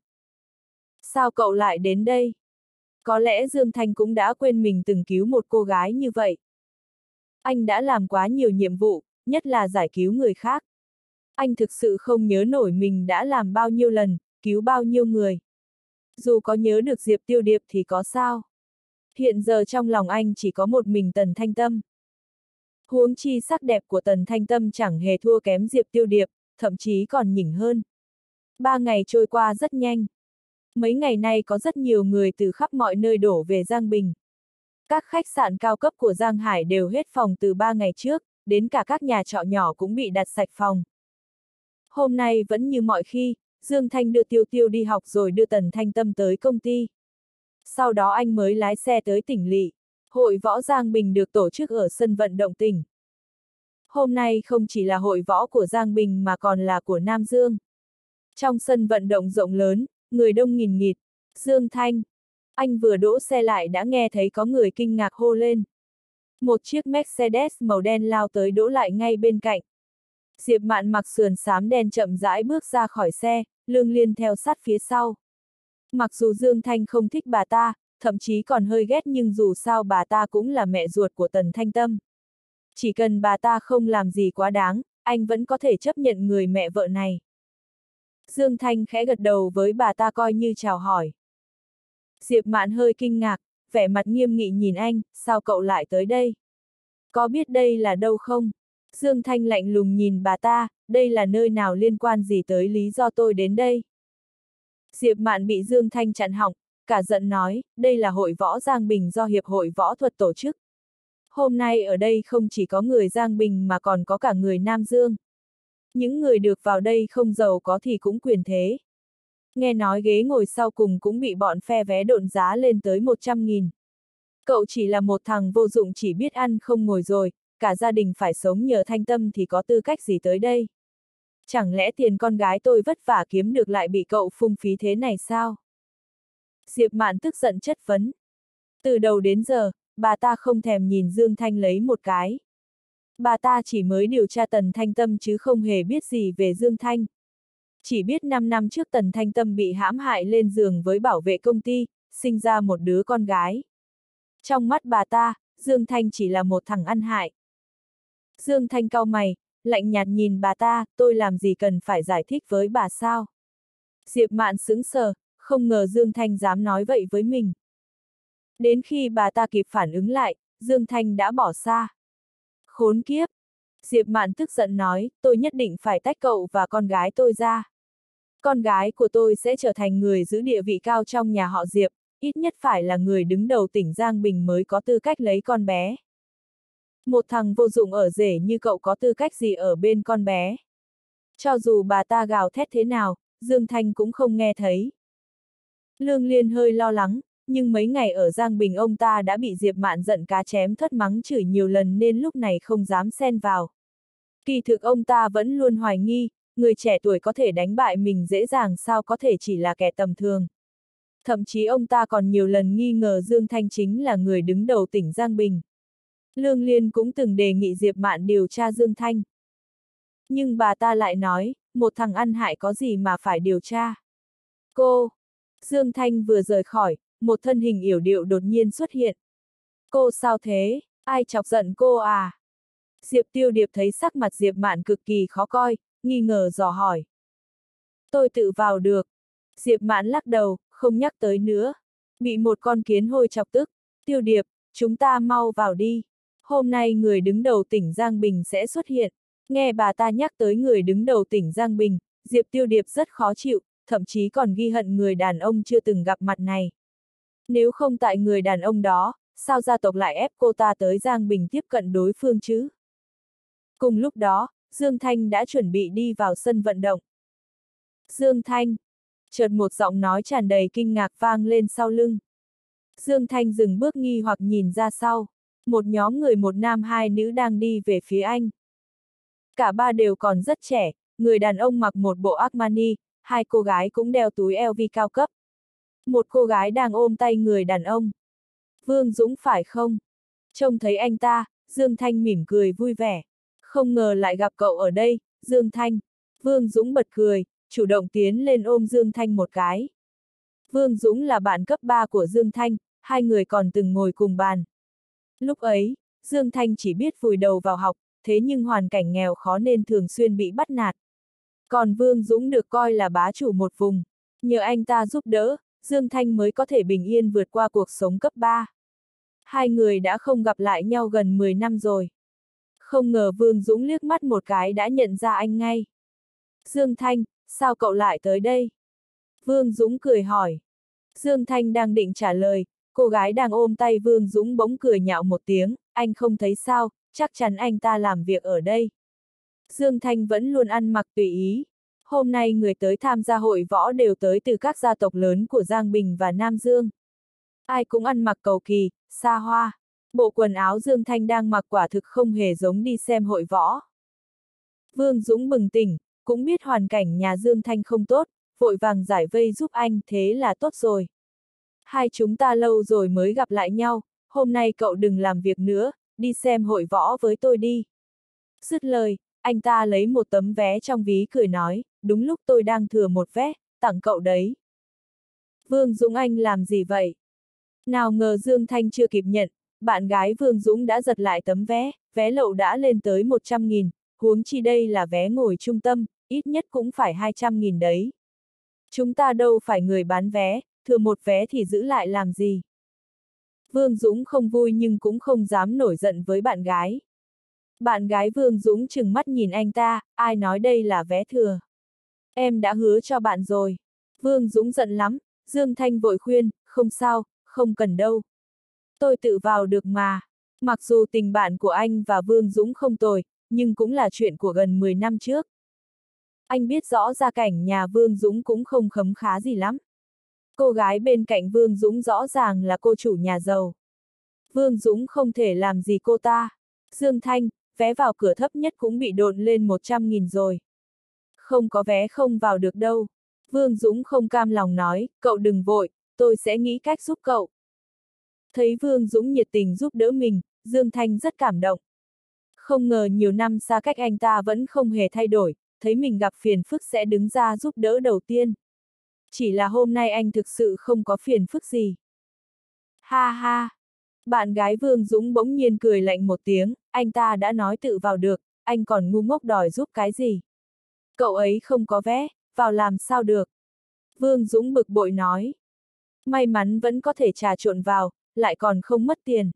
Sao cậu lại đến đây? Có lẽ Dương Thanh cũng đã quên mình từng cứu một cô gái như vậy. Anh đã làm quá nhiều nhiệm vụ, nhất là giải cứu người khác. Anh thực sự không nhớ nổi mình đã làm bao nhiêu lần, cứu bao nhiêu người. Dù có nhớ được Diệp Tiêu Điệp thì có sao? Hiện giờ trong lòng anh chỉ có một mình Tần Thanh Tâm. Huống chi sắc đẹp của Tần Thanh Tâm chẳng hề thua kém Diệp Tiêu Điệp, thậm chí còn nhỉnh hơn. Ba ngày trôi qua rất nhanh. Mấy ngày nay có rất nhiều người từ khắp mọi nơi đổ về Giang Bình. Các khách sạn cao cấp của Giang Hải đều hết phòng từ ba ngày trước, đến cả các nhà trọ nhỏ cũng bị đặt sạch phòng. Hôm nay vẫn như mọi khi, Dương Thanh đưa Tiêu Tiêu đi học rồi đưa Tần Thanh Tâm tới công ty. Sau đó anh mới lái xe tới tỉnh lỵ. Hội võ Giang Bình được tổ chức ở sân vận động tỉnh. Hôm nay không chỉ là hội võ của Giang Bình mà còn là của Nam Dương. Trong sân vận động rộng lớn, người đông nghìn nghịt. Dương Thanh. Anh vừa đỗ xe lại đã nghe thấy có người kinh ngạc hô lên. Một chiếc Mercedes màu đen lao tới đỗ lại ngay bên cạnh. Diệp Mạn mặc sườn xám đen chậm rãi bước ra khỏi xe, Lương Liên theo sát phía sau. Mặc dù Dương Thanh không thích bà ta, thậm chí còn hơi ghét nhưng dù sao bà ta cũng là mẹ ruột của Tần Thanh Tâm. Chỉ cần bà ta không làm gì quá đáng, anh vẫn có thể chấp nhận người mẹ vợ này. Dương Thanh khẽ gật đầu với bà ta coi như chào hỏi. Diệp Mạn hơi kinh ngạc, vẻ mặt nghiêm nghị nhìn anh, sao cậu lại tới đây? Có biết đây là đâu không? Dương Thanh lạnh lùng nhìn bà ta, đây là nơi nào liên quan gì tới lý do tôi đến đây? Diệp Mạn bị Dương Thanh chặn họng, cả giận nói, đây là hội võ Giang Bình do Hiệp hội Võ thuật tổ chức. Hôm nay ở đây không chỉ có người Giang Bình mà còn có cả người Nam Dương. Những người được vào đây không giàu có thì cũng quyền thế. Nghe nói ghế ngồi sau cùng cũng bị bọn phe vé độn giá lên tới một trăm nghìn. Cậu chỉ là một thằng vô dụng chỉ biết ăn không ngồi rồi, cả gia đình phải sống nhờ Thanh Tâm thì có tư cách gì tới đây? Chẳng lẽ tiền con gái tôi vất vả kiếm được lại bị cậu phung phí thế này sao? Diệp Mạn tức giận chất vấn. Từ đầu đến giờ, bà ta không thèm nhìn Dương Thanh lấy một cái. Bà ta chỉ mới điều tra Tần Thanh Tâm chứ không hề biết gì về Dương Thanh. Chỉ biết năm năm trước Tần Thanh Tâm bị hãm hại lên giường với bảo vệ công ty, sinh ra một đứa con gái. Trong mắt bà ta, Dương Thanh chỉ là một thằng ăn hại. Dương Thanh cau mày, lạnh nhạt nhìn bà ta, tôi làm gì cần phải giải thích với bà sao? Diệp Mạn sững sờ, không ngờ Dương Thanh dám nói vậy với mình. Đến khi bà ta kịp phản ứng lại, Dương Thanh đã bỏ xa. Khốn kiếp! Diệp Mạn tức giận nói, tôi nhất định phải tách cậu và con gái tôi ra. Con gái của tôi sẽ trở thành người giữ địa vị cao trong nhà họ Diệp, ít nhất phải là người đứng đầu tỉnh Giang Bình mới có tư cách lấy con bé. Một thằng vô dụng ở rể như cậu có tư cách gì ở bên con bé. Cho dù bà ta gào thét thế nào, Dương Thanh cũng không nghe thấy. Lương Liên hơi lo lắng, nhưng mấy ngày ở Giang Bình ông ta đã bị Diệp Mạn giận cá chém thất mắng chửi nhiều lần nên lúc này không dám xen vào. Kỳ thực ông ta vẫn luôn hoài nghi, người trẻ tuổi có thể đánh bại mình dễ dàng sao có thể chỉ là kẻ tầm thường. Thậm chí ông ta còn nhiều lần nghi ngờ Dương Thanh chính là người đứng đầu tỉnh Giang Bình. Lương Liên cũng từng đề nghị Diệp Mạn điều tra Dương Thanh. Nhưng bà ta lại nói, một thằng ăn hại có gì mà phải điều tra. Cô! Dương Thanh vừa rời khỏi, một thân hình yểu điệu đột nhiên xuất hiện. Cô sao thế? Ai chọc giận cô à? Diệp Tiêu Điệp thấy sắc mặt Diệp Mạn cực kỳ khó coi, nghi ngờ dò hỏi. Tôi tự vào được. Diệp Mạn lắc đầu, không nhắc tới nữa. Bị một con kiến hôi chọc tức. Tiêu Điệp, chúng ta mau vào đi. Hôm nay người đứng đầu tỉnh Giang Bình sẽ xuất hiện. Nghe bà ta nhắc tới người đứng đầu tỉnh Giang Bình, Diệp Tiêu Điệp rất khó chịu, thậm chí còn ghi hận người đàn ông chưa từng gặp mặt này. Nếu không tại người đàn ông đó, sao gia tộc lại ép cô ta tới Giang Bình tiếp cận đối phương chứ? Cùng lúc đó, Dương Thanh đã chuẩn bị đi vào sân vận động. Dương Thanh! Chợt một giọng nói tràn đầy kinh ngạc vang lên sau lưng. Dương Thanh dừng bước nghi hoặc nhìn ra sau. Một nhóm người một nam hai nữ đang đi về phía anh. Cả ba đều còn rất trẻ, người đàn ông mặc một bộ Armani, hai cô gái cũng đeo túi eo vi cao cấp. Một cô gái đang ôm tay người đàn ông. Vương Dũng phải không? Trông thấy anh ta, Dương Thanh mỉm cười vui vẻ. Không ngờ lại gặp cậu ở đây, Dương Thanh. Vương Dũng bật cười, chủ động tiến lên ôm Dương Thanh một cái. Vương Dũng là bạn cấp ba của Dương Thanh, hai người còn từng ngồi cùng bàn. Lúc ấy, Dương Thanh chỉ biết vùi đầu vào học, thế nhưng hoàn cảnh nghèo khó nên thường xuyên bị bắt nạt. Còn Vương Dũng được coi là bá chủ một vùng. Nhờ anh ta giúp đỡ, Dương Thanh mới có thể bình yên vượt qua cuộc sống cấp ba. Hai người đã không gặp lại nhau gần mười năm rồi. Không ngờ Vương Dũng liếc mắt một cái đã nhận ra anh ngay. Dương Thanh, sao cậu lại tới đây? Vương Dũng cười hỏi. Dương Thanh đang định trả lời, cô gái đang ôm tay Vương Dũng bỗng cười nhạo một tiếng, anh không thấy sao, chắc chắn anh ta làm việc ở đây. Dương Thanh vẫn luôn ăn mặc tùy ý. Hôm nay người tới tham gia hội võ đều tới từ các gia tộc lớn của Giang Bình và Nam Dương. Ai cũng ăn mặc cầu kỳ, xa hoa. Bộ quần áo Dương Thanh đang mặc quả thực không hề giống đi xem hội võ. Vương Dũng bừng tỉnh, cũng biết hoàn cảnh nhà Dương Thanh không tốt, vội vàng giải vây giúp anh, thế là tốt rồi. Hai chúng ta lâu rồi mới gặp lại nhau, hôm nay cậu đừng làm việc nữa, đi xem hội võ với tôi đi. Dứt lời, anh ta lấy một tấm vé trong ví cười nói, đúng lúc tôi đang thừa một vé, tặng cậu đấy. Vương Dũng anh làm gì vậy? Nào ngờ Dương Thanh chưa kịp nhận, bạn gái Vương Dũng đã giật lại tấm vé, vé lậu đã lên tới một trăm nghìn, huống chi đây là vé ngồi trung tâm, ít nhất cũng phải hai trăm nghìn đấy. Chúng ta đâu phải người bán vé, thừa một vé thì giữ lại làm gì? Vương Dũng không vui nhưng cũng không dám nổi giận với bạn gái. Bạn gái Vương Dũng trừng mắt nhìn anh ta, ai nói đây là vé thừa? Em đã hứa cho bạn rồi. Vương Dũng giận lắm, Dương Thanh vội khuyên, không sao, không cần đâu. Tôi tự vào được mà. Mặc dù tình bạn của anh và Vương Dũng không tồi, nhưng cũng là chuyện của gần mười năm trước. Anh biết rõ gia cảnh nhà Vương Dũng cũng không khấm khá gì lắm. Cô gái bên cạnh Vương Dũng rõ ràng là cô chủ nhà giàu. Vương Dũng không thể làm gì cô ta. Dương Thanh, vé vào cửa thấp nhất cũng bị độn lên một trăm nghìn rồi. Không có vé không vào được đâu. Vương Dũng không cam lòng nói, cậu đừng vội, tôi sẽ nghĩ cách giúp cậu. Thấy Vương Dũng nhiệt tình giúp đỡ mình, Dương Thanh rất cảm động. Không ngờ nhiều năm xa cách anh ta vẫn không hề thay đổi, thấy mình gặp phiền phức sẽ đứng ra giúp đỡ đầu tiên. Chỉ là hôm nay anh thực sự không có phiền phức gì. Ha ha! Bạn gái Vương Dũng bỗng nhiên cười lạnh một tiếng, anh ta đã nói tự vào được, anh còn ngu ngốc đòi giúp cái gì? Cậu ấy không có vé, vào làm sao được? Vương Dũng bực bội nói. May mắn vẫn có thể trà trộn vào, lại còn không mất tiền.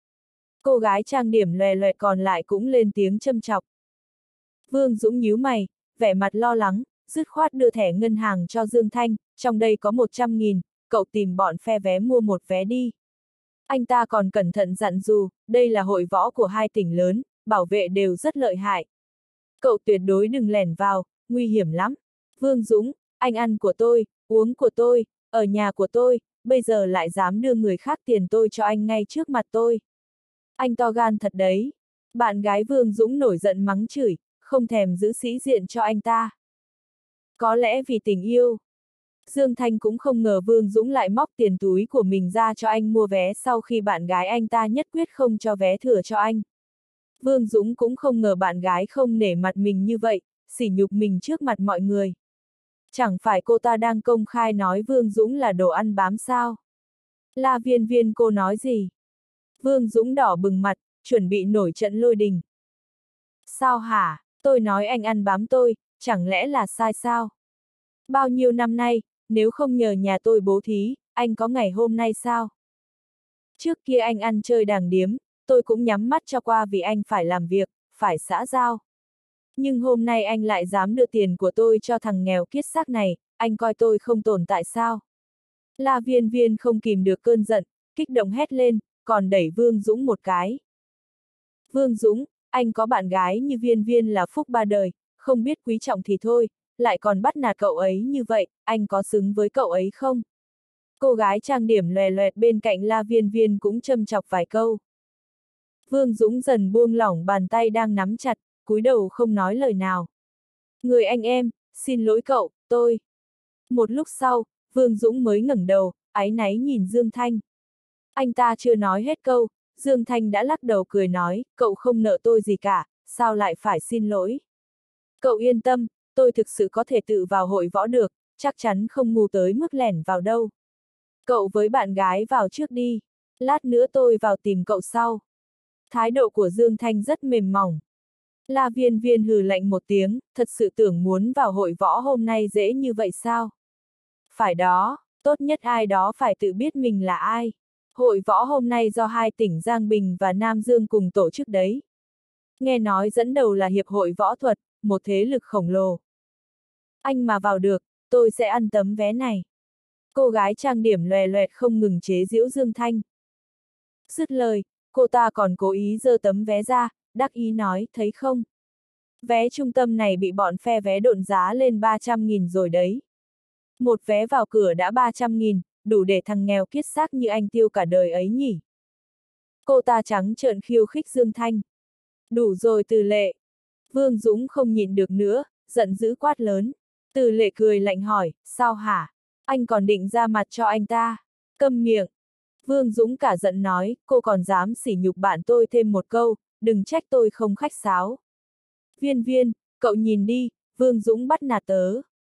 Cô gái trang điểm lòe loẹt còn lại cũng lên tiếng châm chọc. Vương Dũng nhíu mày, vẻ mặt lo lắng, dứt khoát đưa thẻ ngân hàng cho Dương Thanh, trong đây có một trăm nghìn, cậu tìm bọn phe vé mua một vé đi. Anh ta còn cẩn thận dặn dò, đây là hội võ của hai tỉnh lớn, bảo vệ đều rất lợi hại. Cậu tuyệt đối đừng lẻn vào, nguy hiểm lắm. Vương Dũng, anh ăn của tôi, uống của tôi, ở nhà của tôi, bây giờ lại dám đưa người khác tiền tôi cho anh ngay trước mặt tôi. Anh to gan thật đấy. Bạn gái Vương Dũng nổi giận mắng chửi, không thèm giữ sĩ diện cho anh ta. Có lẽ vì tình yêu. Dương Thanh cũng không ngờ Vương Dũng lại móc tiền túi của mình ra cho anh mua vé sau khi bạn gái anh ta nhất quyết không cho vé thừa cho anh. Vương Dũng cũng không ngờ bạn gái không nể mặt mình như vậy, sỉ nhục mình trước mặt mọi người. Chẳng phải cô ta đang công khai nói Vương Dũng là đồ ăn bám sao? La Viên Viên cô nói gì? Vương Dũng đỏ bừng mặt, chuẩn bị nổi trận lôi đình. Sao hả? Tôi nói anh ăn bám tôi, chẳng lẽ là sai sao? Bao nhiêu năm nay, nếu không nhờ nhà tôi bố thí, anh có ngày hôm nay sao? Trước kia anh ăn chơi đàng điếm, tôi cũng nhắm mắt cho qua vì anh phải làm việc, phải xã giao. Nhưng hôm nay anh lại dám đưa tiền của tôi cho thằng nghèo kiết xác này, anh coi tôi không tồn tại sao? La Viên Viên không kìm được cơn giận, kích động hét lên, còn đẩy Vương Dũng một cái. Vương Dũng, anh có bạn gái như Viên Viên là phúc ba đời, không biết quý trọng thì thôi, lại còn bắt nạt cậu ấy như vậy, anh có xứng với cậu ấy không? Cô gái trang điểm lòe loẹt bên cạnh La Viên Viên cũng châm chọc vài câu. Vương Dũng dần buông lỏng bàn tay đang nắm chặt, cúi đầu không nói lời nào. Người anh em, xin lỗi cậu, tôi. Một lúc sau, Vương Dũng mới ngẩng đầu, áy náy nhìn Dương Thanh. Anh ta chưa nói hết câu, Dương Thanh đã lắc đầu cười nói, cậu không nợ tôi gì cả, sao lại phải xin lỗi? Cậu yên tâm, tôi thực sự có thể tự vào hội võ được, chắc chắn không ngu tới mức lẻn vào đâu. Cậu với bạn gái vào trước đi, lát nữa tôi vào tìm cậu sau. Thái độ của Dương Thanh rất mềm mỏng. La Viên Viên hừ lạnh một tiếng, thật sự tưởng muốn vào hội võ hôm nay dễ như vậy sao? Phải đó, tốt nhất ai đó phải tự biết mình là ai. Hội võ hôm nay do hai tỉnh Giang Bình và Nam Dương cùng tổ chức đấy. Nghe nói dẫn đầu là Hiệp hội Võ thuật, một thế lực khổng lồ. Anh mà vào được, tôi sẽ ăn tấm vé này. Cô gái trang điểm lòe loẹt không ngừng chế giễu Dương Thanh. Dứt lời, cô ta còn cố ý giơ tấm vé ra, đắc ý nói, thấy không? Vé trung tâm này bị bọn phe vé độn giá lên ba trăm nghìn rồi đấy. Một vé vào cửa đã ba trăm nghìn, đủ để thằng nghèo kiết xác như anh tiêu cả đời ấy nhỉ. Cô ta trắng trợn khiêu khích Dương Thanh. Đủ rồi Từ Lệ. Vương Dũng không nhịn được nữa, giận dữ quát lớn. Từ Lệ cười lạnh hỏi, sao hả? Anh còn định ra mặt cho anh ta? Câm miệng. Vương Dũng cả giận nói, cô còn dám sỉ nhục bạn tôi thêm một câu, đừng trách tôi không khách sáo. Viên Viên, cậu nhìn đi, Vương Dũng bắt nạt tớ.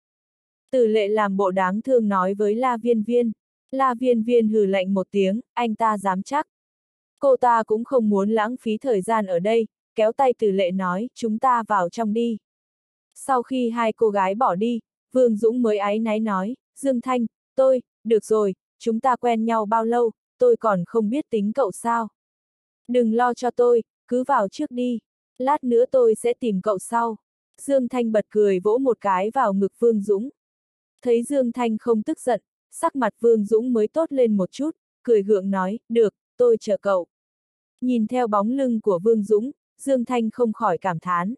Từ Lệ làm bộ đáng thương nói với La Viên Viên. La Viên Viên hừ lạnh một tiếng, anh ta dám chắc. Cô ta cũng không muốn lãng phí thời gian ở đây, kéo tay Từ Lệ nói, chúng ta vào trong đi. Sau khi hai cô gái bỏ đi, Vương Dũng mới áy náy nói, Dương Thanh, tôi, được rồi, chúng ta quen nhau bao lâu, tôi còn không biết tính cậu sao. Đừng lo cho tôi, cứ vào trước đi, lát nữa tôi sẽ tìm cậu sau. Dương Thanh bật cười vỗ một cái vào ngực Vương Dũng. Thấy Dương Thanh không tức giận, sắc mặt Vương Dũng mới tốt lên một chút, cười gượng nói, được, tôi chờ cậu. Nhìn theo bóng lưng của Vương Dũng, Dương Thanh không khỏi cảm thán.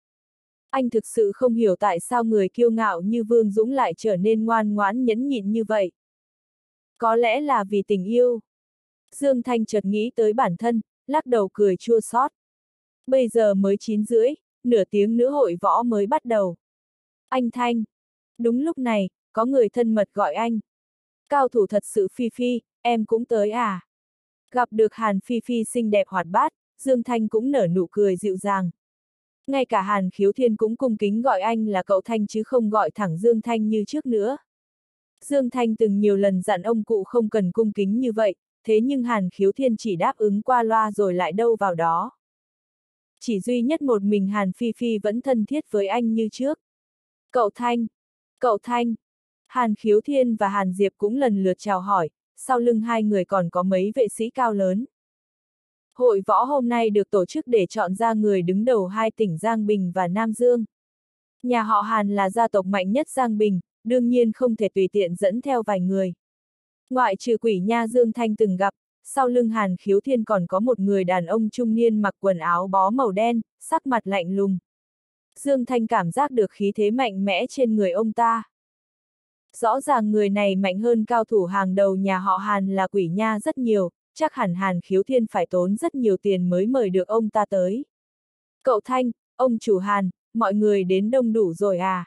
Anh thực sự không hiểu tại sao người kiêu ngạo như Vương Dũng lại trở nên ngoan ngoãn nhẫn nhịn như vậy. Có lẽ là vì tình yêu. Dương Thanh chợt nghĩ tới bản thân, lắc đầu cười chua xót. Bây giờ mới chín rưỡi, nửa tiếng nữa hội võ mới bắt đầu. Anh Thanh. Đúng lúc này, có người thân mật gọi anh. Cao thủ thật sự Phi Phi, em cũng tới à? Gặp được Hàn Phi Phi xinh đẹp hoạt bát, Dương Thanh cũng nở nụ cười dịu dàng. Ngay cả Hàn Khiếu Thiên cũng cung kính gọi anh là cậu Thanh chứ không gọi thẳng Dương Thanh như trước nữa. Dương Thanh từng nhiều lần dặn ông cụ không cần cung kính như vậy, thế nhưng Hàn Khiếu Thiên chỉ đáp ứng qua loa rồi lại đâu vào đó. Chỉ duy nhất một mình Hàn Phi Phi vẫn thân thiết với anh như trước. Cậu Thanh! Cậu Thanh! Hàn Khiếu Thiên và Hàn Diệp cũng lần lượt chào hỏi, sau lưng hai người còn có mấy vệ sĩ cao lớn. Hội võ hôm nay được tổ chức để chọn ra người đứng đầu hai tỉnh Giang Bình và Nam Dương. Nhà họ Hàn là gia tộc mạnh nhất Giang Bình, đương nhiên không thể tùy tiện dẫn theo vài người. Ngoại trừ Quỷ Nha Dương Thanh từng gặp, sau lưng Hàn Khiếu Thiên còn có một người đàn ông trung niên mặc quần áo bó màu đen, sắc mặt lạnh lùng. Dương Thanh cảm giác được khí thế mạnh mẽ trên người ông ta. Rõ ràng người này mạnh hơn cao thủ hàng đầu nhà họ Hàn là Quỷ Nha rất nhiều, chắc hẳn Hàn Khiếu Thiên phải tốn rất nhiều tiền mới mời được ông ta tới. Cậu Thanh, ông chủ Hàn, mọi người đến đông đủ rồi à?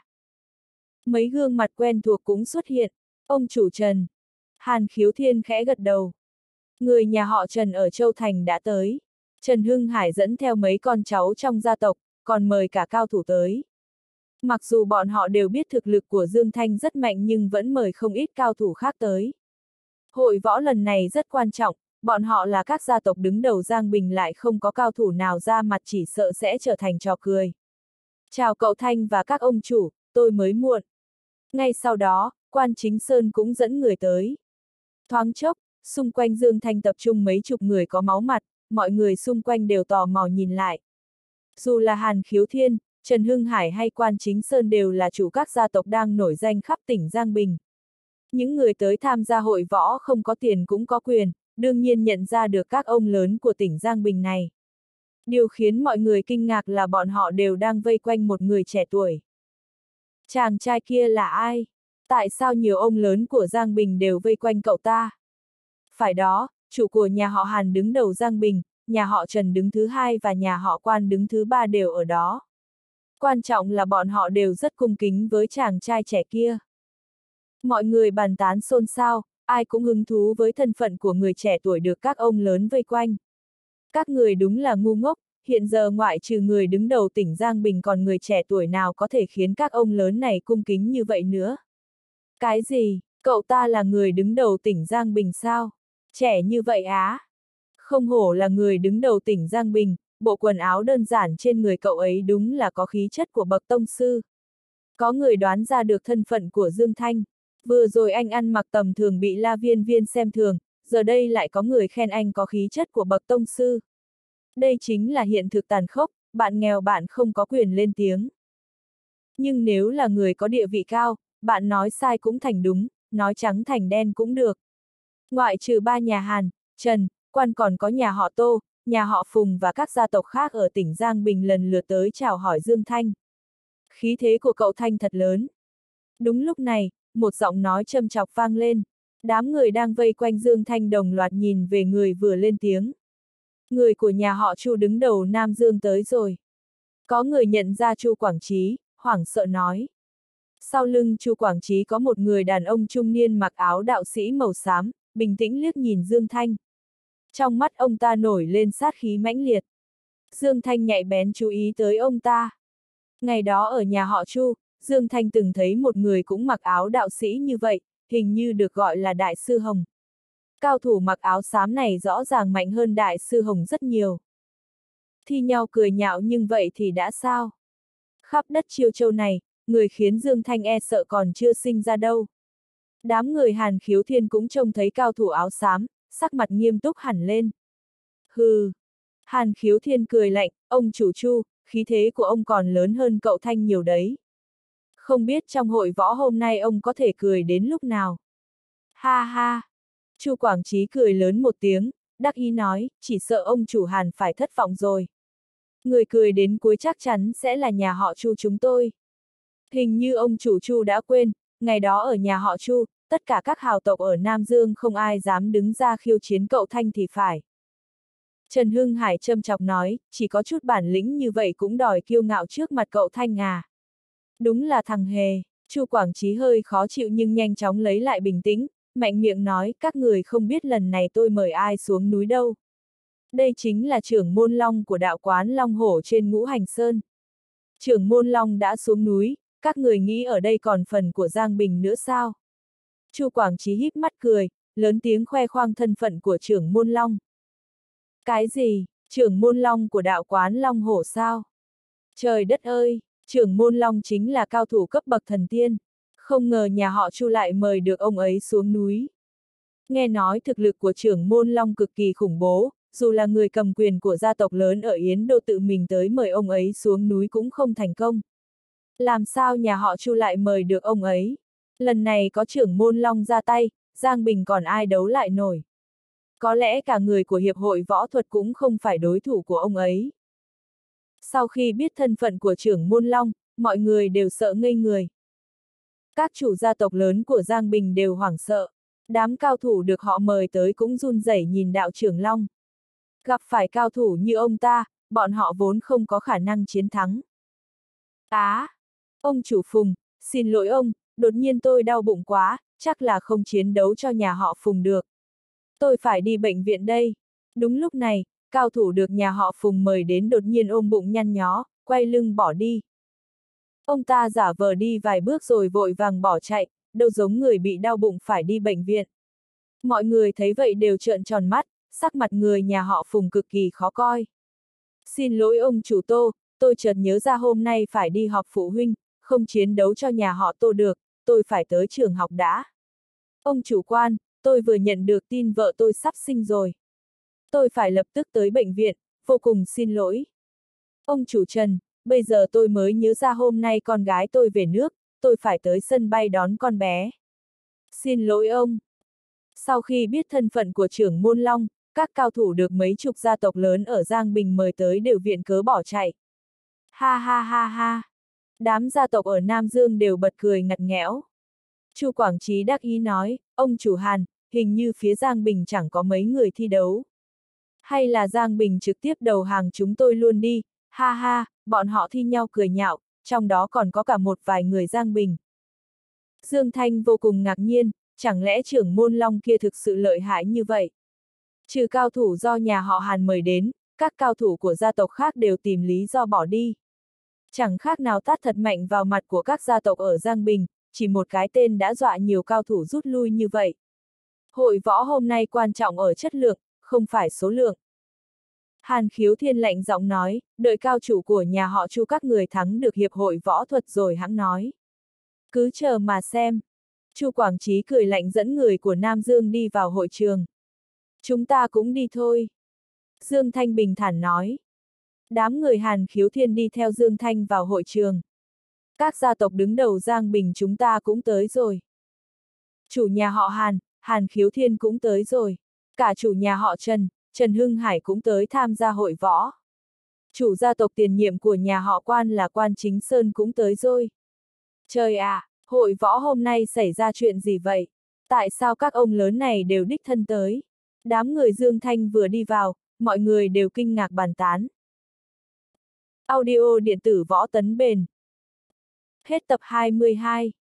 Mấy gương mặt quen thuộc cũng xuất hiện, ông chủ Trần. Hàn Khiếu Thiên khẽ gật đầu. Người nhà họ Trần ở Châu Thành đã tới. Trần Hưng Hải dẫn theo mấy con cháu trong gia tộc, còn mời cả cao thủ tới. Mặc dù bọn họ đều biết thực lực của Dương Thanh rất mạnh nhưng vẫn mời không ít cao thủ khác tới. Hội võ lần này rất quan trọng, bọn họ là các gia tộc đứng đầu Giang Bình lại không có cao thủ nào ra mặt chỉ sợ sẽ trở thành trò cười. Chào cậu Thanh và các ông chủ, tôi mới muộn. Ngay sau đó, Quan Chính Sơn cũng dẫn người tới. Thoáng chốc, xung quanh Dương Thanh tập trung mấy chục người có máu mặt, mọi người xung quanh đều tò mò nhìn lại. Dù là Hàn Khiếu Thiên, Trần Hưng Hải hay Quan Chính Sơn đều là chủ các gia tộc đang nổi danh khắp tỉnh Giang Bình. Những người tới tham gia hội võ không có tiền cũng có quyền, đương nhiên nhận ra được các ông lớn của tỉnh Giang Bình này. Điều khiến mọi người kinh ngạc là bọn họ đều đang vây quanh một người trẻ tuổi. Chàng trai kia là ai? Tại sao nhiều ông lớn của Giang Bình đều vây quanh cậu ta? Phải đó, chủ của nhà họ Hàn đứng đầu Giang Bình, nhà họ Trần đứng thứ hai và nhà họ Quan đứng thứ ba đều ở đó. Quan trọng là bọn họ đều rất cung kính với chàng trai trẻ kia. Mọi người bàn tán xôn xao, ai cũng hứng thú với thân phận của người trẻ tuổi được các ông lớn vây quanh. Các người đúng là ngu ngốc, hiện giờ ngoại trừ người đứng đầu tỉnh Giang Bình còn người trẻ tuổi nào có thể khiến các ông lớn này cung kính như vậy nữa. Cái gì, cậu ta là người đứng đầu tỉnh Giang Bình sao? Trẻ như vậy á? Không hổ là người đứng đầu tỉnh Giang Bình, bộ quần áo đơn giản trên người cậu ấy đúng là có khí chất của bậc tông sư. Có người đoán ra được thân phận của Dương Thanh. Vừa rồi anh ăn mặc tầm thường bị La Viên Viên xem thường, giờ đây lại có người khen anh có khí chất của bậc tông sư. Đây chính là hiện thực tàn khốc, bạn nghèo bạn không có quyền lên tiếng. Nhưng nếu là người có địa vị cao, bạn nói sai cũng thành đúng, nói trắng thành đen cũng được. Ngoại trừ ba nhà Hàn, Trần, Quan còn có nhà họ Tô, nhà họ Phùng và các gia tộc khác ở tỉnh Giang Bình lần lượt tới chào hỏi Dương Thanh. Khí thế của cậu Thanh thật lớn. Đúng lúc này, một giọng nói châm chọc vang lên. Đám người đang vây quanh Dương Thanh đồng loạt nhìn về người vừa lên tiếng. Người của nhà họ Chu đứng đầu Nam Dương tới rồi. Có người nhận ra Chu Quảng Trí, hoảng sợ nói. Sau lưng Chu Quảng Trí có một người đàn ông trung niên mặc áo đạo sĩ màu xám, bình tĩnh liếc nhìn Dương Thanh. Trong mắt ông ta nổi lên sát khí mãnh liệt. Dương Thanh nhạy bén chú ý tới ông ta. Ngày đó ở nhà họ Chu, Dương Thanh từng thấy một người cũng mặc áo đạo sĩ như vậy, hình như được gọi là Đại sư Hồng. Cao thủ mặc áo xám này rõ ràng mạnh hơn Đại sư Hồng rất nhiều. Thi nhau cười nhạo nhưng vậy thì đã sao? Khắp đất Chiêu Châu này, người khiến Dương Thanh e sợ còn chưa sinh ra đâu. Đám người Hàn Khiếu Thiên cũng trông thấy cao thủ áo xám, sắc mặt nghiêm túc hẳn lên. Hừ! Hàn Khiếu Thiên cười lạnh, ông chủ Chu, khí thế của ông còn lớn hơn cậu Thanh nhiều đấy. Không biết trong hội võ hôm nay ông có thể cười đến lúc nào? Ha ha! Chu Quảng Trí cười lớn một tiếng, đắc ý nói, chỉ sợ ông chủ Hàn phải thất vọng rồi. Người cười đến cuối chắc chắn sẽ là nhà họ Chu chúng tôi. Hình như ông chủ Chu đã quên, ngày đó ở nhà họ Chu, tất cả các hào tộc ở Nam Dương không ai dám đứng ra khiêu chiến cậu Thanh thì phải. Trần Hưng Hải châm chọc nói, chỉ có chút bản lĩnh như vậy cũng đòi kiêu ngạo trước mặt cậu Thanh à. Đúng là thằng hề. Chu Quảng Trí hơi khó chịu nhưng nhanh chóng lấy lại bình tĩnh, mạnh miệng nói, các người không biết lần này tôi mời ai xuống núi đâu. Đây chính là trưởng môn Long của đạo quán Long Hổ trên Ngũ Hành Sơn. Trưởng môn Long đã xuống núi, các người nghĩ ở đây còn phần của Giang Bình nữa sao? Chu Quảng Trí híp mắt cười, lớn tiếng khoe khoang thân phận của trưởng môn Long. Cái gì, trưởng môn Long của đạo quán Long Hổ sao? Trời đất ơi, trưởng môn Long chính là cao thủ cấp bậc thần tiên. Không ngờ nhà họ Chu lại mời được ông ấy xuống núi. Nghe nói thực lực của trưởng môn Long cực kỳ khủng bố, dù là người cầm quyền của gia tộc lớn ở Yến Đô tự mình tới mời ông ấy xuống núi cũng không thành công. Làm sao nhà họ Chu lại mời được ông ấy? Lần này có trưởng môn Long ra tay, Giang Bình còn ai đấu lại nổi. Có lẽ cả người của Hiệp hội Võ thuật cũng không phải đối thủ của ông ấy. Sau khi biết thân phận của trưởng môn Long, mọi người đều sợ ngây người. Các chủ gia tộc lớn của Giang Bình đều hoảng sợ. Đám cao thủ được họ mời tới cũng run rẩy nhìn đạo trưởng Long. Gặp phải cao thủ như ông ta, bọn họ vốn không có khả năng chiến thắng. Á! À, ông chủ Phùng, xin lỗi ông, đột nhiên tôi đau bụng quá, chắc là không chiến đấu cho nhà họ Phùng được. Tôi phải đi bệnh viện đây. Đúng lúc này, cao thủ được nhà họ Phùng mời đến đột nhiên ôm bụng nhăn nhó, quay lưng bỏ đi. Ông ta giả vờ đi vài bước rồi vội vàng bỏ chạy, đâu giống người bị đau bụng phải đi bệnh viện. Mọi người thấy vậy đều trợn tròn mắt, sắc mặt người nhà họ Phùng cực kỳ khó coi. Xin lỗi ông chủ Tô, tôi chợt nhớ ra hôm nay phải đi họp phụ huynh, không chiến đấu cho nhà họ Tô được, tôi phải tới trường học đã. Ông chủ quan, tôi vừa nhận được tin vợ tôi sắp sinh rồi. Tôi phải lập tức tới bệnh viện, vô cùng xin lỗi. Ông chủ Trần, bây giờ tôi mới nhớ ra hôm nay con gái tôi về nước, tôi phải tới sân bay đón con bé. Xin lỗi ông. Sau khi biết thân phận của trưởng môn Long, các cao thủ được mấy chục gia tộc lớn ở Giang Bình mời tới đều viện cớ bỏ chạy. Ha ha ha ha. Đám gia tộc ở Nam Dương đều bật cười ngặt nghẽo. Chu Quảng Trí đắc ý nói, ông chủ Hàn, hình như phía Giang Bình chẳng có mấy người thi đấu. Hay là Giang Bình trực tiếp đầu hàng chúng tôi luôn đi, ha ha, bọn họ thi nhau cười nhạo, trong đó còn có cả một vài người Giang Bình. Dương Thanh vô cùng ngạc nhiên, chẳng lẽ trưởng môn Long kia thực sự lợi hại như vậy? Trừ cao thủ do nhà họ Hàn mời đến, các cao thủ của gia tộc khác đều tìm lý do bỏ đi. Chẳng khác nào tát thật mạnh vào mặt của các gia tộc ở Giang Bình, chỉ một cái tên đã dọa nhiều cao thủ rút lui như vậy. Hội võ hôm nay quan trọng ở chất lượng, không phải số lượng. Hàn Khiếu Thiên lạnh giọng nói, đợi cao chủ của nhà họ Chu các người thắng được hiệp hội võ thuật rồi hãng nói. Cứ chờ mà xem. Chu Quảng Trí cười lạnh dẫn người của Nam Dương đi vào hội trường. Chúng ta cũng đi thôi. Dương Thanh bình thản nói. Đám người Hàn Khiếu Thiên đi theo Dương Thanh vào hội trường. Các gia tộc đứng đầu Giang Bình chúng ta cũng tới rồi. Chủ nhà họ Hàn, Hàn Khiếu Thiên cũng tới rồi. Cả chủ nhà họ Trần, Trần Hưng Hải cũng tới tham gia hội võ. Chủ gia tộc tiền nhiệm của nhà họ Quan là Quan Chính Sơn cũng tới rồi. Trời ạ, à, hội võ hôm nay xảy ra chuyện gì vậy? Tại sao các ông lớn này đều đích thân tới? Đám người Dương Thanh vừa đi vào, mọi người đều kinh ngạc bàn tán. Audio điện tử Võ Tấn Bền. Hết tập hai mươi hai.